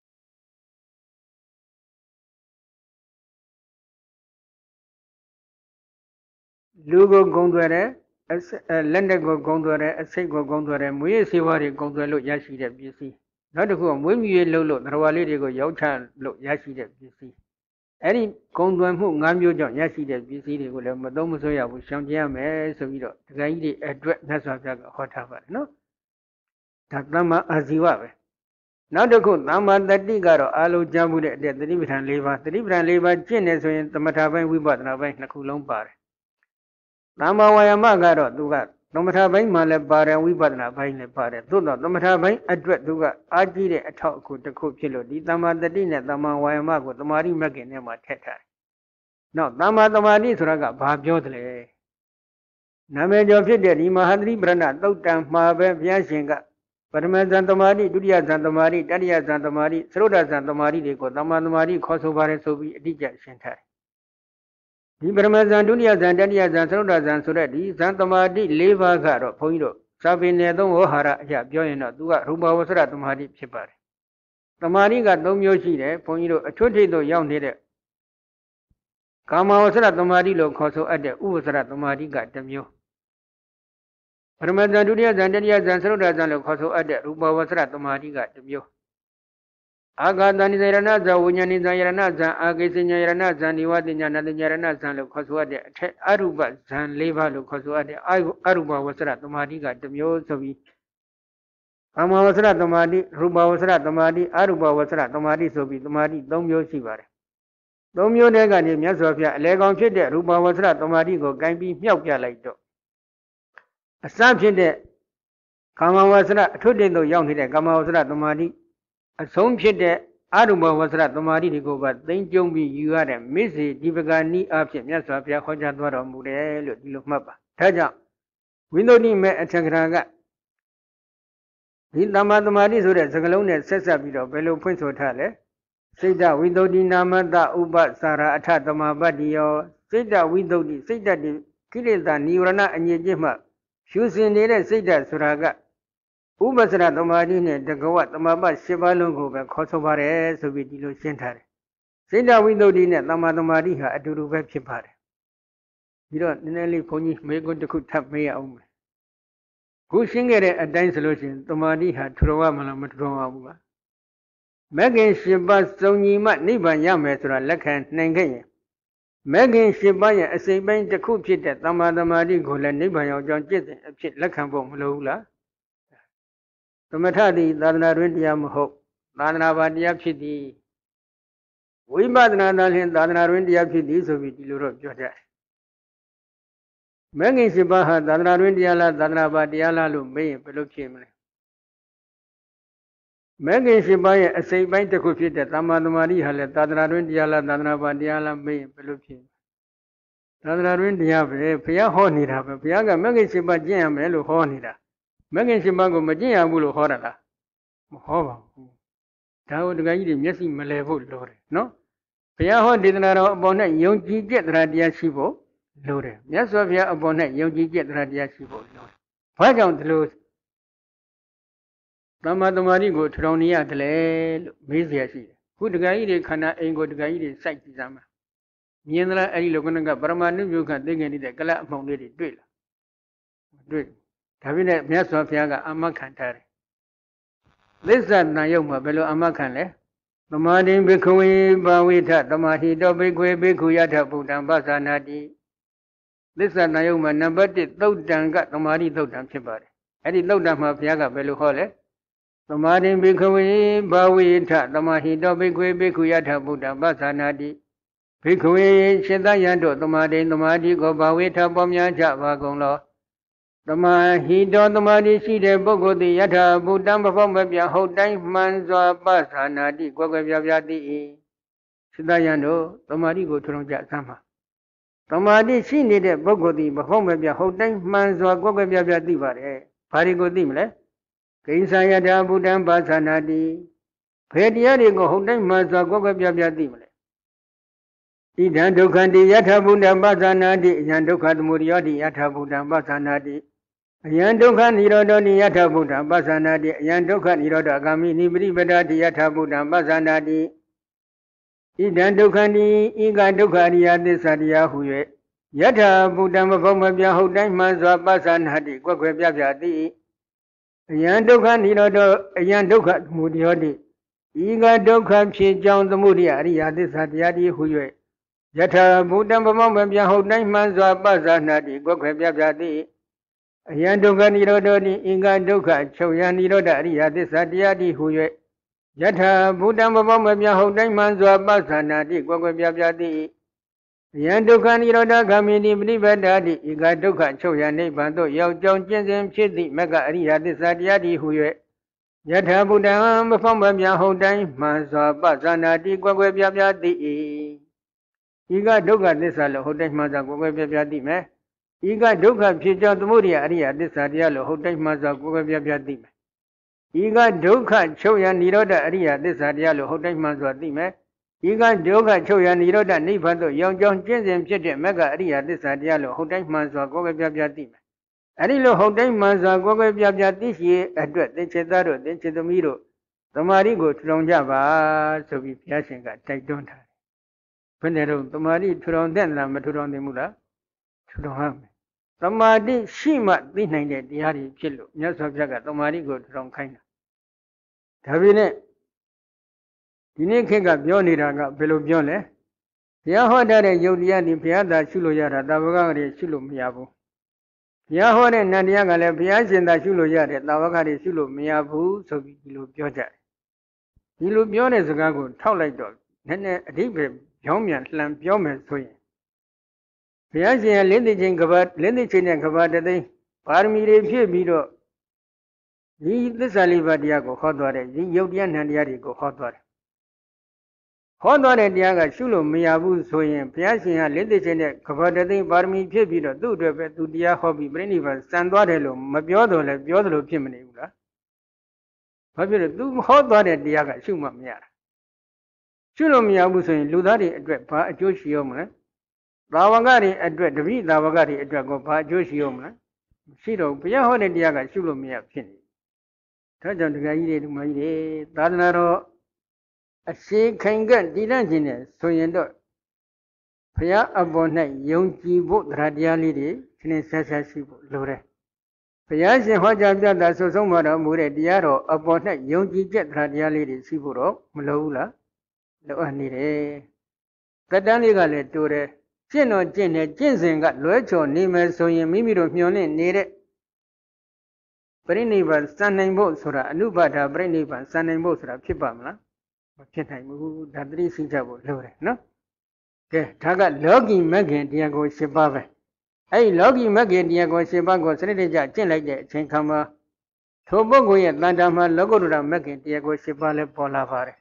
လူကိုဂုံသွဲတယ်လက်နဲ့ကိုဂုံသွဲတယ်အစိတ်ကိုဂုံသွဲတယ်မွေးရစေဝါတွေဂုံသွဲလို့ရရှိတဲ့ပစ္စည်းနောက်တစ်ခုကမွေးမြူရေးလုပ်လို့သရဝါလေးတွေကိုရောင်းချလို့ရရှိတဲ့ပစ္စည်းအဲ့ဒီဂုံသွဲမှု၅မျိုးကြောင့်ရရှိတဲ့ပစ္စည်းတွေကိုလည်းမသုံးမဆွဲရဘူးရှောင်ကျင်ရမယ်ဆိုပြီးတော့ဒကာကြီးတွေအတွက်မြတ်စွာဘုရားကဟောထားပါတယ်နော်ဒါသမ္မာအာဇီဝပဲနောက်တစ်ခုသမ္မာတတိကတော့အာလုံးကြားမှုတဲ့အတဲ့သတိပဋ္ဌာန်၄ပါးသတိပဋ္ဌာန်၄ပါးကျင့်နေဆိုရင်သမထပိုင်းဝိပဿနာပိုင်းနှစ်ခုလုံးပါတယ်သမ္မာဝါယာမကတော့သူကသမထပိုင်းမှာလည်းပါတယ်ဝိပဿနာပိုင်းလည်းပါတယ်သို့တော့သမထပိုင်းအတွက်သူကအားကြီးတဲ့အထောက်အကူတစ်ခုဖြစ်လို့ဒီသမ္မာတတိနဲ့သမ္မာဝါယာမကိုသမာဓိမဂ္ဂင်ထဲမှာထည့်ထားတယ်။နောက်သမ္မာသမာဓိဆိုတာကဘာပြောတယ်လဲ။နာမည်ကျော်ဖြစ်တဲ့ဒီမဟာသတိပဋ္ဌာန်သုတ်တံမှာပဲဘုရားရှင်ကပထမဇန်သမာဓိဒုတိယဇန်သမာဓိတတိယဇန်သမာဓိသရုဒ္ဓဇန်သမာဓိတွေကိုသမ္မာသမာဓိခေါ်ဆိုပါတယ်ဆိုပြီးအတိအကျရှင်းထားတယ်ဒီပရမဇန်ဒုတိယဇန်တတိယဇန်သရုဒ္ဓဇန်ဆိုတဲ့ဒီဇန်သမာဓိ၄ပါးကတော့ဘုန်းကြီးတို့စာပေနယ်သုံးဝဟာရအရာပြောရင်တော့သူကရူပဝဆရသမာဓိဖြစ်ပါတယ်သမာဓိက၃မျိုးရှိတယ်ဘုန်းကြီးတို့အထွတ်ထိပ်သို့ရောက်နေတဲ့ကာမဝဆရသမာဓိလို့ခေါ်ဆိုအပ်တဲ့ဥပဆရသမာဓိကတစ်မျိုးပရမဇန်ဒုတိယဇန်တတိယဇန်သရုဒ္ဓဇန်လို့ခေါ်ဆိုအပ်တဲ့ရူပဝဆရသမာဓိကတစ်မျိုးအာဂတနိဇယရဏဇဝိညာဉ်ဇံယရဏဇံအာဂိစဉ္ညာယရဏဇံဒီဝတိညာနတဉာရဏဇံလို့ခေါ်ဆိုရတဲ့အထက်အရူပဇံ၄ပါးလို့ခေါ်ဆိုရတဲ့အရူပဝဆရသမာဓိကတစ်မျိုးဆိုပြီးကာမဝဆရသမာဓိရူပဝဆရသမာဓိအရူပဝဆရသမာဓိဆိုပြီးသမာဓိ၃မျိုးရှိပါတယ်၃မျိုးတည်းကနေမြတ်စွာဘုရားအလေကောင်ဖြစ်တဲ့ရူပဝဆရသမာဓိကိုဂိုင်းပြီးမြှောက်ပြလိုက်တော့အစဖြစ်တဲ့ကာမဝဆရအထွတ်တင်သို့ရောက်နေတဲ့ကာမဝဆရသမာဓိအဆုံးဖြစ်တဲ့အရူပဝဆရသမာဓိတွေကိုပါသိမ့်ကျုံပြီးယူရတဲ့မစ္စေဒီပကနိအဖြစ်မြတ်စွာဘုရားဟောကြားသွားတော်မူတယ်လို့ဒီလိုမှတ်ပါဒါကြောင့်ဝိသုဒ္ဓိမေအထက်ကရာကဒီသမ္မာသမာဓိဆိုတဲ့စကားလုံးနဲ့ဆက်ဆက်ပြီးတော့ဘယ်လိုဖွင့်ဆိုထားလဲစိတ်တဝိသုဒ္ဓိနာမတဥပစာရအထသမာပတ္တိယောစိတ်တဝိသုဒ္ဓိစိတ်တတိကိလေသာနိဝရဏအငြိကျင့်မှရှုစင်နေတဲ့စိတ်တဆိုတာကဥပစရသမာဓိနဲ့တကဝသမပတ်၈ပါးလုံးကိုပဲခေါ်ဆိုပါတယ်ဆိုပြီးဒီလိုရှင်းထားတယ်စိတ်တဝိသုဒ္ဓိနဲ့သမ္မာသမာဓိဟာအတူတူပဲဖြစ်ပါတယ်ပြီးတော့နည်းနည်းလေးဘုန်းကြီးမေကွန်းတစ်ခုထပ်မေးရအောင်မယ်ခုရှင်းခဲ့တဲ့အတိုင်းဆိုလို့ရှိရင်သမာဓိဟာထူတော်မလားမထူတော်ပါဘူးလားမဂ္ဂင်၈ပါးစုံညီမှနိဗ္ဗာန်ရမယ်ဆိုတာလက်ခံနိုင်ခဲ့ရင်မဂ္ဂင်၈ပါးရဲ့အစိမ့်ပိုင်းတစ်ခုဖြစ်တဲ့သမ္မာသမာဓိကိုလည်းနိဗ္ဗာန်ရောက်ကြောင်းจิตစဉ်အဖြစ်လက်ခံဖို့မလိုဘူးလားသမထသည်သာသနာတွင်တရားမဟုတ်သာသနာပါတရားဖြစ်သည်ဝိပဿနာသာလျှင်သာသနာတွင်တရားဖြစ်သည်ဆိုပြီးဒီလိုတော့ပြောကြတယ်မဂ္ဂင်၈ပါးဟာသာသနာတွင်တရားလားသာသနာပါတရားလားလို့မေးရင်ဘယ်လိုဖြေမလဲမဂ္ဂင်၈ပါးရဲ့အစိမ့်ပိုင်းတစ်ခုဖြစ်တဲ့သမ္မာသမာဓိဟာလည်းသာသနာတွင်တရားလားသာသနာပါတရားလားမေးရင်ဘယ်လိုဖြေသာသနာတွင်တရားပဲဘုရားဟောနေတာပဲဘုရားကမဂ္ဂင်၈ပါးကျင့်ရမယ်လို့ဟောနေတာမဂ္ဂင်၈ပါးကိုမကျင့်ရဘူးလို့ဟောတာလားမဟောပါဘူးဒါကိုတခါကြီးတွေမျက်စိမလဲဖို့လိုတယ်နော်ဘုရားဟောဒေသနာတော်အပေါ်၌ယုံကြည်ချက်တရားတရားရှိဖို့လိုတယ်မြတ်စွာဘုရားအပေါ်၌ယုံကြည်ချက်တရားတရားရှိဖို့လိုတယ်ဘာကြောင့်ဒီလိုသမ္မာသမာဓိကိုထထောင်နေရတယ်လေလို့မေးเสียရှိတယ်ခုတက္ကကြီးတွေခန္ဓာအိမ်ကိုတက္ကကြီးတွေစိုက်ကြည့်စမ်းပါမြင်သလားအဲ့ဒီလိုကနကပရမဏုပြုခသိငယ်နေတဲ့ကလအမှုံလေးတွေတွေ့လားတွေ့ဒါပြည့်နဲ့မြတ်စွာဘုရားကအမခံထားတယ်သစ္စာတန်ရုပ်မှာဘယ်လိုအမခံလဲသမာဓိဘိက္ခဝေဘာဝိထသမာဟိတောဘိက္ခဝေဘိက္ခုယထဗုဒ္ဓံပသနာတိသစ္စာတန်ရုပ်မှာနံပါတ်တစ်သုတ်တံကသမာဓိသုတ်တံဖြစ်ပါတယ်အဲ့ဒီသုတ်တံမှာဘုရားကဘယ်လိုဟောလဲသမာဓိဘိက္ခဝေဘာဝိထသမာဟိတောဘိက္ခဝေဘိက္ခုယထဗုဒ္ဓံပသနာတိဘိက္ခဝေရှင်သယံတို့သမာဓိသမာဓိကိုဘာဝိထပေါ်များကြပါကုန်လောသမာဟိတောသမာဓိရှိတဲ့ပုဂ္ဂိုလ်သည်ယထာဘုဒ္ဓံဘဖောမပြဟုတ်တိုင်းမှန်စွာပသနာတိကွယ်ကွယ်ပြားပြားသိ၏ရှင်သယံတို့သမာဓိကိုထွန်းကြစမ်းပါသမာဓိရှိနေတဲ့ပုဂ္ဂိုလ်သည်ဘဖောမပြဟုတ်တိုင်းမှန်စွာကွယ်ကွယ်ပြားပြားသိပါတယ်ဘာတွေကိုသိမလဲကိဉ္စယထာဘုဒ္ဓံပသနာတိဘယ်တရားတွေကိုဟုတ်တိုင်းမှန်စွာကွယ်ကွယ်ပြားပြားသိမလဲဣဒံဒုက္ခတိယထာဘုဒ္ဓံပသနာတိအယံဒုက္ခသမုဒယောတိယထာဘုဒ္ဓံပသနာတိအယံဒုက္ခនិရောဓတိယထာဘုဒ္ဓံပသနာတိအယံဒုက္ခនិရောဓအဂမိနိပရိပဒတိယထာဘုဒ္ဓံပသနာတိဣဒံဒုက္ခတိဤကဒုက္ခအရိယသစ္စာတရားဟု၍ယထာဘုဒ္ဓံမဖို့မပြဟုတ်တိုင်းမှန်စွာပသနာတိကွက်ကွယ်ပြပြသိအယံဒုက္ခនិရောဓအယံဒုက္ခသမုဒယောတိဤကဒုက္ခဖြစ်ကြောင်းသမုဒယအရိယသစ္စာတရားတိဟု၍ယထာဘုဒ္ဓံမဖို့မပြဟုတ်တိုင်းမှန်စွာပသနာတိကွက်ကွယ်ပြပြသိအယံဒုက္ခនិရောဓတိအင်္ဂဒုက္ခချုပ်ယံនិရောဓအရိယသစ္စာတရားတိဟု၍ယထာဘုဒ္ဓံဘဘောမပြဟုတ်တိုင်းမှန်စွာပသနာတိကွယ်ကွယ်ပြပြသိအယံဒုက္ခនិရောဓဂမိတိပฏิပတ္တာတိအင်္ဂဒုက္ခချုပ်ယံနိဗ္ဗာန်သို့ရောက်ကြောင်းကျင့်စဉ်ဖြစ်သည့်မဂ္ဂအရိယသစ္စာတရားတိဟု၍ယထာဘုဒ္ဓံဘဘောမပြဟုတ်တိုင်းမှန်စွာပသနာတိကွယ်ကွယ်ပြပြသိအင်္ဂဒုက္ခသစ္စာလို့ဟုတ်တိုင်းမှန်စွာကွယ်ကွယ်ပြပြသိမယ်ဤကဒုက္ခဖြစ်ကြောင်းသမုဒယအရိယသစ္စာတရားလို့ဟုတ်တိုင်းမှစွာကိုယ်ပဲပြပြသိမယ်။ဤကဒုက္ခချုပ်ရန်និရောဓအရိယသစ္စာတရားလို့ဟုတ်တိုင်းမှစွာသိမယ်။ဤကဒုက္ခချုပ်ရန်និရောဓနိဗ္ဗာန်သို့ရောက်ကြောင်းကျင့်စဉ်ဖြစ်တဲ့မဂ္ဂအရိယသစ္စာတရားလို့ဟုတ်တိုင်းမှစွာကိုယ်ပဲပြပြသိမယ်။အဲဒီလိုဟုတ်တိုင်းမှစွာကိုယ်ပဲပြပြသိရှိအတွက်သင်္ချေသားတို့သင်္ချေသမီးတို့သမာဓိကိုထူထောင်ကြပါဆိုပြီးဘုရားရှင်ကတိုက်တွန်းထားတယ်။ဘယ်နဲ့တော့သမာဓိထူထောင်တဲ့လားမထူထောင်သင့်ဘူးလား။ထူထောင်ရမယ်သမာဓိရှိမှသိနိုင်တဲ့တရားတွေဖြစ်လို့မြတ်စွာဘုရားကသမာဓိကိုထူထောင်ခိုင်းတာဒါပေမဲ့ဒီနေ့ခေတ်ကပြောနေတာကဘယ်လိုပြောလဲဘုရားဟောတဲ့ယုတ်တရားတွေဘုရားသာရှုလို့ရတာတာဝကတွေရှုလို့မရဘူးဘုရားဟောတဲ့နတ်တရားကလည်းဘုရားရှင်သာရှုလို့ရတဲ့တာဝကတွေရှုလို့မရဘူးဆိုပြီးဒီလိုပြောကြတယ်ဒီလိုပြောတဲ့စကားကိုထောက်လိုက်တော့နည်းနည်းအဓိပ္ပာယ်ပြောင်းပြန်လှန်ပြောမယ်ဆိုရင်ဘုရားရှင်ရဲ့လင်းသိချင်းကဘာလင်းသိချင်းနဲ့ကဘာတသိန်းပါရမီတွေဖြည့်ပြီးတော့ဒီသစ္စာလေးပါးတရားကိုဟောသွားတယ်ဒီယုတ်တရားနံတရားတွေကိုဟောသွားတယ်ဟောသွားတဲ့တရားကရှုလို့မရဘူးဆိုရင်ဘုရားရှင်ကလင်းသိချင်းနဲ့ကဘာတသိန်းပါရမီဖြည့်ပြီးတော့သူ့အတွက်ပဲသူတရားဟောပြီးပြိဋိဘံစံသွားတယ်လို့မပြောတော့လဲပြောသလိုဖြစ်မနေဘူးလားဘာဖြစ်လို့သူဟောသွားတဲ့တရားကရှုမှမရတာရှုလို့မရဘူးဆိုရင်လူသားတွေအတွက်ဘာအကျိုးရှိရောမလဲသာဝကတွေအတွက်တပိသာဝကတွေအတွက်ကိုဘာအကျိုးရှိရောမလဲမရှိတော့ဘုရားဟောတဲ့တရားကရှုလို့မရဖြစ်နေဒါကြောင့်ဒကာကြီးတွေဒကာကြီးတွေသာသနာတော်အရှိခိုင်ကတည်တံ့ခြင်းနဲ့ဆိုရင်တော့ဘုရားအပေါ်၌ယုံကြည်ဖို့တရားတရားလေးတွေခင်းဆက်ဆက်ရှိဖို့လိုတယ်ဘုရားရှင်ဟောကြားပြတာဆိုဆုံးမတော်မူတဲ့တရားတော်အပေါ်၌ယုံကြည်ချက်တရားတရားလေးတွေရှိဖို့တော့မလိုဘူးလားလိုအပ်နေတယ်ကတ္တန်းလေးကလည်းတိုးတယ်ကျင့်တော့ကျင့်တယ်ကျင့်စဉ်ကလွဲချော်နေမယ်ဆိုရင်မိမိတို့မျှော်လင့်နေတဲ့ပြိဋိဘံစံနိုင်ဖို့ဆိုတာအနုပါဒပြိဋိဘံစံနိုင်ဖို့ဆိုတာဖြစ်ပါမလားမဖြစ်နိုင်ဘူးဒါသတိရှိကြဖို့လိုတယ်နော်ကဲဒါကလောကီမဂ္ဂင်တရားကို၈ပါးပဲအဲ့ဒီလောကီမဂ္ဂင်တရားကို၈ပါးကိုစနစ်တကျကျင့်လိုက်တဲ့အချိန်ခါမှာထိုပုဂ္ဂိုလ်ရဲ့တဏ္ဍာမှာလောကုတ္တရမဂ္ဂင်တရားကို၈ပါးလည်းပေါ်လာပါတယ်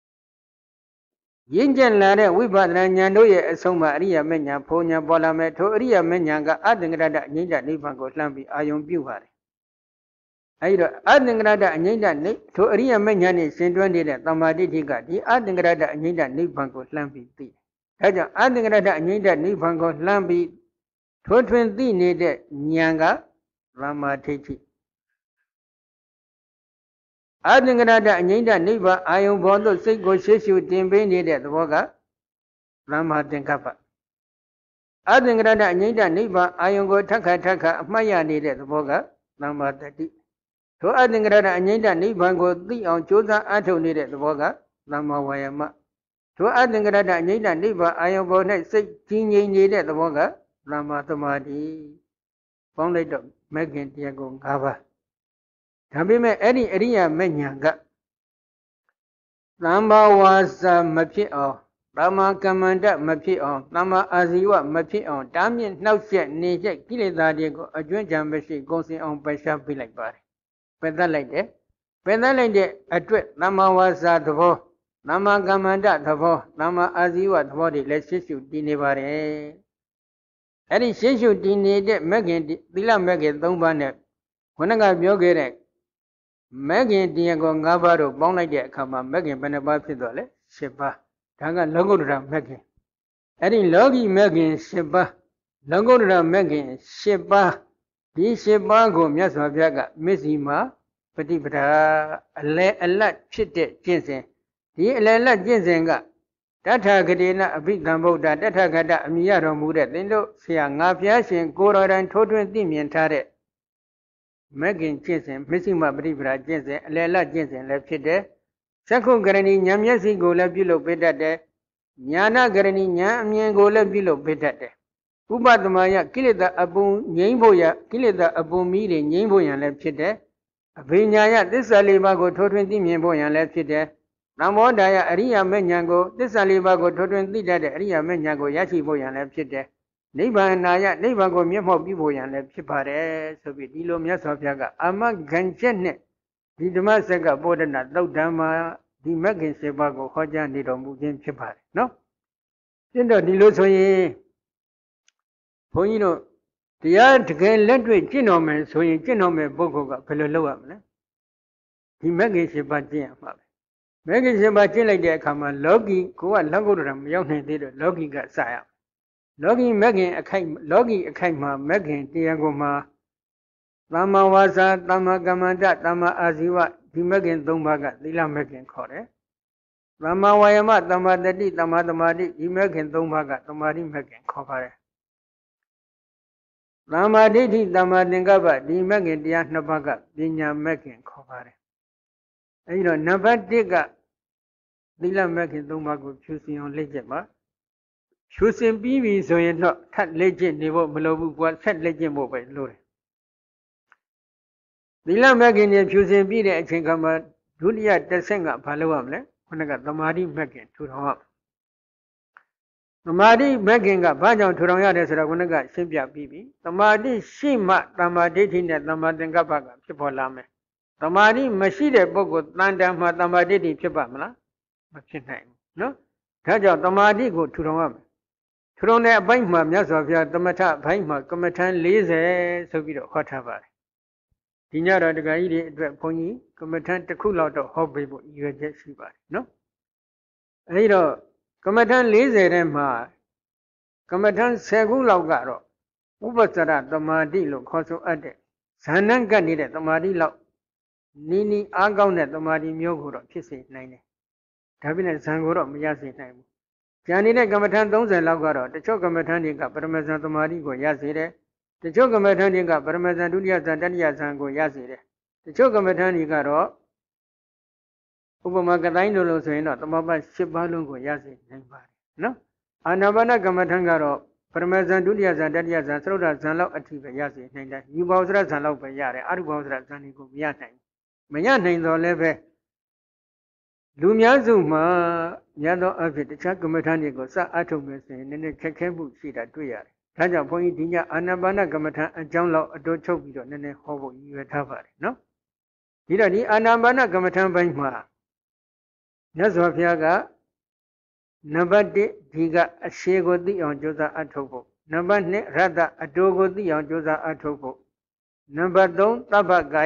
ရင့်ကျက်လာတဲ့ဝိပဿနာဉာဏ်တို့ရဲ့အဆုံးမှာအရိယာမဉ္ဇဉ်ဖုံဉာဏ်ပေါ်လာမယ်ထိုအရိယာမဉ္ဇဉ်ကအတ္တငရတအငြိမ့်တနိဗ္ဗာန်ကိုလှမ်းပြီးအာယုံပြုပါတယ်အဲ့တော့အသင်္ကရတအငြိမ့်တနိထိုအရိယာမဉ္ဇဉ်နဲ့ရှင်တွဲနေတဲ့တမ္မာဒိဋ္ဌိကဒီအသင်္ကရတအငြိမ့်တနိဗ္ဗာန်ကိုလှမ်းပြီးသိတယ်။ဒါကြောင့်အသင်္ကရတအငြိမ့်တနိဗ္ဗာန်ကိုလှမ်းပြီးထိုးထွင်းသိနေတဲ့ဉာဏ်ကသမ္မာဒိဋ္ဌိအသင်္ကရတအငြိမ့်တနိဗ္ဗာန်အာယုံဘောသို့စိတ်ကိုရှေ့ရှုတင်ပေးနေတဲ့သဘောကသမ္မာသင်္ကပ္ပအသင်္ကရတအငြိမ့်တနိဗ္ဗာန်အာယုံကိုထက်ခါထက်ခါအမှတ်ရနေတဲ့သဘောကသမ္မာတတိထိုအသင်္ကရတအငြိမ့်တနိဗ္ဗာန်ကိုသိအောင်ကြိုးစားအားထုတ်နေတဲ့သဘောကသမ္မာဝါယာမထိုအသင်္ကရတအငြိမ့်တနိဗ္ဗာန်အာယုံပေါ်၌စိတ်ကြီးငြိမ်နေတဲ့သဘောကသမ္မာသမာဓိပေါင်းလိုက်တော့မဂ္ဂင်တရားကို၅ပါးဒါပေမဲ့အဲ့ဒီအရိယာမဉ္ဇဉ်ကသမ္မာဝါစာမဖြစ်အောင်သမ္မာကမ္မန္တမဖြစ်အောင်သမ္မာအာဇီဝမဖြစ်အောင်တားမြစ်နှောက်ယှက်နေချက်ကိလေသာတွေကိုအကျွမ်းကြံမရှိကုန်စင်အောင်ပယ်ရှားပေးလိုက်ပါတယ်ပယ်သတ်လိုက်တယ်ပယ်သတ်လိုက်တဲ့အတွက်သမ္မာဝါစာသဘောသမ္မာကမ္မန္တသဘောသမ္မာအာဇီဝသဘောတွေလည်းရှင်းရှုတည်နေပါတယ်အဲ့ဒီရှင်းရှုတည်နေတဲ့မဂ္ဂင်သီလမဂ္ဂင်၃ပါးနဲ့ခொနကပြောခဲ့တဲ့မဂ္ဂင်တရားကို၅ပါးတို့ပေါင်းလိုက်တဲ့အခါမှာမဂ္ဂင်ဘယ်နှပါးဖြစ်သွားလဲ၈ပါးဒါကလောကုတ္တရာမဂ္ဂင်အဲ့ဒီလောကီမဂ္ဂင်၈ပါးလောကုတ္တရာမဂ္ဂင်၈ပါးဒီ၈ပါးကိုမြတ်စွာဘုရားကမစ္စည်းမာပฏิပဒါအလဲအလတ်ဖြစ်တဲ့ကျင့်စဉ်ဒီအလဲအလတ်ကျင့်စဉ်ကတထာဂတိနအဘိဓမ္ဗုဒ္ဓတထာဂတအမိရတော်မူတဲ့သင်တို့ဆရာငါဘုရားရှင်ကိုတော်တိုင်ထိုးထွင်းသိမြင်ထားတဲ့မဂ္ဂင်ကျင့်စဉ်မစ္စည်းမာပฏิပဒါကျင့်စဉ်အလဲအလတ်ကျင့်စဉ်လည်းဖြစ်တယ်သက္ခုကရဏီဉာဏ်မျက်စိကိုလည်းပြုလုပ်ပေးတတ်တယ်။ဉာဏကရဏီဉာဏ်အမြင်ကိုလည်းပြုလုပ်ပေးတတ်တယ်။ဥပဒမယကိလေသာအပုံငြိမ်းဖို့ရကိလေသာအပုံမီးတွေငြိမ်းဖို့ရန်လည်းဖြစ်တယ်။အဘိညာယသစ္စာလေးပါးကိုထိုးထွင်းသိမြင်ဖို့ရန်လည်းဖြစ်တယ်။နမောဒာယအရိယာမေဉာဏ်ကိုသစ္စာလေးပါးကိုထိုးထွင်းသိတတ်တဲ့အရိယာမေဉာဏ်ကိုရရှိဖို့ရန်လည်းဖြစ်တယ်။နိဗ္ဗာန်နာယနိဗ္ဗာန်ကိုမျက်မှောက်ပြုဖို့ရန်လည်းဖြစ်ပါတယ်ဆိုပြီးဒီလိုမြတ်စွာဘုရားကအမဂန်ချက်နဲ့ဒီဓမ္မစက္ကပောဒနာသုတ်တံမှာဒီမဂ္ဂင်၈ပါးကိုဟောကြားနေတော်မူခြင်းဖြစ်ပါတယ်နော်။ရှင်းတော့ဒီလိုဆိုရင်ဘုန်းကြီးတို့တရားတကယ်လက်တွေ့ကျင့်တော်မယ်ဆိုရင်ကျင့်တော်မယ်ပုဂ္ဂိုလ်ကဘယ်လိုလုပ်ရမလဲ။ဒီမဂ္ဂင်၈ပါးကျင့်ရမှာပဲ။မဂ္ဂင်၈ပါးကျင့်လိုက်တဲ့အခါမှာလောကီကိုကလောကုတ္တရာမရောက်နိုင်သေးတော့လောကီကစရအောင်။လောကီမဂ္ဂင်အခိုက်လောကီအခိုက်မှာမဂ္ဂင်တရားကိုမှာသမ္မာဝါစာသမ္မာကမ္မန္တသမ္မာအာဇီဝဒီမဂ္ဂင်၃ပါးကသီလမဂ္ဂင်ခေါ်တယ်။သမ္မာဝါယမသမ္မာတတိသမ္မာသမာဓိဒီမဂ္ဂင်၃ပါးကသမာဓိမဂ္ဂင်ခေါ်ပါတယ်။သမ္မာဒိဋ္ဌိသမ္မာသင်္ကပ္ပဒီမဂ္ဂင်တရား၂ပါးကပညာမဂ္ဂင်ခေါ်ပါတယ်။အဲဒီတော့နံပါတ်၁ကသီလမဂ္ဂင်၃ပါးကိုဖြူစင်အောင်လေ့ကျင့်ပါ။ဖြူစင်ပြီးပြီဆိုရင်တော့ထပ်လေ့ကျင့်နေဖို့မလိုဘူးကွာဆက်လေ့ကျင့်ဖို့ပဲလိုတယ်။သီလမဂ္ဂင်နဲ့ဖြူစင်ပြီးတဲ့အချိန်ခါမှာဒုတိယတစ်ဆင့်ကဘာလုပ်ရမလဲခုနကသမာဓိမဂ္ဂင်ထူထောင်ရသမာဓိမဂ္ဂင်ကဘာကြောင့်ထူထောင်ရတယ်ဆိုတော့ခုနကရှင်းပြပြီးပြီသမာဓိရှိမှသမာဓိဋ္ဌိနဲ့သမာသင်္ကပ္ပကဖြစ်ပေါ်လာမယ်သမာဓိမရှိတဲ့ပုဂ္ဂိုလ်တန်တန်မှသမာဓိဋ္ဌိဖြစ်ပါမလားမဖြစ်နိုင်ဘူးနော်ဒါကြောင့်သမာဓိကိုထူထောင်ရမယ်ထူထောင်တဲ့အပိုင်းမှာမြတ်စွာဘုရားသမထအပိုင်းမှာကမ္မထံ၄၀ဆိုပြီးတော့ဟောထားပါတယ်ဒီညတော့တခါကြီးတွေအတွက်ဘုန်းကြီးကမ္မထံတစ်ခုလောက်တော့ဟောပေးဖို့ရည်ရွယ်ချက်ရှိပါတယ်နော်အဲဒီတော့ကမ္မထံ၄၀ထဲမှာကမ္မထံ၁၀ခုလောက်ကတော့ဥပ္ပစရသမာဓိလို့ခေါ်ဆိုအပ်တဲ့ဇာဏကတ်နေတဲ့သမာဓိလောက်နီးနီးအားကောင်းတဲ့သမာဓိမျိုးကိုတော့ဖြစ်စေနိုင်တယ်ဒါပေမဲ့ဇံကိုတော့မရစေနိုင်ဘူးဉာဏ်နေတဲ့ကမ္မထံ၃၀လောက်ကတော့တချို့ကမ္မထံတွေကပရမဇန်သမာဓိကိုရစေတယ်တချို့ကမ္မထံတွေကပရမဇန်ဒုတိယဇန်တတိယဇန်ကိုရစေတယ်တချို့ကမ္မထံတွေကတော့ဥပမာကတိုင်းလိုလိုဆိုရင်တော့သမဘ၈ပါးလုံးကိုရစေနိုင်ပါတယ်နော်အာနာပါနကမ္မထံကတော့ပရမဇန်ဒုတိယဇန်တတိယဇန်သရုတ်ဇန်လောက်အထိပဲရစေနိုင်တယ်ယူဘောဇရဇန်လောက်ပဲရတယ်အရုဘောဇရဇန်တွေကိုမရနိုင်ဘူးမရနိုင်တော့လည်းပဲလူများစုမှာညသောအဖြစ်တခြားကမ္မထံတွေကိုစအထုတ်မယ်ဆိုရင်နည်းနည်းခက်ခဲမှုရှိတာတွေ့ရတယ်ဒါကြောင့်ဘုန်းကြီးဒီညအာနာပါနကမ္မထံအကြောင်းလောက်အတိုးချုပ်ပြီးတော့နည်းနည်းဟောဖို့ရည်ရွယ်ထားပါတယ်နော်ဒီတော့ဒီအာနာပါနကမ္မထံပိုင်းမှာမြတ်စွာဘုရားကနံပါတ်၁ဒီကအရှိကိုသိအောင်ကြိုးစားအထုတ်ဖို့နံပါတ်၂ရတ္တအတိုးကိုသိအောင်ကြိုးစားအထုတ်ဖို့နံပါတ်၃သဗ္ဗကာယ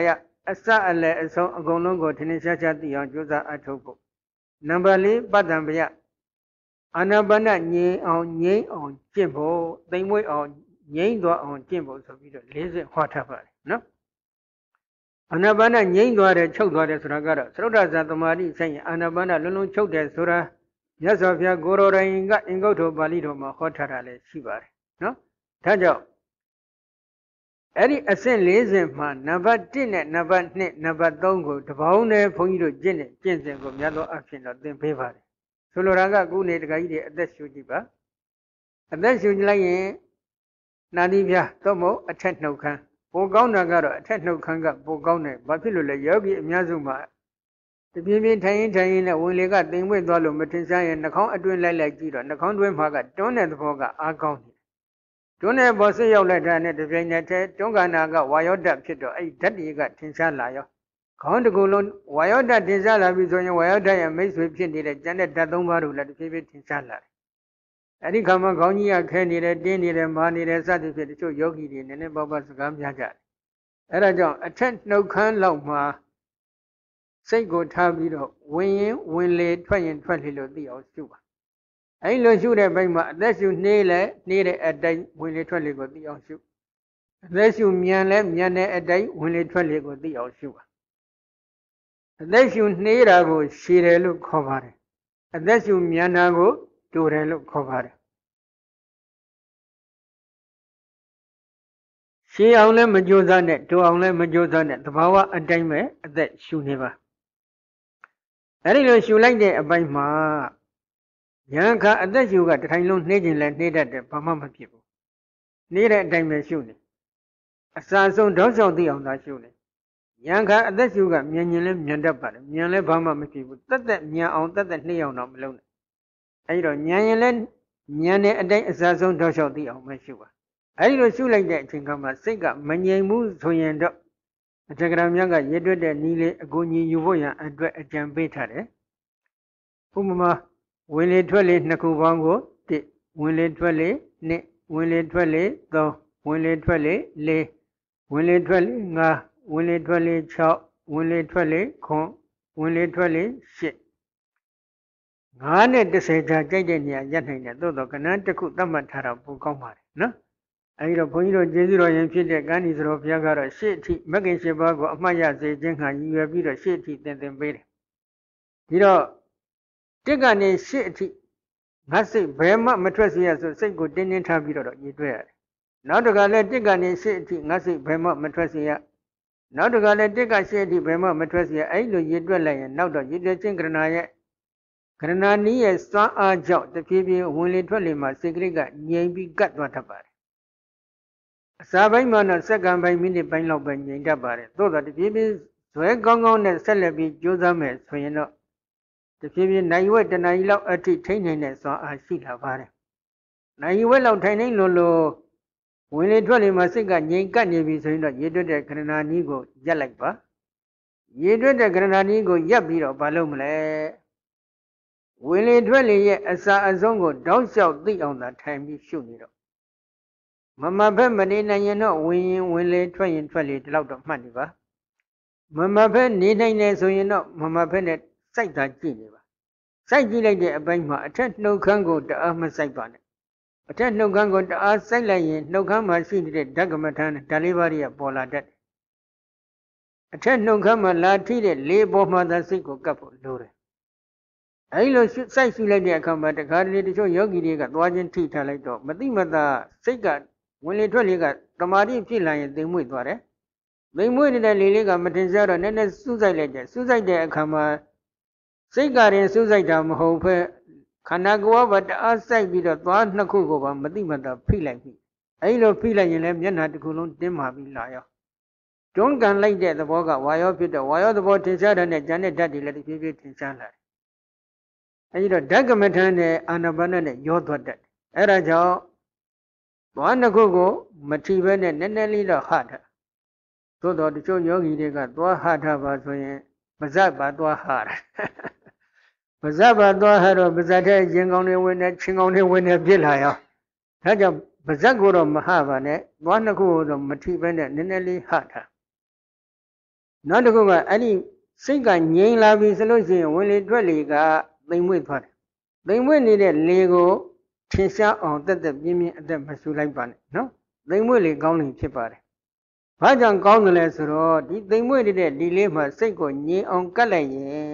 asa ale asong agong ko tinisha cha tiyaw juza atopo. Nambali padambaya. Anabana nye on nye on jimbo, they way on nye do on jimbo so we don't lazy whatever. No? Anabana nye do the choke do the suragara. Sroda Zatomari saying Anabana lulu choke the sura. Yasofia Goro Rainga ingo to Balido ma hotarale shibar. No? Tajo. Any ascent lazy man, never dinner, never net, never dongo, the bone for you to gin, Jensen go yellow action of them paper. Soloraga go net guide at the Shujiba. And then you lay Nadivia, Tomo, a tent no can. Bogona got a tent no kanga, Bogona, Bapilula Yogi, Yazuma. The baby tying tying a willy got thing with Dolo Matinsa and the count doing like Giro, and the count doing Haga, don't have the Boga, are counting. Don't have Bossy Yolata at the Venete, Tonganaga, Wyoda Pito, a daddy got Tinsalayo. Count the Golon, Wyoda Tinsala, Bizoya, Wyoda, and Mace with Pindi, Janet Dadomaru, let the baby Tinsala. I think I'm a Gonia, Kenny, Dini, and Mani, and Satisfied to Yogi, and then Baba Sagam Yaja. Erajon, attend no can loma. Say go tabido, win, win late, twenty and twenty lo the old super. I know you that by my, unless you nail it, need it a day, when it twenty go the old super. Unless you mianle, miane a day, when it twenty go the old super. Unless you need a go, she look cover. Unless you miana go, do a look cover. She only Majosanet, to only Majosanet, the power a dime that she never. I don't know if you like that by ma. Yanka, and that you got I don't need it needed the Pamama people. Need a dime shooting. A son so does all the on that shooting. Yanka, and that you got Mianulim, Yandapa, Mianle Pamama people, that that Mia on that Leon of Malone. I don't Mianulen, Miane a day as I so does all the on my sugar. I don't shoot like that, think of my cigar, many moves to end up. A telegram younger, you do the nearly a goni uvoya and a jam beta. Umma, will it twelve Nakubango, the will it twelve, ne, will it twelve, though, will it twelve, lay, will it twelve, nga, will it twelve, chow, will it twelve, con, will it twelve, shit. Gane the Seta Jadenia Yatina, though the Cananta could Damatara Pukomar, no? I don't point to Jezero and Peter Ganis of Yagara, shitty, Magan Shibago, Maya, the Jenga, you have been a shitty than the baby. You know, Tigani shitty, Massive, Brema, Matrasia, so say good dinner tabiro, you dare. Not a gala Tigani shitty, Massive, Brema, Matrasia. Not a gala Tiga shitty, Brema, Matrasia, I know you dwell and now that you did think Granaya. Granani is so a job, the people only twelve my cigarette, ye be got what about. Sabai man second by minute by no by Dabare, though that the people swear gong on and celebrate Josames, so you know. The people Naiwet and I love a tea taininess or I see Lavare. Now you will out taining Lolo. When it really must think that ye can't be saying that you do the Grananigo, Jalakba. You do the Grananigo, Yabiro, Balumle. When it really as a zongo, don't shout thee on that time you shoot it up. Mamma Pemberlin, you know, when will it try and try it out of money, va? Mamma Pen needing so you know, Mamma Pennet, sight that Geneva. Sight like the Abima, attend no congo to Ahma Saipan. Attend no congo to us, Silent, no gamma see the Dagamatan, delivery of Bola dead. Attend no gamma la treated, lay bomber the single couple, Lure. I know sight you like the account, the garden to show Yogi got watching tea like dog, but the mother, Sigat. When it really got the Mari Pila, they moved for it. They moved in the Liga Matinzara and then suicide letter. Suicide there come Sigar and suicide dam hope. Kanagua, but outside with a thought Nakugo, Madimata Pila. I love Pila in Lemjana to Kulun Dimabi liar. Don't gun like that the Boga, why up with the why the boat is and a Janet Daddy let it be in Sala. I know Dagamatan and a banana, your daughter. Erajo. One go, Mativan and Nenali the Hata. So the show Yogi they got Dwa Hata was Bazaba Dwa Hara. Bazaba Dwa Hara, Bazata, Jing only when a ching only when a Bilaya. Had a Bazaguro Mahavane, one go the Mativan and Nenali Hata. နောက်တစ်ခုကအဲ့ဒီစိတ်ကငြိမ်လာပြီဆိုလို့ရှိရင်ဝင်လေထွက်လေကသိမ်မွေ့သွားတယ်သိမ်မွေ့နေတဲ့လေကိုထင်ရှားအောင်တက်တက်ပြင်းပြင်းအသက်မဆူလိုက်ပါနဲ့နော်သိမ်မွေ့လေကောင်းနေဖြစ်ပါတယ်ဘာကြောင့်ကောင်းတယ်လဲဆိုတော့ဒီသိမ်မွေ့တဲ့ဒီလေးမှာစိတ်ကိုငြိမ်အောင်ကတ်လိုက်ရင်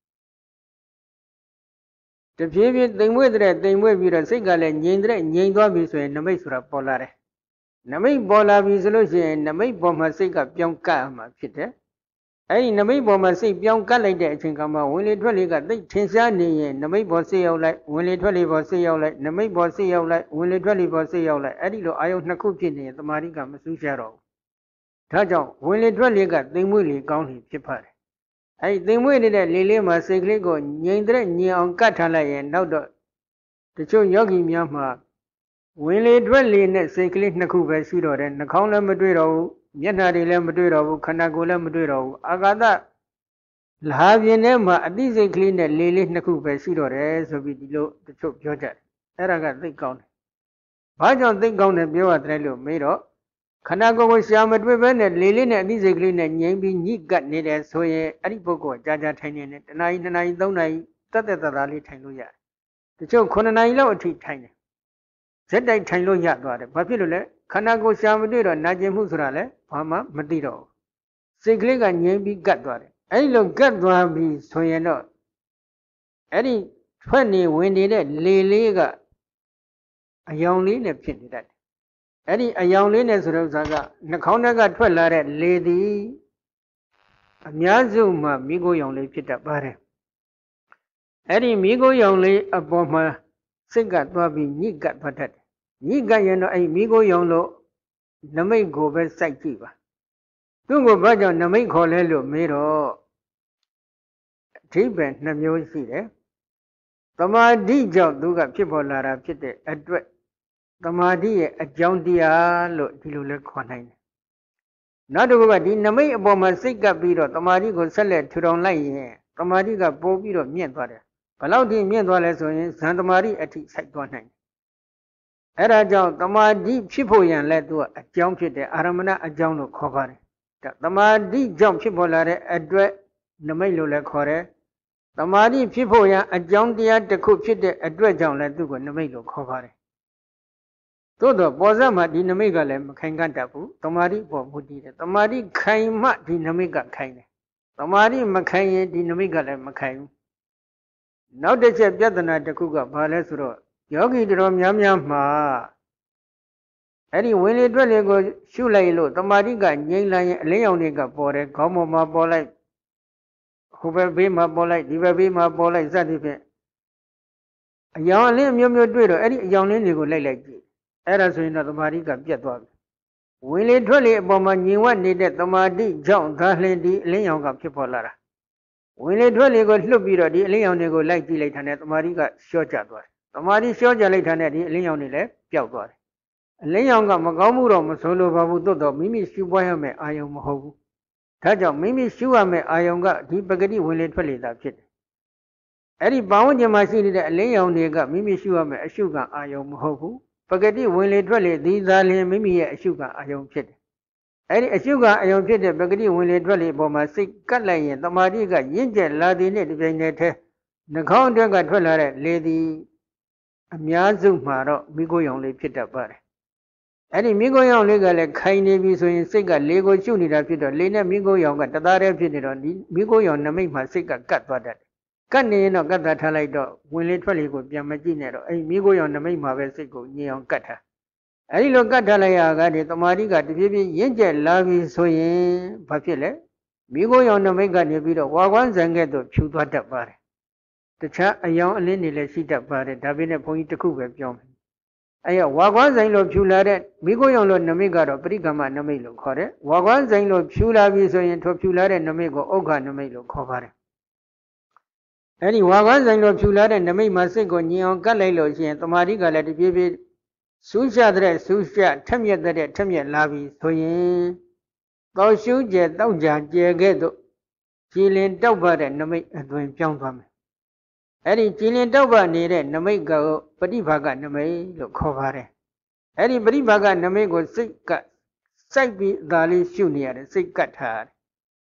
တဖြည်းဖြည်းသိမ်မွေ့တဲ့သိမ်မွေ့ပြီးတော့စိတ်ကလည်းငြိမ်တဲ့ငြိမ်သွားပြီဆိုရင်နမိတ်ဆိုတာပေါ်လာတယ်နမိတ်ပေါ်လာပြီဆိုလို့ရှိရင်နမိတ်ပေါ်မှာစိတ်ကပြောင်းကတ်မှာဖြစ်တယ်အဲ့ဒီနမိတ်ပေါ်မှာစိတ်ပြောင်းကတ်လိုက်တဲ့အချိန်ကမှဝင်လေထွက်လေကသိထင်ရှားနေရင်နမိတ်ပေါ်စိတ်ရောက်လိုက်ဝင်လေထွက်လေပေါ်စိတ်ရောက်လိုက်နမိတ်ပေါ်စိတ်ရောက်လိုက်ဝင်လေထွက်လေပေါ်စိတ်ရောက်လိုက်အဲ့ဒီလိုအာယုံနှစ်ခုဖြစ်နေရင်တမာတိကမစူးရှားတော့ဘူးဒါကြောင့်ဝင်လေထွက်လေကသိမ်မွေ့လေကောင်းလေဖြစ်ပါတယ်အဲ့ဒီသိမ်မွေ့နေတဲ့လေလေးမှာစိတ်ကလေးကိုငြိမ်တဲ့ငြိမ်အောင်ကတ်ထားလိုက်ရင်နောက်တော့တချို့ယောဂီများမှာဝင်လေထွက်လေနဲ့စိတ်ကလေးနှစ်ခုပဲရှိတော့တယ်နှာခေါင်းလည်းမတွေ့တော့ဘူးမျက်နှာတွေလည်းမတွေ့တော့ဘူးခန္ဓာကိုယ်လည်းမတွေ့တော့ဘူးအာကာသလာပြင်းထဲမှာအသိစိတ်ကလေးနဲ့လေလေးနှစ်ခုပဲရှိတော့တယ်ဆိုပြီးဒီလိုတချို့ပြောကြတယ်အဲ့ဒါကသိကောင်းတယ်ဘာကြောင့်သိကောင်းတယ်ပြောရတယ်လို့မေးတော့ခန္ဓာကိုယ်ကိုရှာမတွေ့ဘဲနဲ့လေလေးနဲ့အသိစိတ်ကလေးနဲ့ငြိမ်ပြီးညှိကပ်နေတယ်ဆိုရင်အဲ့ဒီပုဂ္ဂိုလ်ကြာကြာထိုင်နေတယ်တနာရီနှစ်နာရီသုံးနာရီတက်တက်တသားလေးထိုင်လို့ရတယ်တချို့ခုနှစ်နာရီလောက်အထိထိုင်တယ်ဇက်တိုက်ထိုင်လို့ရသွားတယ်ဘာဖြစ်လို့လဲခန္ဓာကိုယ်ရှာမတွေ့တော့နာကျင်မှုဆိုတာလဲဘာမှမသိတော့ဘူးစိတ်ကလေးကငြိမ်ပြီးကတ်သွားတယ်အဲ့ဒီလိုကတ်သွားပြီဆိုရင်တော့အဲ့ဒီထွက်နေဝင်နေတဲ့လေလေးကအယောင်လေးနဲ့ဖြစ်နေတတ်တယ်အဲ့ဒီအယောင်လေးနဲ့ဆိုတဲ့ဥစ္စာကနှာခေါင်းထဲကထွက်လာတဲ့လေသည်အများစုမှာမိခိုးရောင်လေးဖြစ်တတ်ပါတယ်အဲ့ဒီမိခိုးရောင်လေးအပေါ်မှာစိတ်ကသွားပြီးညှိကပ်သွားတတ်တယ်ညှိကပ်ရင်တော့အဲ့မိခိုးရောင်လို့နမိတ်ကိုပဲစိုက်ကြည့်ပါသူ့ကိုဘာကြောင့်နမိတ်ခေါ်လဲလို့မေးတော့အဓိပ္ပာယ်နှမျိုးရှိတယ်သမာဓိကြောင့်သူကဖြစ်ပေါ်လာတာဖြစ်တဲ့အတွက်သမာဓိရဲ့အကြောင်းတရားလို့ဒီလိုလဲခေါ်နိုင်တယ်နောက်တစ်ခုကဒီနမိတ်အပေါ်မှာစိတ်ကပ်ပြီးတော့သမာဓိကိုဆက်လက်ထူထောင်လိုက်ရင်သမာဓိကပိုပြီးတော့မြင့်သွားတယ်ဘယ်လောက်ထိမြင့်သွားလဲဆိုရင်ဇန်သမာဓိအထိစိုက်သွားနိုင်တယ်အဲ့ဒါကြောင့်သမာဓိဖြစ်ဖို့ရန်လဲသူကအကြောင်းဖြစ်တဲ့အာရမဏအကြောင်းလို့ခေါ်ပါတယ်ဒါသမာဓိကြောင့်ဖြစ်ပေါ်လာတဲ့အတွက်နမိတ်လို့လည်းခေါ်တယ်သမာဓိဖြစ်ဖို့ရန်အကြောင်းတရားတစ်ခုဖြစ်တဲ့အတွက်ကြောင့်လဲသူကနမိတ်လို့ခေါ်ပါတယ်သို့တော့ပေါ်စက်မှာဒီနမိတ်ကလည်းမခိုင်ကတတ်ဘူးသမာဓိပေါ်မူတည်တယ်သမာဓိခိုင်မှဒီနမိတ်ကခိုင်တယ်သမာဓိမခိုင်ရင်ဒီနမိတ်ကလည်းမခိုင်ဘူးနောက်တစ်ချက်ပြဿနာတစ်ခုကဘာလဲဆိုတော့ယောဂီတော်များများမှာအဲ့ဒီဝင်လေတွက်လေကိုရှုလိုက်လို့တမာတိကငြိမ်လာရင်အလင်းရောင်တွေကပေါ်တယ်ခေါင်းပေါ်မှာပေါ်လိုက်ဟိုဘက်ဘေးမှာပေါ်လိုက်ဒီဘက်ဘေးမှာပေါ်လိုက်စသဖြင့်အယောင်အလင်းမျိုးမျိုးတွေ့တော့အဲ့ဒီအယောင်လင်းတွေကိုလိုက်လိုက်ကြည့်အဲ့ဒါဆိုရင်တော့တမာတိကပြတ်သွားပြီဝင်လေထွက်လေအပေါ်မှာငြိမ်ဝတ်နေတဲ့တမာတိကြောင့်ဒါလင်းဒီအလင်းရောင်ကဖြစ်ပေါ်လာတာဝင်လေထွက်လေကိုလှုပ်ပြီးတော့ဒီအလင်းရောင်တွေကိုလိုက်ကြည့်လိုက်တာနဲ့တမာတိကရှော့ကျသွားတယ်တမာတိရှော့ကျလိုက်တာနဲ့ဒီအလင်းရောင်တွေလည်းပျောက်သွားတယ်အလင်းရောင်ကမကောင်းမှုတော့မဆိုလိုပါဘူးသို့တော့မိမိရှုပွားရမယ့်အာယုံမဟုတ်ဘူးဒါကြောင့်မိမိရှုရမယ့်အာယုံကဒီပဂတိဝင်လေထွက်လေသာဖြစ်တယ်အဲ့ဒီဘာဝဉ္ဇဉ်မှာရှိနေတဲ့အလင်းရောင်တွေကမိမိရှုရမယ့်အရှုခံအာယုံမဟုတ်ဘူးပဂတိဝင်လေထွက်လေဒီသာလျှင်မိမိရဲ့အရှုခံအာယုံဖြစ်တယ်အဲ့ဒီအရှုခံအာယုံဖြစ်တဲ့ပဂတိဝင်လေထွက်လေအပေါ်မှာစိတ်ကပ်လိုက်ရင်တမာတိကရင့်ကျက်လာသည်နဲ့ဒီပြိုင်တည်းထဲနှာခေါင်းအတွင်းကထွက်လာတဲ့လေသည်အများစုမှာတော့မိခိုးရောင်လေးဖြစ်တတ်ပါတယ်အဲ့ဒီမိခိုးရောင်လေးကလည်းခိုင်နေပြီဆိုရင်စိတ်ကလေကိုရှုနေတာဖြစ်တော့လေနဲ့မိခိုးရောင်ကတသားတည်းဖြစ်နေတော့ဒီမိခိုးရောင်နမိတ်မှာစိတ်ကကတ်သွားတတ်တယ်ကတ်နေရင်တော့ကတ်တာထားလိုက်တော့ဝင်လေထွက်လေကိုပြန်မကြည့်နဲ့တော့အဲ့ဒီမိခိုးရောင်နမိတ်မှာပဲစိတ်ကိုငြိမ်အောင်ကတ်ထားအဲ့ဒီလိုကတ်ထားလိုက်ရတာဒီတမာတိကတဖြည်းဖြည်းရင့်ကျက်လာပြီဆိုရင်ဘာဖြစ်လဲမိခိုးရောင်နမိတ်ကနေပြီးတော့ဝါကွမ်းဇံကဲ့သို့ဖြူသွားတတ်ပါတယ်တခြားအယောင်အလင်းတွေလည်းရှိတတ်ပါတယ်ဒါပေမဲ့ဘုန်းကြီးတစ်ခုပဲပြောမယ်အဲ့ရဝါကွမ်းဆိုင်လို့ဖြူလာတဲ့မိခိုးရောင်လို့နမိတ်ကတော့ပရိကမနမိတ်လို့ခေါ်တယ်ဝါကွမ်းဆိုင်လို့ဖြူလာပြီဆိုရင်ထိုဖြူလာတဲ့နမိတ်ကိုဥက္ခနမိတ်လို့ခေါ်ပါတယ်အဲ့ဒီဝါကွမ်းဆိုင်လို့ဖြူလာတဲ့နမိတ်မှာစိတ်ကိုညင်အောင်ကတ်လိုက်လို့ရှိရင်တမာတိကလည်းတပြေးပြေးစူးရှတဲ့စူးရှထက်မြက်တဲ့ထက်မြက်လာပြီဆိုရင်တောက်ရှုကျဲတောက်ကြကျဲခဲ့သို့ကြည်လင်တောက်ပါတဲ့နမိတ်အသွင်ပြောင်းသွားမယ်အဲ့ဒီကြည်လင်တောက်ပါနေတဲ့နမိတ်ကပฏิဘာကနမိတ်လို့ခေါ်ပါတယ်အဲ့ဒီပฏิဘာကနမိတ်ကိုစိတ်ကစိုက်ပြီးဒါလေးရှုနေရတယ်စိတ်ကတ်ထားရတယ်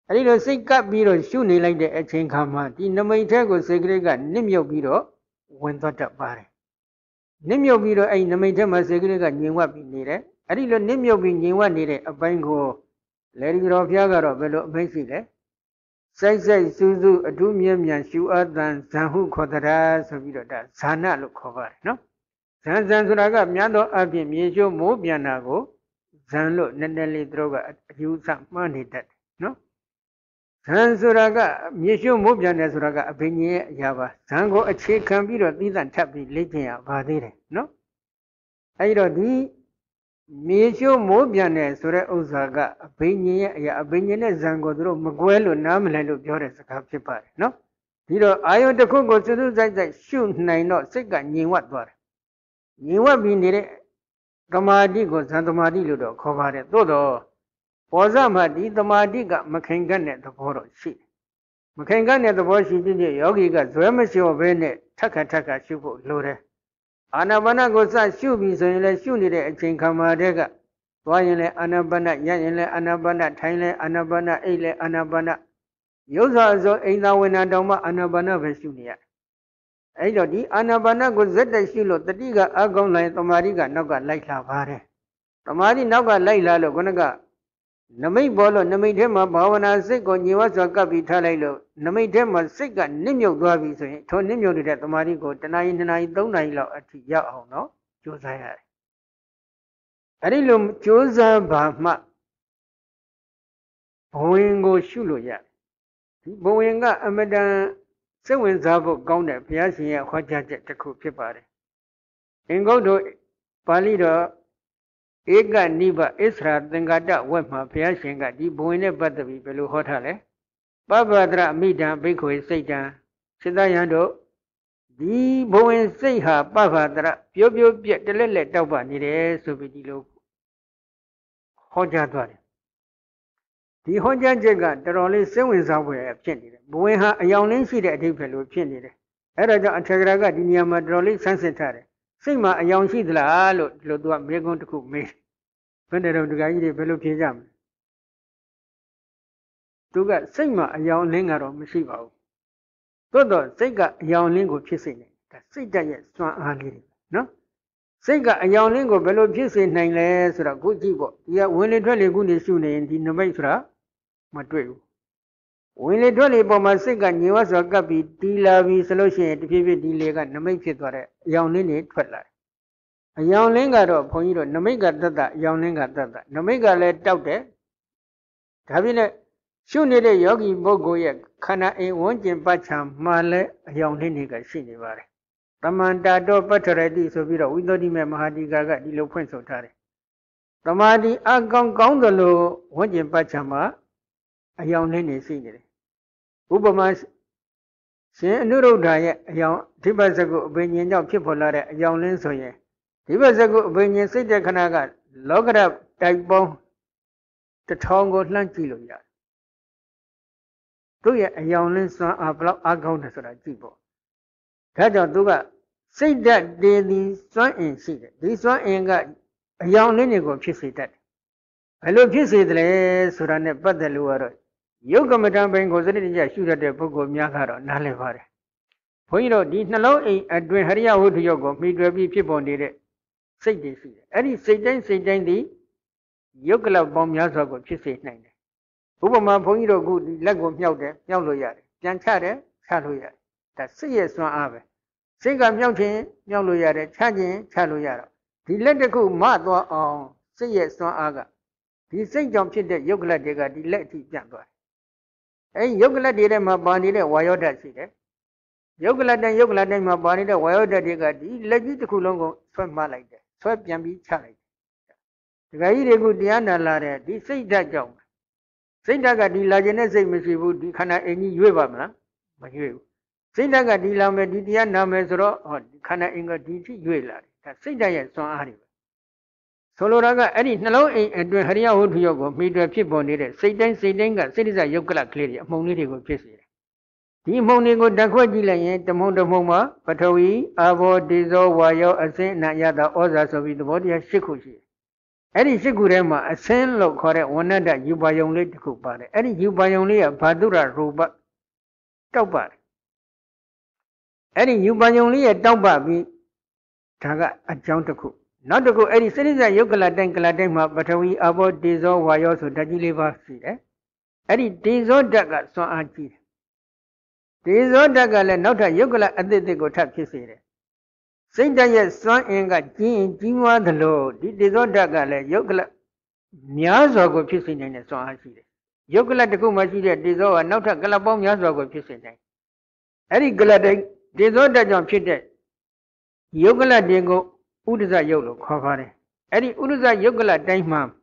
အဲ့ဒီလိုစိတ်ကပ်ပြီးတော့ရှုနေလိုက်တဲ့အချိန်ခါမှာဒီနမိတ်ထဲကိုစိတ်ကလေးကနစ်မြုပ်ပြီးတော့ဝင်သွားတတ်ပါတယ်နစ်မြုပ်ပြီးတော့အဲ့ဒီနမိတ်ထဲမှာစိတ်ကလေးကငြိမ်ဝပ်ပြီးနေတယ်အဲ့ဒီလိုနစ်မြုပ်ပြီးငြိမ်ဝပ်နေတဲ့အပိုင်းကိုလေဒီတော်ဘုရားကတော့ဘယ်လိုအမိန့်ရှိလဲစိုက်စိုက်စူးစူးအထူးမြဲမြံရှုအပ်တန်ဇံဟုခေါ်တဲ့ဆိုပြီးတော့ဒါဇာနလို့ခေါ်ပါတယ်နော်ဇံဇံဆိုတာကများသောအပြင်မြေရှိုးမိုးပြန်တာကိုဇံလို့နည်းနည်းလေးတို့ကအယူဆမှန်းနေတတ်တယ်နော်ဇံဆိုတာကမြေရှိုးမိုးပြန်တယ်ဆိုတာကအဘိညာဉ်ရဲ့အရာပါဇံကိုအခြေခံပြီးတော့သီးသန့်ထပ်ပြီးလေ့ကျင့်ရပါသေးတယ်နော်အဲဒီတော့ဒီမြေရှိုးမိုးပြန်တယ်ဆိုတဲ့ဥစ္စာကအဘိညာဉ်ရဲ့အရာအဘိညာဉ်နဲ့ဇံကိုတို့မကွဲလို့နားမလည်လို့ပြောတဲ့စကားဖြစ်ပါတယ်နော်ဒီတော့အာယုတစ်ခုကိုစူးစူးစိုက်စိုက်ရှုနိုင်တော့စိတ်ကငြိမ်ဝပ်သွားတယ်ငြိမ်ဝပ်ပြီးနေတဲ့သမာဓိကိုဇံသမာဓိလို့တော့ခေါ်ပါတယ်သို့တော့ပေါ်စမှာဒီသမာဓိကမခင်ကတ်တဲ့သဘောတော့ရှိတယ်မခင်ကတ်တဲ့သဘောရှိခြင်းယောဂီကဇွဲမလျှော့ဘဲနဲ့ထက်ခါထက်ခါရှုဖို့လိုတယ်အာနာပါနကိုစရှုပြီးဆိုရင်လည်းရှုနေတဲ့အချိန်ခါမှာတည်းကသွားရင်လည်းအာနာပါနရရင်လည်းအာနာပါနထိုင်လည်းအာနာပါနအိတ်လည်းအာနာပါနရုပ်စွာအစောအိမ်သာဝေနာတောင်မှအာနာပါနပဲရှုနေရတယ်အဲ့တော့ဒီအာနာပါနကိုဇက်တက်ရှုလို့တတိကအကောင်းလိုက်သမာဓိကနောက်ကလိုက်လာပါတယ်သမာဓိနောက်ကလိုက်လာလို့ခုနကနမိတ်ပေါ်လို့နမိတ်ထဲမှာဘာဝနာစိတ်ကိုညင်ဝတ်စွာကပ်ပြီးထားလိုက်လို့နမိတ်ထဲမှာစိတ်ကနစ်မြုပ်သွားပြီဆိုရင်ထိုနစ်မြုပ်နေတဲ့သမာဓိကိုတနာရီနှစ်နာရီသုံးနာရီလောက်အထိရောက်အောင်တော့ကြိုးစားရတယ်အဲ့ဒီလိုကြိုးစားပါမှဘဝင်ကိုရှုလို့ရတယ်ဒီဘဝင်ကအမတန်စိတ်ဝင်စားဖို့ကောင်းတဲ့ဘုရားရှင်ရဲ့ဟောကြားချက်တစ်ခုဖြစ်ပါတယ်အင်္ဂုတ္တပါဠိတော်ဧကနိဗ္ဗဣသရာသင်္ကာတဝက်မှာဘုရားရှင်ကဒီဘဝင်နဲ့ပတ်သက်ပြီးဘယ်လိုဟောထားလဲပပ္ပဒရအမိတံဘိက္ခွေစိတ်တံစိတ္တယံတို့ဒီဘဝင်စိတ်ဟာပပ္ပဒရပြိုးပြိုးပြက်တလက်လက်တောက်ပနေတယ်ဆိုပြီးဒီလိုဟောကြားသွားတယ်ဒီဟောကြားချက်ကတော်တော်လေးစိတ်ဝင်စားဖွယ်ဖြစ်နေတယ်ဘဝင်ဟာအယောင်လင်းရှိတဲ့အဓိပ္ပာယ်လိုဖြစ်နေတယ်အဲ့ဒါကြောင့်အထေရကဒီနေရာမှာတော်တော်လေးဆန်းစစ်ထားတယ်စိတ်မှာအယောင်ရှိသလားလို့ဒီလိုသူကမေးခွန်းတစ်ခုမေးတယ်ဘယ်နဲ့တော့ဒကာကြီးတွေဘယ်လိုဖြေကြမလဲသူကစိတ်မှာအယောင်လင်းကတော့မရှိပါဘူးသို့တော့စိတ်ကအယောင်လင်းကိုဖြစ်စေတယ်ဒါစိတ်ဓာတ်ရဲ့စွမ်းအားလေးတွေနော်စိတ်ကအယောင်လင်းကိုဘယ်လိုဖြစ်စေနိုင်လဲဆိုတော့ခုကြည့်ပေါ့ဒီကဝင်လေထွက်လေခုနေရှုနေရင်ဒီနမိတ်ဆိုတာမတွေ့ဘူးဝင်လေထွက်လေပေါ်မှာစိတ်ကညင်ဝတ်စွာကပ်ပြီးတီလာပြီးဆိုလို့ရှိရင်တဖြည်းဖြည်းဒီလေကနမိတ်ဖြစ်သွားတဲ့အယောင်လင်းတွေထွက်လာတယ်အယောင်လင်းကတော့ဘုန်းကြီးတို့နမိတ်ကတတ်တာအယောင်လင်းကတတ်တာနမိတ်ကလည်းတောက်တယ်ဒါပြင်လည်းရှုနေတဲ့ယောဂီပုဂ္ဂိုလ်ရဲ့ခန္ဓာအိမ်ဝန်းကျင်ပတ်ချံမှာလည်းအယောင်လင်းတွေကရှိနေပါတယ်တမန္တာတောပတ္ထရတိဆိုပြီးတော့ဝိသုဒ္ဓိမေမဟာတိကာကဒီလိုဖွင့်ဆိုထားတယ်တမာတိအကောင်းကောင်းသလိုဝန်းကျင်ပတ်ချံမှာအယောင်လင်းတွေရှိနေတယ်ဥပမာရှင်အနုရုဒ္ဓရဲ့အယောင်ဓိပ္ပစကုအဘိညာဉ်ကြောင့်ဖြစ်ပေါ်လာတဲ့အယောင်လင်းဆိုရင်ဓိပ္ပစကုအဘိညာဉ်စိတ်တဲ့ခဏကလောကရတိုက်ပေါင်းတစ်ထောင်ကိုလှမ်းကြည့်လို့ရတယ်သူ့ရဲ့အယောင်လင်းစွမ်းအားဘလောက်အားကောင်းတယ်ဆိုတာကြည့်ပေါ့ဒါကြောင့်သူကစိတ်ဓာတ်တည်သည်စွမ်းအင်ရှိတယ်ဒီစွမ်းအင်ကအယောင်လင်းတွေကိုဖြစ်စေတတ်တယ်ဘယ်လိုဖြစ်စေတယ်လဲဆိုတာနဲ့ပတ်သက်လို့ကတော့ယုတ်ကမ္မဋ္ဌာန်းပိုင်းကိုစနစ်တကျရှုတတ်တဲ့ပုဂ္ဂိုလ်များကတော့နားလည်ပါတယ်ဘုန်းကြီးတို့ဒီနှလုံးအိမ်အတွင်ဟရိယဝတ္ထုရုပ်ကိုမှီတွယ်ပြီးဖြစ်ပေါ်နေတဲ့စိတ်တွေရှိတယ်အဲ့ဒီစိတ်တိုင်းစိတ်တိုင်းဒီယုတ်ကလပေါင်းများစွာကိုဖြစ်စေနိုင်တယ်ဥပမာဘုန်းကြီးတို့အခုဒီလက်ကိုမြှောက်တယ်မြှောက်လို့ရတယ်ပြန်ချတယ်ချလို့ရတယ်ဒါစိတ်ရဲ့စွမ်းအားပဲစိတ်ကမြှောက်ခြင်းမြှောက်လို့ရတယ်ချခြင်းချလို့ရတော့ဒီလက်တစ်ခုမသွားအောင်စိတ်ရဲ့စွမ်းအားကဒီစိတ်ကြောင့်ဖြစ်တဲ့ယုတ်ကလတွေကဒီလက်အထိပြန့်သွားတယ်အဲဒီယုတ်ကလတွေထဲမှာပါနေတဲ့ဝါယောဓာတ်ရှိတယ်ယုတ်ကလတိုင်းယုတ်ကလတိုင်းမှာပါနေတဲ့ဝါယောဓာတ်တွေကဒီလက်ကြီးတစ်ခုလုံးကိုဆွဲမှလိုက်တယ်ဆွဲပြန်ပြီးချလိုက်တယ်ဒကာကြီးတွေကတရားနာလာတဲ့ဒီစိတ်ဓာတ်ကြောင့်စိတ်ဓာတ်ကဒီလာခြင်းနဲ့စိတ်မရှိဘူးဒီခန္ဓာအင်းကြီးရွေ့ပါမလားမရွေ့ဘူးစိတ်ဓာတ်ကဒီလာမယ်ဒီတရားနာမယ်ဆိုတော့ဟောဒီခန္ဓာအင်းကဒီထိရွေ့လာတယ်ဒါစိတ်ဓာတ်ရဲ့စွမ်းအားတွေပဲဆိုလိုတာကအဲ့ဒီနှလုံးအိမ်အတွင်ဟရိယဝတ္ထုရုပ်ကိုမှီတွယ်ဖြစ်ပေါ်နေတဲ့စိတ်တိုင်းစိတ်တိုင်းကစိတ္တဇယုတ်ကလကလေးတွေအမှုန်လေးတွေကိုဖြစ်စေတယ်ဒီအမှုန်တွေကိုတက်ခွက်ကြည့်လိုက်ရင်တမုံတမုံမှာပထဝီအာဘောဒေဇောဝါယောအစင်းအနယတာဩဇာဆိုပြီးသဘောတရား၈ခုရှိတယ် Any Sigurema, a sen lo corre one at Yubayong late Kupare. Any Yubayong lea Badura Ruba Taubar. Any Yubayong lea Taubabi Taga at Jountaku. Not to go any cities at Yokala Denkaladema, but we about Dizo Wayos or Dajiliva Sea. Any Dizo Daga so Auntie. Dizo Daga not a Yokala at the go tap kissing. Saint Dayas son in got Jin Jima the Lord, Dizo Daga Yokala. Nyazo go kissing in a so Auntie. Yokala the Kumashi, Dizo and not a Galabom Yazo go kissing. Any Galade Dizo Dajon Chite. Yokala Dingo. Uduza Yolo, Kovare. Eddie Uduza Yogola Daimam.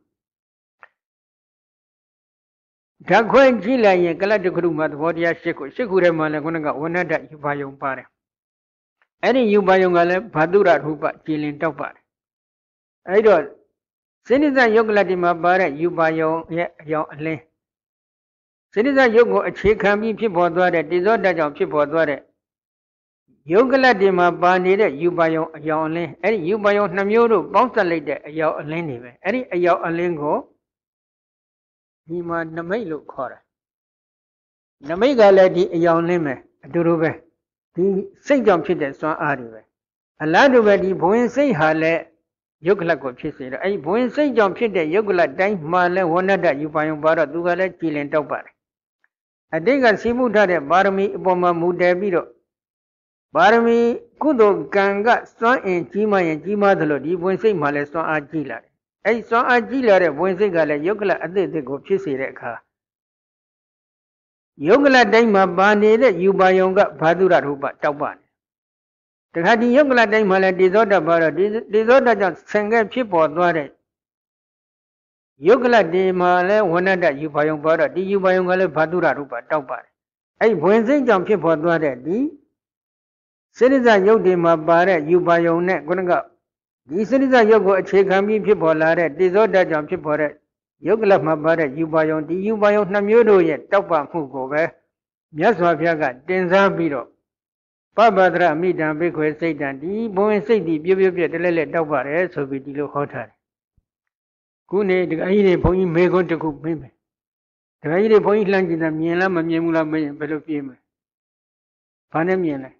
Dagwen Gila and Galadakuma, Vodia Shiko, Shikurema Lagunaga, one that Yubayong Pare. Any Yubayongale, Padura Rupa, Jilin Topar. I don't. Siniza Yogaladima Bare, Yubayong, Yon Le. Siniza Yogo, a chickami people, the disorder of people, Yogala de ma banida, you buy your only, any you buy your namuro, bounce a lady, a yaw lane, any a yaw a lingo. He ma namelo cora. Namega lady a yaw lime, a durube. The Saint John Peter so arrive. A lad of the boy say hale, Yogla go chissy. A boy Saint John Peter, Yogla dine male, one that you buy your bara, dugala, chill and topper. A dig and simu that a barmy bomba mudabido. Barami Kudo Ganga son in Jima and Jima the Lodi, Wednesday Maleson Agila. A son Agila, Wednesday Gala, Yogla at the go Chisireka. Yogla Daima Bani, Yubayonga, Padura Ruba, Taban. The Hadi Yogla Daimala disorder bara, disorder just Sanga chip or Dware. Yogla de Male, one that Yubayong bara, the Yubayonga Padura Ruba, Taban. A Wednesday jump chip or Dware. Citizen Yodima Bare, you buy your neck, Gunga. The citizen Yogo, a chickami people, Lare, disorder jump people, Yogla Mabare, you buy on the you buy on Namudo yet, Tapa Mugo, Yaswa Piaga, Denza Biro. Pabadra, meet and big way Satan, the boy say the beauty of the Lele Tapa, so we deal hotter. Kune, the Aire point may go to cook me. The Aire point land in the Miela, Mamula, Belopim. Panamiana.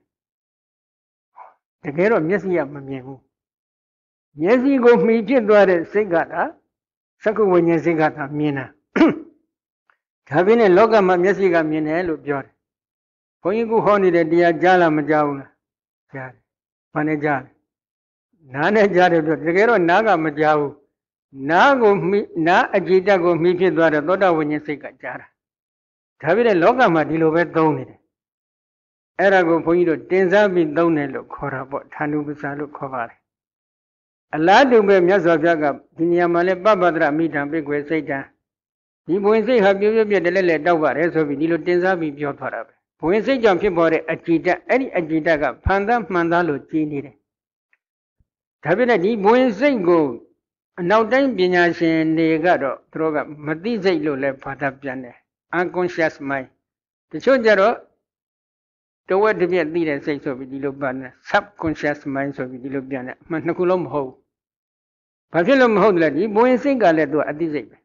The girl of Messia Mamu. Yes, you go meet your daughter, Segata, Saku when you Segata, Mina. Having a loga Messiga Mina, look, Jor. When you go home, the dear Jala Majauna, Jar, Panajar. Nana Jar, the girl Naga Majau. Nago me, na a jita go meet your daughter, Loda when you say Jar. Having a loga Madilo Vedone. Erago Poino, Denzabi Donelo, Corabo, Tanubisalo Covar. A lad who may Yazaga, Dinyamale Babadra meet and big way Satan. The boys say have you be the Lele Dover, as of Dilo Denzabi Biotarab. When say jump about a cheetah, any agitaga, Panda Mandalo Chini. Tabina di boys say go. Now then Binyashi Negado, Droga, Madize Lule Patapjane, unconscious mind. The soldier. The word to be a leader says of the Dilubana, subconscious minds of the Dilubana, Manakulum Ho. Pavilum Ho, lady, boy single ledo at this age.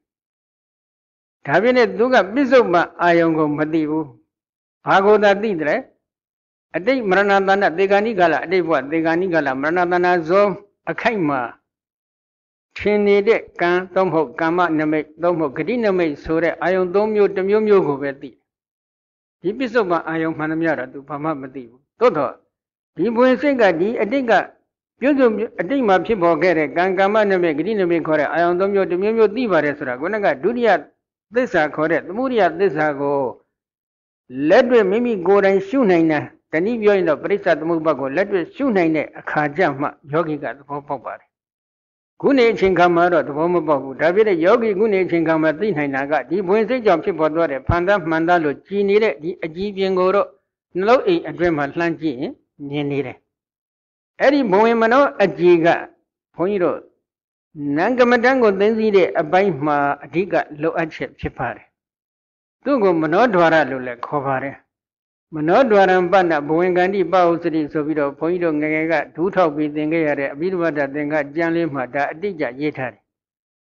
Tabinet Duga Bizoma, Ayongo Madibu, Pago da Didre. A day Maranadana, Deganigala, they what, Deganigala, Maranadana Zo, a Kaima. Chini de Kan, Tomho, Kama, Name, Domo, Kadina May, Sore, Ion Domio, Demio Goveti. Episode I am Manamara to Pamamati. Toto. People say that I think I think my people get a Gangamana Green Mikore. I am the Mio Diva Resra. When I got Dudia, this are correct. Muria, this are go. Let me Mimi go and shoot Nina. The Nibio in the Prisa Mubago. Let me shoot Nina. A Kajama, Yogi got the Popar. Gune Chinkamara, the Womabu, David Yogi Gune Chinkamati Naga, the Wednesday jump people, Panda Mandalo, Ginire, the Ajibingoro, no a dream at Langi, Nire. Eddie Boemano, a giga, Poiro. Nangamadango Denzide, a Baima, a diga, low at Chipare. Tugo Monodwara Lule, Covare. Monodwaram Bana, Boengandi, Bausri, Sovido, Poido, Naga, two top with the Gare, Bilvada, Denga, Janlima, Dija, Yetari.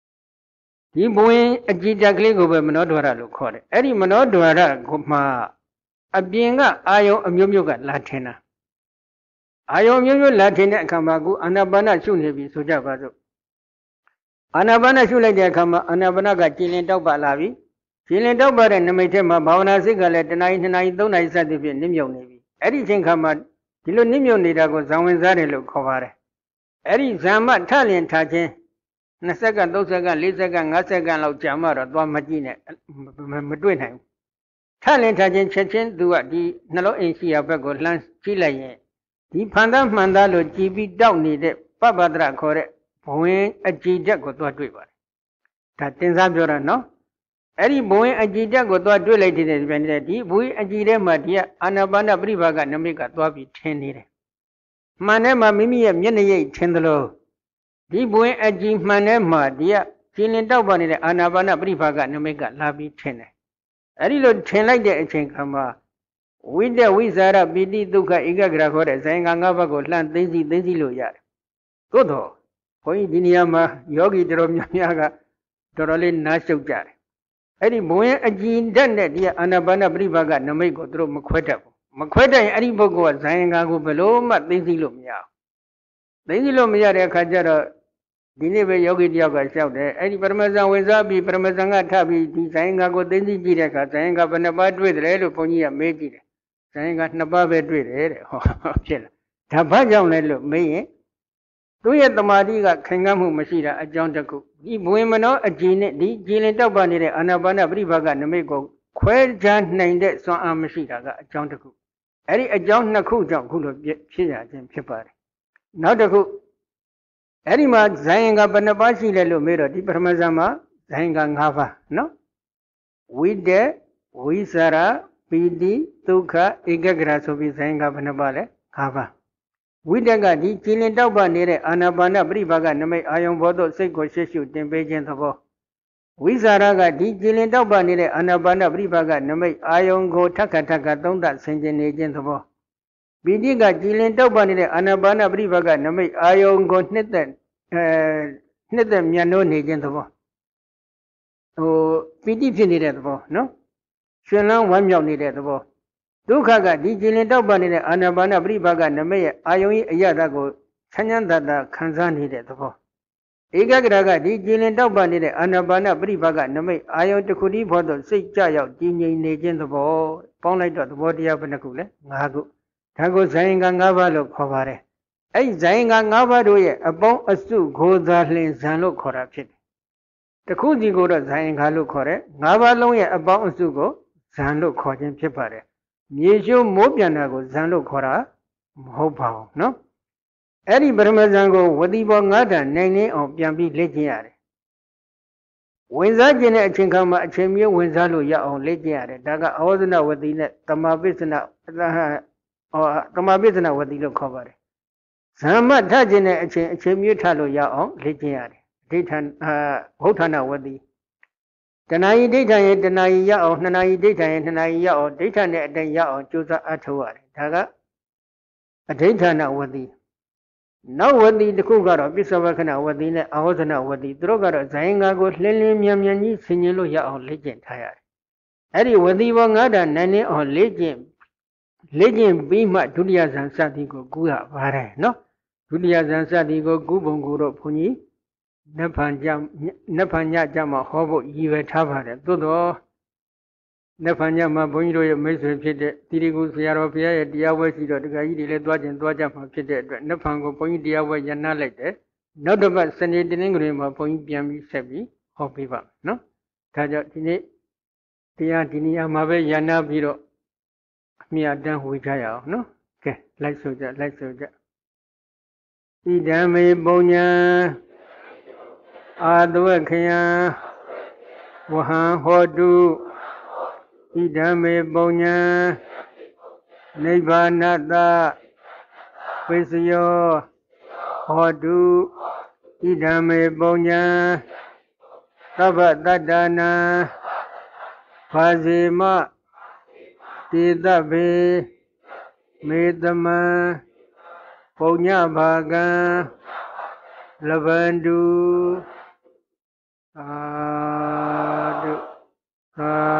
ဒီဘဝင်အကြည်တက်ကလေးကိုပဲမနောဒွါရလို့ခေါ်တယ်အဲ့ဒီမနောဒွါရကိုမှအပြင်ကအာယုံအမျိုးမျိုးကလာထင်တာအာယုံမျိုးမျိုးလာထင်တဲ့အခါမှာကိုအာနာပါနရှုနေပြီဆိုကြပါစို့အာနာပါနရှုလိုက်တဲ့အခါမှာအာနာပါနကကြည်လင်တောက်ပါလာပြီကြည်လင်တောက်ပါတဲ့နမိတ်ထဲမှာဘာဝနာစိတ်ကလည်းတစ်နာရီနှစ်နာရီသုံးနာရီစသဖြင့်နစ်မြုပ်နေပြီအဲ့ဒီအချိန်ခါမှာဒီလိုနစ်မြုပ်နေတာကိုဇံဝင်စားတယ်လို့ခေါ်ပါတယ်အဲ့ဒီဇံမထလျင်ထားခြင်းနှစ်စက္ကန့်သုံးစက္ကန့်လေးစက္ကန့်ငါးစက္ကန့်လောက်ကြာမှတော့သွားမကြည့်နဲ့မတွေ့နိုင်ဘူးထလျင်ထားခြင်းချက်ချင်းသူကဒီနှလုံးအိမ်ရှိရာဘက်ကိုလှမ်းကြည့်လိုက်ရင်ဒီဖန်သားမှန်သားလို့ကြည်ပြီးတောက်နေတဲ့ပပ္ပဒရခေါ်တဲ့ဘဝင်အကြည်တက်ကိုသွားတွေ့ပါတယ်ဒါတင်စားပြောတာနော်အဲ့ဒီဘဝင်အကြည်တက်ကိုသွားတွေ့လိုက်တဲ့ပြန်တဲ့ဒီဘဝင်အကြည်ထဲမှာဒီကအာနာပါနပရိပါကနမိတ်ကသွားပြီးထင်းနေတယ်မှန်တဲ့မှာမိမိရဲ့မျက်နှာရိပ်ထင်းသလိုဒီဘဝင်အကြည်မှန်တဲ့မှာဒီကကြည်လင်တောက်ပါနေတဲ့အာနာပါနပရိပါကနမိတ်ကလာပြီးထင်းတယ်အဲ့ဒီလိုထင်းလိုက်တဲ့အချိန်ခါမှာဝိတ္တဝိဇာရပိတိဒုက္ခဧကဂရခေါ်တဲ့ဇိုင်ကငါးဘက်ကိုလှမ်းသိသိသိသိလို့ရတယ်သို့တော့ဘုန်းကြီးဒီနေရာမှာယောဂီတော်များများကတော်တော်လေးနားရှုပ်ကြတယ်အဲ့ဒီဘဝင်အကြည်ဓာတ်နဲ့ဒီအာနာပါနပရိပါကနမိတ်ကိုသူတို့မခွဲတတ်ဘူးမခွဲတတ်ရင်အဲ့ဒီပုဂ္ဂိုလ်ကဇိုင်ကကိုဘယ်လို့မှသိသိလို့မရဘူးသိသိလို့မရတဲ့အခါကျတော့ဒီနေ့ပဲယောဂီတယောက်ကလျှောက်တယ်အဲ့ဒီပရမဇန်ဝင်စားပြီးပရမဇန်ကထပြီးဒီဇိုင်ကကိုသိသိကြည့်တဲ့အခါဇိုင်ကဘယ်နှပါတွေ့တယ်လို့ဘုန်းကြီးကမေးကြည့်တယ်ဇိုင်ကနှစ်ပါးပဲတွေ့တယ်တဲ့ဟောဖြစ်လားဒါဘာကြောင့်လဲလို့မေးရင်သူ့ရဲ့တမာတိကခိုင်ခံ့မှုမရှိတာအကြောင်းတစ်ခုဒီဘဝင်မနောအကြည်နဲ့ဒီကြည်လင်တောက်ပါနေတဲ့အာနာပါနပရိပါကနမိတ်ကိုခွဲခြားနိုင်တဲ့စွမ်းအားမရှိတာကအကြောင်းတစ်ခုအဲ့ဒီအကြောင်းနှစ်ခုကြောင့်ခုလိုဖြစ်ရခြင်းဖြစ်ပါတယ်နောက်တစ်ခုအဲ့ဒီမှာဇိုင်ကဘယ်နှပါးရှိလဲလို့မေးတော့ဒီပထမဇန်မှာဇိုင်က၅ပါးနော်ဝိတ္တဝိဇာရပိတိဒုက္ခဧကဂရဆိုပြီးဇိုင်ကဘယ်နှပါးလဲ၅ပါးဝိတ္တကဒီကြည်လင်တောက်ပနေတဲ့အာနာပါနပရိပါကနမိတ်အာယုံဘောသို့စိတ်ကိုရှေ့ရှုတင်ပေးခြင်းသဘောဝိဇာရကဒီကြည်လင်တောက်ပနေတဲ့အာနာပါနပရိပါကနမိတ်အာယုံကိုထက်ခါထက်ခါသုံးသဆင်ခြင်နေခြင်းသဘောပိဋိကကြည်လင်တောက်ပနေတဲ့အာနာပါနပရိပါကနမိတ်အာယုံကိုနှစ်သက်အဲနှစ်သက်မြတ်နိုးနေခြင်းသဘောဟိုပိဋိဖြစ်နေတဲ့သဘောနော်ရှင်လန်းဝမ်းမြောက်နေတဲ့သဘောဒုက္ခကဒီကြည်လင်တောက်ပနေတဲ့အာနာပါနပရိပါကနမိတ်ရဲ့အာယုံ၏အရသာကိုချမ်းချမ်းသာသာခံစားနေတဲ့သဘောဧကဂရကဒီကြည်လင်တောက်ပနေတဲ့အာနာပါနပရိပါကနမိတ်အာယုံတစ်ခုတည်းဖို့သို့စိတ်ကြရောက်ကြည်ငြိမ်နေခြင်းသဘောပေါင်းလိုက်တော့သဘောတရားဘယ်နှခုလဲ၅ခုဒါကိုဇိုင်က၅ပါးလို့ခေါ်ပါတယ်အဲ့ဒီဇိုင်က၅ပါးတို့ရဲ့အပေါင်းအစုကိုသာလျှင်ဇံလို့ခေါ်တာဖြစ်တယ်တစ်ခုစီကိုတော့ဇိုင်ကလို့ခေါ်တယ်၅ပါးလုံးရဲ့အပေါင်းအစုကိုဇံလို့ခေါ်ခြင်းဖြစ်ပါတယ်မြေရှိုးမိုးပြန်တာကိုဇံလို့ခေါ်တာမဟုတ်ပါဘူးနော်အဲ့ဒီပရမဇန်ကိုဝတိဘောငါးတန်နိုင်နေအောင်ပြန်ပြီးလေ့ကျင့်ရတယ်ဝင်စားခြင်းတဲ့အချိန်ခါမှာအချိန်မျိုးဝင်စားလို့ရအောင်လေ့ကျင့်ရတယ်ဒါကအောဇနဝတိနဲ့တမပိစနဟောတမပိစနဝတိလို့ခေါ်ပါတယ်ဇမ္မထခြင်းတဲ့အချိန်အချိန်မျိုးထလို့ရအောင်လေ့ကျင့်ရတယ်ဒိဋ္ဌာအာဘုဋ္ဌာနဝတိတဏှာယိဒိဋ္ဌာရဲ့တဏှာယိရအောင်နှစ်နာရီဒိဋ္ဌာရဲ့နှစ်နာရီရအောင်ဒိဋ္ဌာနဲ့အတိုင်းရအောင်ကြိုးစားအထောက်ရတယ်ဒါကအဒိဋ္ဌာနဝတိနောက်ဝတိတစ်ခုကတော့ပစ္စောဝခဏဝတိနဲ့အာဟောဇနဝတိသူတို့ကတော့ဇိုင်ငါကိုလှင်းလင်းမြန်မြန်ကြီးဆင်ញင်လို့ရအောင်လေ့ကျင့်ထားရတယ်အဲ့ဒီဝတိဘောငါးတာနိုင်နေအောင်လေ့ကျင့်လေ့ကျင့်ပြီးမှဒုတိယဇန်စသည်ကိုကူးရပါတယ်နော်ဒုတိယဇန်စသည်ကိုကူးပုံကိုတော့ဘုန်းကြီးနတ်ဖန်ကြနတ်ဖန်ညကြမှာဟောဖို့ရည်ရွယ်ထားပါတယ်သို့တော့နတ်ဖန်ညမှာဘုန်းကြီးတို့ရဲ့မိတ်ဆွေဖြစ်တဲ့တိရိကုဆရာတော်ဘုရားရဲ့တရားဝဲရှိတော့ဒကာကြီးတွေလည်းသွားကျင်သွားကြမှာဖြစ်တဲ့အတွက်နတ်ဖန်ကိုဘုန်းကြီးတရားဝဲရနာလိုက်တယ်နောက်တစ်ပတ်စနေတနင်္ဂနွေမှာဘုန်းကြီးပြန်ပြီးဆက်ပြီးဟောပေးပါနော်ဒါကြောင့်ဒီနေ့တရားဒီနေရာမှာပဲရနာပြီးတော့အမြတ်တမ်းဝေကြရအောင်နော်ကဲလိုက်ဆိုကြလိုက်ဆိုကြဣဒံမေပုံညာအာတဝခယံဝဟံဟောတုဣဒံမေပုံညာနိဗ္ဗာနတပိစယောဟောတုဣဒံမေပုံညာသဗ္ဗတတ္တနာဘာဇေမတေတဗေမေတမံပုံညဘာကံလဗန္တုအာသာ